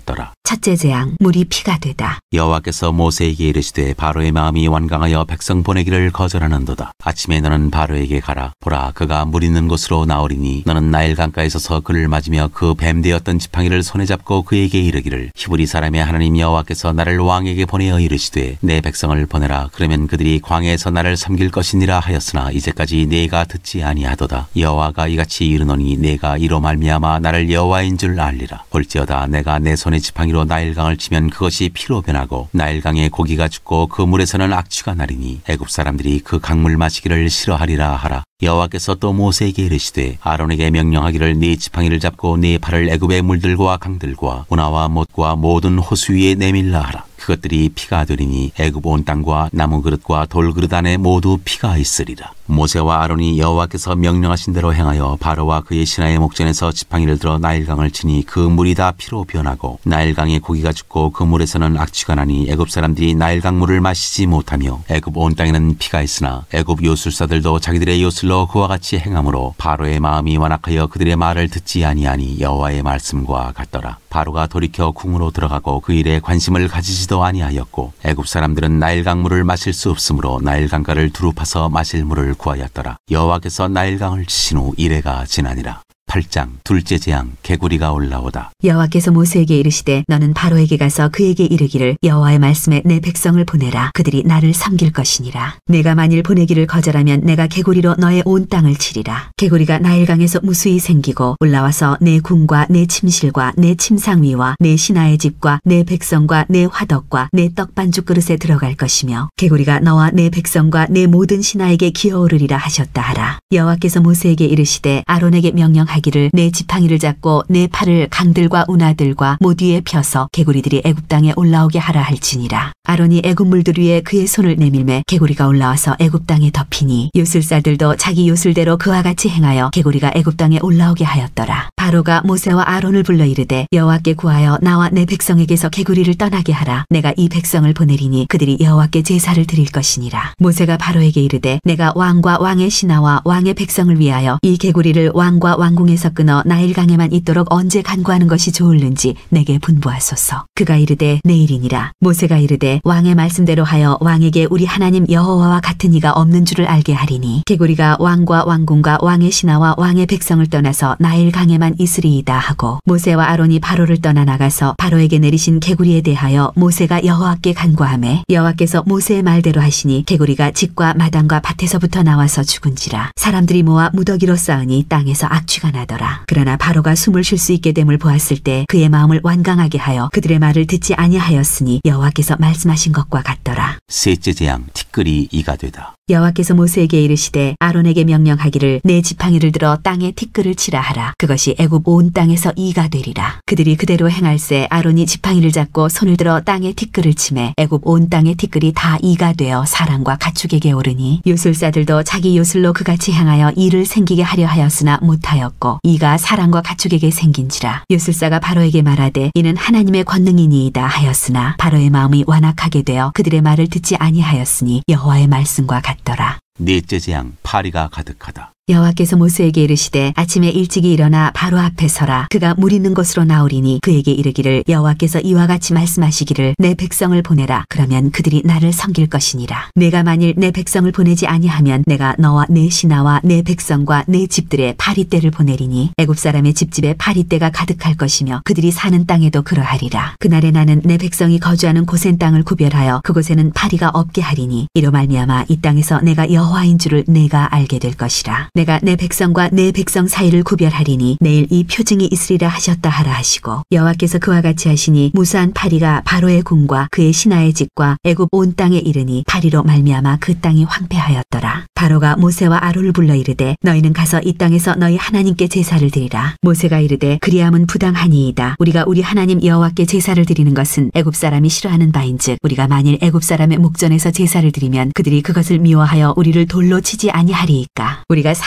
첫째 재앙 물이 피가 되다. 여호와께서 모세에게 이르시되 바로의 마음이 완강하여 백성 보내기를 거절하는도다. 아침에 너는 바로에게 가라. 보라, 그가 물 있는 곳으로 나오리니 너는 나일 강가에 서서 그를 맞으며 그 뱀 되었던 지팡이를 손에 잡고 그에게 이르기를 히브리 사람의 하나님 여호와께서 나를 왕에게 보내어 이르시되 내 백성을 보내라. 그러면 그들이 광야에서 나를 섬길 것이니라 하였으나 이제까지 네가 듣지 아니하도다. 여호와가 이같이 이르노니 내가 이로 말미암아 나를 여호와인 줄 알리라. 볼지어다 내가 내 손의 지팡이로 나일강을 치면 그것이 피로 변하고 나일강에 고기가 죽고 그 물에서는 악취가 나리니 애굽 사람들이 그 강물 마시기를 싫어하리라 하라. 여호와께서 또 모세에게 이르시되 아론에게 명령하기를 네 지팡이를 잡고 네 팔을 애굽의 물들과 강들과 운하와 못과 모든 호수 위에 내밀라 하라. 그것들이 피가 되리니 애굽 온 땅과 나무 그릇과 돌 그릇 안에 모두 피가 있으리라. 모세와 아론이 여호와께서 명령하신 대로 행하여 바로와 그의 신하의 목전에서 지팡이를 들어 나일강을 치니 그 물이 다 피로 변하고 나일강에 고기가 죽고 그 물에서는 악취가 나니 애굽 사람들이 나일강 물을 마시지 못하며 애굽 온 땅에는 피가 있으나 애굽 요술사들도 자기들의 요술로 그와 같이 행함으로 바로의 마음이 완악하여 그들의 말을 듣지 아니하니 여호와의 말씀과 같더라. 바로가 돌이켜 궁으로 들어가고 그 일에 관심을 가지지도 아니하였고 애굽 사람들은 나일강 물을 마실 수 없으므로 나일강가를 두루 파서 마실 물을 구하였더라. 여호와께서 나일강을 치신 후 이래가 지나니라. 팔 장 둘째 재앙 개구리가 올라오다. 여호와께서 모세에게 이르시되 너는 바로에게 가서 그에게 이르기를 여호와의 말씀에 내 백성을 보내라. 그들이 나를 섬길 것이니라. 내가 만일 보내기를 거절하면 내가 개구리로 너의 온 땅을 치리라. 개구리가 나일강에서 무수히 생기고 올라와서 내 궁과 내 침실과 내 침상 위와 내 신하의 집과 내 백성과 내 화덕과 내 떡반죽 그릇에 들어갈 것이며 개구리가 너와 내 백성과 내 모든 신하에게 기어오르리라 하셨다 하라. 여호와께서 모세에게 이르시되 아론에게 명령하기를 내 지팡이를 잡고 내 팔을 강들과 운하들과 모두 위에 펴서 개구리들이 애굽 땅에 올라오게 하라 할지니라. 아론이 애굽 물들 위에 그의 손을 내밀매 개구리가 올라와서 애굽 땅에 덮이니 요술사들도 자기 요술대로 그와 같이 행하여 개구리가 애굽 땅에 올라오게 하였더라. 바로가 모세와 아론을 불러 이르되 여호와께 구하여 나와 내 백성에게서 개구리를 떠나게 하라. 내가 이 백성을 보내리니 그들이 여호와께 제사를 드릴 것이니라. 모세가 바로에게 이르되 내가 왕과 왕의 신하와 왕의 백성을 위하여 이 개구리를 왕과 왕궁 에서 끊어 나일강에만 있도록 언제 간구하는 것이 좋을는지 내게 분부하소서. 그가 이르되 내일이니라. 모세가 이르되 왕의 말씀대로 하여 왕에게 우리 하나님 여호와와 같은 이가 없는 줄을 알게 하리니 개구리가 왕과 왕궁과 왕의 신하와 왕의 백성을 떠나서 나일강에만 있으리이다 하고 모세와 아론이 바로를 떠나 나가서 바로에게 내리신 개구리에 대하여 모세가 여호와께 간구하매 여호와께서 모세의 말대로 하시니 개구리가 집과 마당과 밭에서부터 나와서 죽은지라. 사람들이 모아 무더기로 쌓으니 땅에서 악취가 나더라. 그러나 바로가 숨을 쉴 수 있게 됨을 보았을 때 그의 마음을 완강하게 하여 그들의 말을 듣지 아니하였으니 여호와께서 말씀하신 것과 같더라. 셋째 재앙 티끌이 이가 되다. 여호와께서 모세에게 이르시되 아론에게 명령하기를 내 지팡이를 들어 땅에 티끌을 치라 하라. 그것이 애굽 온 땅에서 이가 되리라. 그들이 그대로 행할세 아론이 지팡이를 잡고 손을 들어 땅에 티끌을 치매 애굽 온 땅의 티끌이 다 이가 되어 사람과 가축에게 오르니 요술사들도 자기 요술로 그같이 행하여 이를 생기게 하려 하였으나 못하였고 이가 사람과 가축에게 생긴지라. 요술사가 바로에게 말하되 이는 하나님의 권능이니이다 하였으나 바로의 마음이 완악하게 되어 그들의 말을 듣지 아니하였으니 여호와의 말씀과 같더라. 넷째 재앙 파리가 가득하다. 여호와께서 모세에게 이르시되 아침에 일찍이 일어나 바로 앞에 서라. 그가 물 있는 곳으로 나오리니 그에게 이르기를 여호와께서 이와 같이 말씀하시기를 내 백성을 보내라. 그러면 그들이 나를 섬길 것이니라. 내가 만일 내 백성을 보내지 아니하면 내가 너와 내 신하와 내 백성과 내 집들의 파리떼를 보내리니 애굽 사람의 집집에 파리떼가 가득할 것이며 그들이 사는 땅에도 그러하리라. 그날에 나는 내 백성이 거주하는 고센 땅을 구별하여 그곳에는 파리가 없게 하리니 이로 말미암아 이 땅에서 내가 여호와인 줄을 내가 알게 될 것이라. 내가 내 백성과 내 백성 사이를 구별하리니 내일 이 표징이 있으리라 하셨다 하라 하시고 여호와께서 그와 같이 하시니 무수한 파리가 바로의 궁과 그의 신하의 집과 애굽 온 땅에 이르니 파리로 말미암아 그 땅이 황폐하였더라. 바로가 모세와 아론을 불러 이르되 너희는 가서 이 땅에서 너희 하나님께 제사를 드리라. 모세가 이르되 그리함은 부당하니이다. 우리가 우리 하나님 여호와께 제사를 드리는 것은 애굽 사람이 싫어하는 바인즉 우리가 만일 애굽 사람의 목전에서 제사를 드리면 그들이 그것을 미워하여 우리를 돌로 치지 아니하리이까. 우리가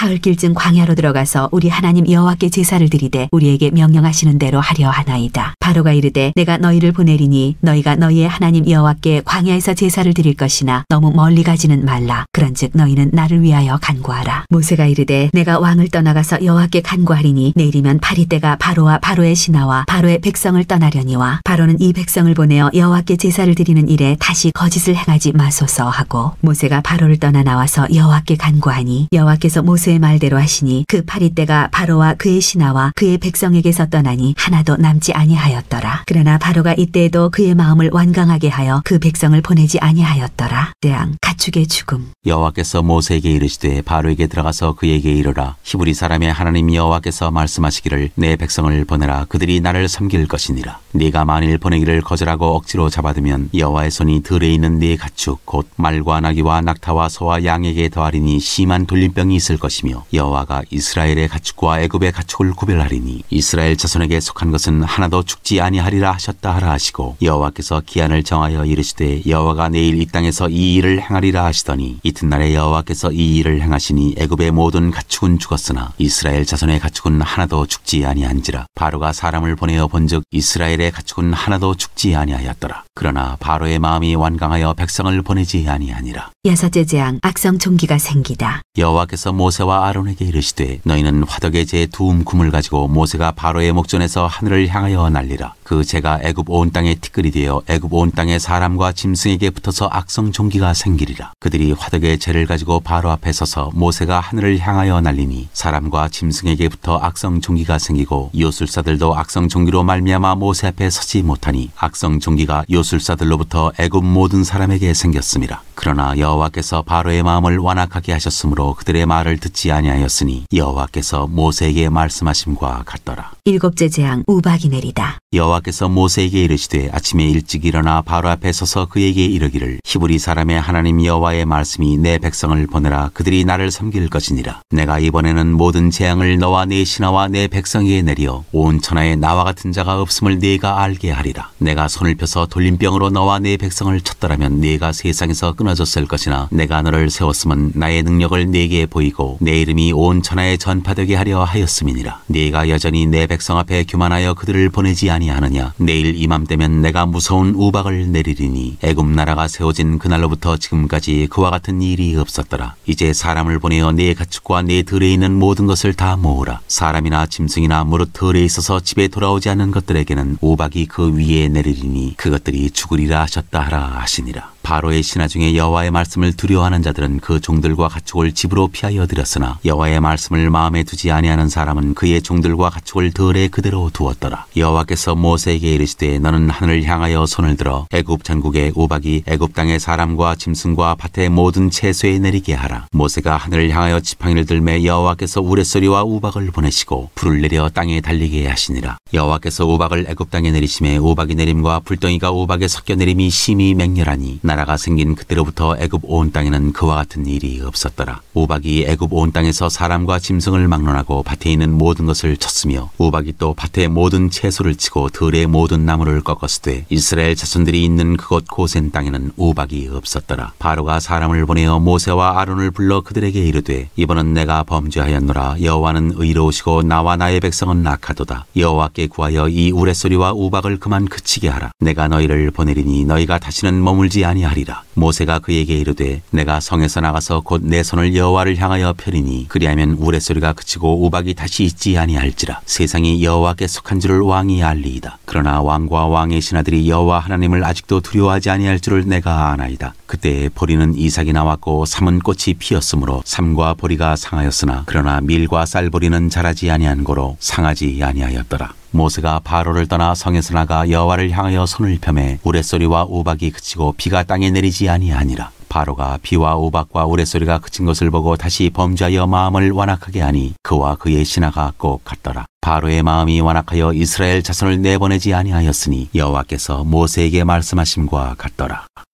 사흘길쯤 광야로 들어가서 우리 하나님 여호와께 제사를 드리되 우리에게 명령하시는 대로 하려 하나이다. 바로가 이르되 내가 너희를 보내리니 너희가 너희의 하나님 여호와께 광야에서 제사를 드릴 것이나 너무 멀리 가지는 말라. 그런즉 너희는 나를 위하여 간구하라. 모세가 이르되 내가 왕을 떠나가서 여호와께 간구하리니 내일이면 파리떼가 바로와 바로의 신하와 바로의 백성을 떠나려니와 바로는 이 백성을 보내어 여호와께 제사를 드리는 일에 다시 거짓을 행하지 마소서 하고 모세가 바로를 떠나 나와서 여호와께 간구하니 여호와께서 모세의 말대로 하시니 그 파리떼가 바로와 그의 신하와 그의 백성에게서 떠나니 하나도 남지 아니하였더라. 그러나 바로가 이때에도 그의 마음을 완강하게 하여 그 백성을 보내지 아니하였더라. 대왕 가축의 죽음. 여호와께서 모세에게 이르시되 바로에게 들어가서 그에게 이르라. 히브리 사람의 하나님 여호와께서 말씀하시기를 내 백성을 보내라. 그들이 나를 섬길 것이니라. 네가 만일 보내기를 거절하고 억지로 잡아두면 여호와의 손이 들에 있는 네 가축 곧 말과 나귀와 낙타와 소와 양에게 더하리니 심한 돌림병이 있을 것이며 여호와가 이스라엘의 가축과 애굽의 가축을 구별하리니 이스라엘 자손에게 속한 것은 하나도 죽지 아니하리라 하셨다 하라 하시고 여호와께서 기한을 정하여 이르시되 여호와가 내일 이 땅에서 이 일을 행하리라 하시더니 이튿날에 여호와께서 이 일을 행하시니 애굽의 모든 가축은 죽었으나 이스라엘 자손의 가축은 하나도 죽지 아니한지라. 바로가 사람을 보내어 본즉 이스라엘의 가축은 하나도 죽지 아니하였더라. 그러나 바로의 마음이 완강하여 백성을 보내지 아니하니라. 여섯째 재앙 악성 종기가 생기다. 여호와께서 모세와 아론에게 이르시되 너희는 화덕의 재 두움 굼을 가지고 모세가 바로의 목전에서 하늘을 향하여 날리라. 그 재가 애굽 온 땅에 티끌이 되어 애굽 온 땅의 사람과 짐승에게 붙어서 악성 종기가 생기리라. 그들이 화덕의 재를 가지고 바로 앞에 서서 모세가 하늘을 향하여 날리니 사람과 짐승에게 붙어 악성 종기가 생기고 요술사들도 악성 종기로 말미암아 모세 앞에 서지 못하니 악성 종기가 요술사들로부터 애굽 모든 사람에게 생겼음이라. 그러나 여호와께서 바로의 마음을 완악하게 하셨으므로 그들의 말을 듣지 아니하였으니 여호와께서 모세에게 말씀하심과 같더라. 일곱째 재앙 우박이 내리다. 여호와께서 모세에게 이르시되 아침에 일찍 일어나 바로 앞에 서서 그에게 이르기를 히브리 사람의 하나님 여호와의 말씀이 내 백성을 보내라. 그들이 나를 섬길 것이니라. 내가 이번에는 모든 재앙을 너와 네 신하와 내 백성에게 내리어 온 천하에 나와 같은 자가 없음을 네가 알게 하리라. 내가 손을 펴서 돌림병으로 너와 네 백성을 쳤더라면 네가 세상에서 끊어졌을 것이나 내가 너를 세웠음은 나의 능력을 네게 보이고 내 이름이 온 천하에 전파되게 하려 하였음이니라. 네가 여전히 내 백성 앞에 교만하여 그들을 보내지 아니하느냐. 내일 이맘때면 내가 무서운 우박을 내리리니 애굽 나라가 세워진 그날로부터 지금까지 그와 같은 일이 없었더라. 이제 사람을 보내어 네 가축과 네 들에 있는 모든 것을 다 모으라. 사람이나 짐승이나 무릇 들에 있어서 집에 돌아오지 않는 것들에게는 우박이 그 위에 내리리니 그것들이 죽으리라 하셨다 하라 하시니라. 바로의 신하 중에 여호와의 말씀을 두려워하는 자들은 그 종들과 가축을 집으로 피하여 들였으나 여호와의 말씀을 마음에 두지 아니하는 사람은 그의 종들과 가축을 들에 그대로 두었더라. 여호와께서 모세에게 이르시되 너는 하늘을 향하여 손을 들어 애굽 전국의 우박이 애굽 땅의 사람과 짐승과 밭의 모든 채소에 내리게 하라. 모세가 하늘을 향하여 지팡이를 들매 여호와께서 우레소리와 우박을 보내시고 불을 내려 땅에 달리게 하시니라. 여호와께서 우박을 애굽 땅에 내리심에 우박이 내림과 불덩이가 우박에 섞여 내림이 심히 맹렬하니 나라가 생긴 그때로부터 애굽 온 땅에는 그와 같은 일이 없었더라. 우박이 애굽 온 땅에서 사람과 짐승을 막론하고 밭에 있는 모든 것을 쳤으며 우박이 또 밭의 모든 채소를 치고 들의 모든 나무를 꺾었으되 이스라엘 자손들이 있는 그곳 고센 땅에는 우박이 없었더라. 바로가 사람을 보내어 모세와 아론을 불러 그들에게 이르되 이번은 내가 범죄하였노라. 여호와는 의로우시고 나와 나의 백성은 악하도다. 여호와께 구하여 이 우레소리와 우박을 그만 그치게 하라. 내가 너희를 보내리니 너희가 다시는 머물지 아니 하리라. 모세가 그에게 이르되 내가 성에서 나가서 곧 내 손을 여호와를 향하여 펴리니 그리하면 우레소리가 그치고 우박이 다시 있지 아니할지라. 세상이 여호와께 속한 줄을 왕이 알리이다. 그러나 왕과 왕의 신하들이 여호와 하나님을 아직도 두려워하지 아니할 줄을 내가 아나이다. 그때 보리는 이삭이 나왔고 삼은 꽃이 피었으므로 삼과 보리가 상하였으나 그러나 밀과 쌀보리는 자라지 아니한 고로 상하지 아니하였더라. 모세가 바로를 떠나 성에서 나가 여호와를 향하여 손을 펴매 우레소리와 우박이 그치고 비가 땅에 내리지 아니하니라. 바로가 비와 우박과 우레소리가 그친 것을 보고 다시 범죄하여 마음을 완악하게 하니 그와 그의 신하가 꼭 같더라. 바로의 마음이 완악하여 이스라엘 자손을 내보내지 아니하였으니 여호와께서 모세에게 말씀하심과 같더라.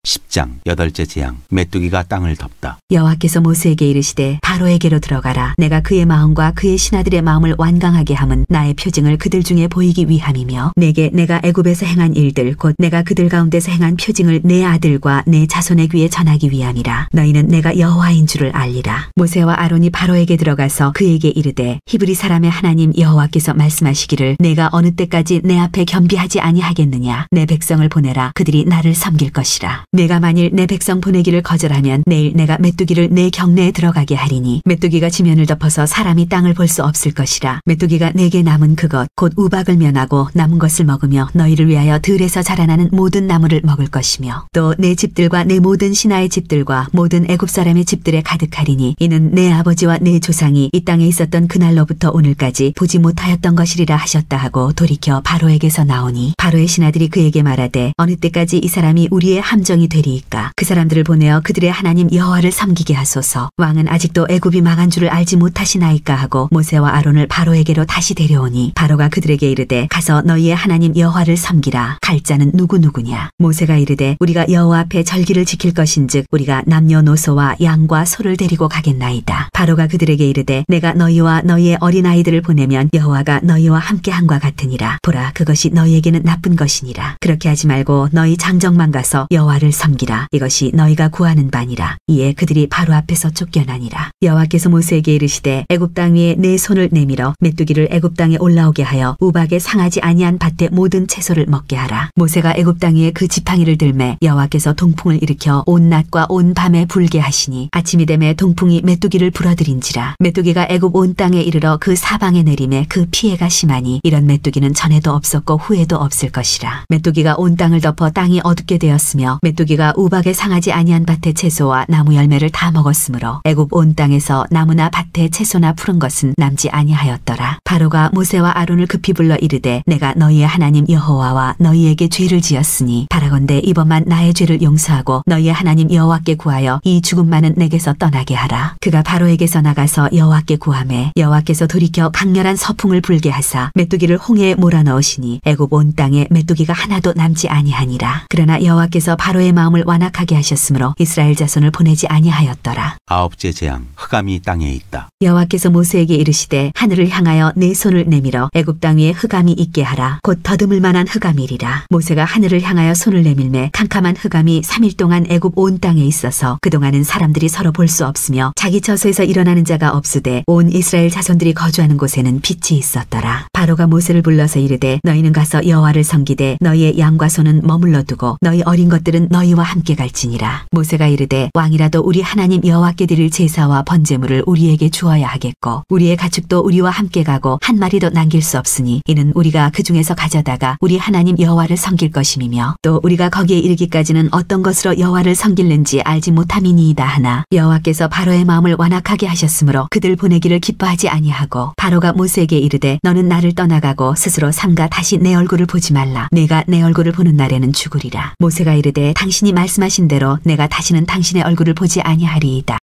십 장 여덟째 재앙. 메뚜기가 땅을 덮다. 여호와께서 모세에게 이르시되 바로에게로 들어가라. 내가 그의 마음과 그의 신하들의 마음을 완강하게 함은 나의 표징을 그들 중에 보이기 위함이며 내게 내가 애굽에서 행한 일들 곧 내가 그들 가운데서 행한 표징을 내 아들과 내 자손의 귀에 전하기 위함이라. 너희는 내가 여호와인 줄을 알리라. 모세와 아론이 바로에게 들어가서 그에게 이르되 히브리 사람의 하나님 여호와께서 말씀하시기를 내가 어느 때까지 내 앞에 겸비하지 아니하겠느냐. 내 백성을 보내라. 그들이 나를 섬길 것이라. 내가 만일 내 백성 보내기를 거절하면 내일 내가 메뚜기를 내 경내에 들어가게 하리니 메뚜기가 지면을 덮어서 사람이 땅을 볼 수 없을 것이라. 메뚜기가 내게 남은 그것 곧 우박을 면하고 남은 것을 먹으며 너희를 위하여 들에서 자라나는 모든 나무를 먹을 것이며 또 내 집들과 내 모든 신하의 집들과 모든 애굽 사람의 집들에 가득하리니 이는 내 아버지와 내 조상이 이 땅에 있었던 그날로부터 오늘까지 보지 못하였던 것이리라 하셨다 하고 돌이켜 바로에게서 나오니 바로의 신하들이 그에게 말하되 어느 때까지 이 사람이 우리의 함정이 되리이까. 그 사람들을 보내어 그들의 하나님 여호와를 섬기게 하소서. 왕은 아직도 애굽이 망한 줄을 알지 못하시나이까 하고 모세와 아론을 바로에게로 다시 데려오니 바로가 그들에게 이르되 가서 너희의 하나님 여호와를 섬기라. 갈 자는 누구누구냐. 모세가 이르되 우리가 여호와 앞에 절기를 지킬 것인즉 우리가 남녀노소와 양과 소를 데리고 가겠나이다. 바로가 그들에게 이르되 내가 너희와 너희의 어린아이들을 보내면 여호와가 너희와 함께함과 같으니라. 보라 그것이 너희에게는 나쁜 것이니라. 그렇게 하지 말고 너희 장정만 가서 여호와를 섬기라. 이것이 너희가 구하는 바니라. 이에 그들이 바로 앞에서 쫓겨나니라. 여호와께서 모세에게 이르시되 애굽 땅 위에 내 손을 내밀어 메뚜기를 애굽 땅에 올라오게 하여 우박에 상하지 아니한 밭의 모든 채소를 먹게 하라. 모세가 애굽 땅 위에 그 지팡이를 들매 여호와께서 동풍을 일으켜 온 낮과 온 밤에 불게 하시니 아침이 되매 동풍이 메뚜기를 불어들인지라. 메뚜기가 애굽 온 땅에 이르러 그 사방에 내림에 그 피해가 심하니 이런 메뚜기는 전에도 없었고 후에도 없을 것이라. 메뚜기가 온 땅을 덮어 땅이 어둡게 되었으며 메뚜기가 우박에 상하지 아니한 밭의 채소와 나무 열매를 다 먹었으므로 애굽 온 땅에서 나무나 밭의 채소나 푸른 것은 남지 아니하였더라. 바로가 모세와 아론을 급히 불러 이르되 내가 너희의 하나님 여호와와 너희에게 죄를 지었으니 바라건대 이번만 나의 죄를 용서하고 너희의 하나님 여호와께 구하여 이 죽음만은 내게서 떠나게 하라. 그가 바로에게서 나가서 여호와께 구하매 여호와께서 돌이켜 강렬한 서풍을 불게 하사 메뚜기를 홍해에 몰아넣으시니 애굽 온 땅에 메뚜기가 하나도 남지 아니하니라. 그러나 여호와께서 바로의 마음을 완악하게 하셨으므로 이스라엘 자손을 보내지 아니하였더라. 아홉째 재앙. 흑암이 땅에 있다. 여호와께서 모세에게 이르시되 하늘을 향하여 내 손을 내밀어 애굽 땅 위에 흑암이 있게 하라. 곧 더듬을 만한 흑암이리라. 모세가 하늘을 향하여 손을 내밀매 캄캄한 흑암이 삼 일 동안 애굽 온 땅에 있어서 그동안은 사람들이 서로 볼 수 없으며 자기 처소에서 일어나는 자가 없으되 온 이스라엘 자손들이 거주하는 곳에는 빛이 있었더라. 바로가 모세를 불러서 이르되 너희는 가서 여호와를 섬기되 너희의 양과 소는 머물러 두고 너희 어린 것들은 너희와 함께 갈지니라. 모세가 이르되 왕이라도 우리 하나님 여호와께 드릴 제사와 번제물을 우리에게 주어야 하겠고 우리의 가축도 우리와 함께 가고 한 마리도 남길 수 없으니 이는 우리가 그 중에서 가져다가 우리 하나님 여호와를 섬길 것임이며 또 우리가 거기에 이르기까지는 어떤 것으로 여호와를 섬길는지 알지 못함이니이다 하나 여호와께서 바로의 마음을 완악하게 하셨으므로 그들 보내기를 기뻐하지 아니하고 바로가 모세에게 이르되 너는 나를 떠나가고 스스로 삼가 다시 내 얼굴을 보지 말라. 내가 내 얼굴을 보는 날에는 죽으리라. 모세가 이르되 당신이 말씀하신 대로 내가 다시는 당신의 얼굴을 보지 아니하리이다.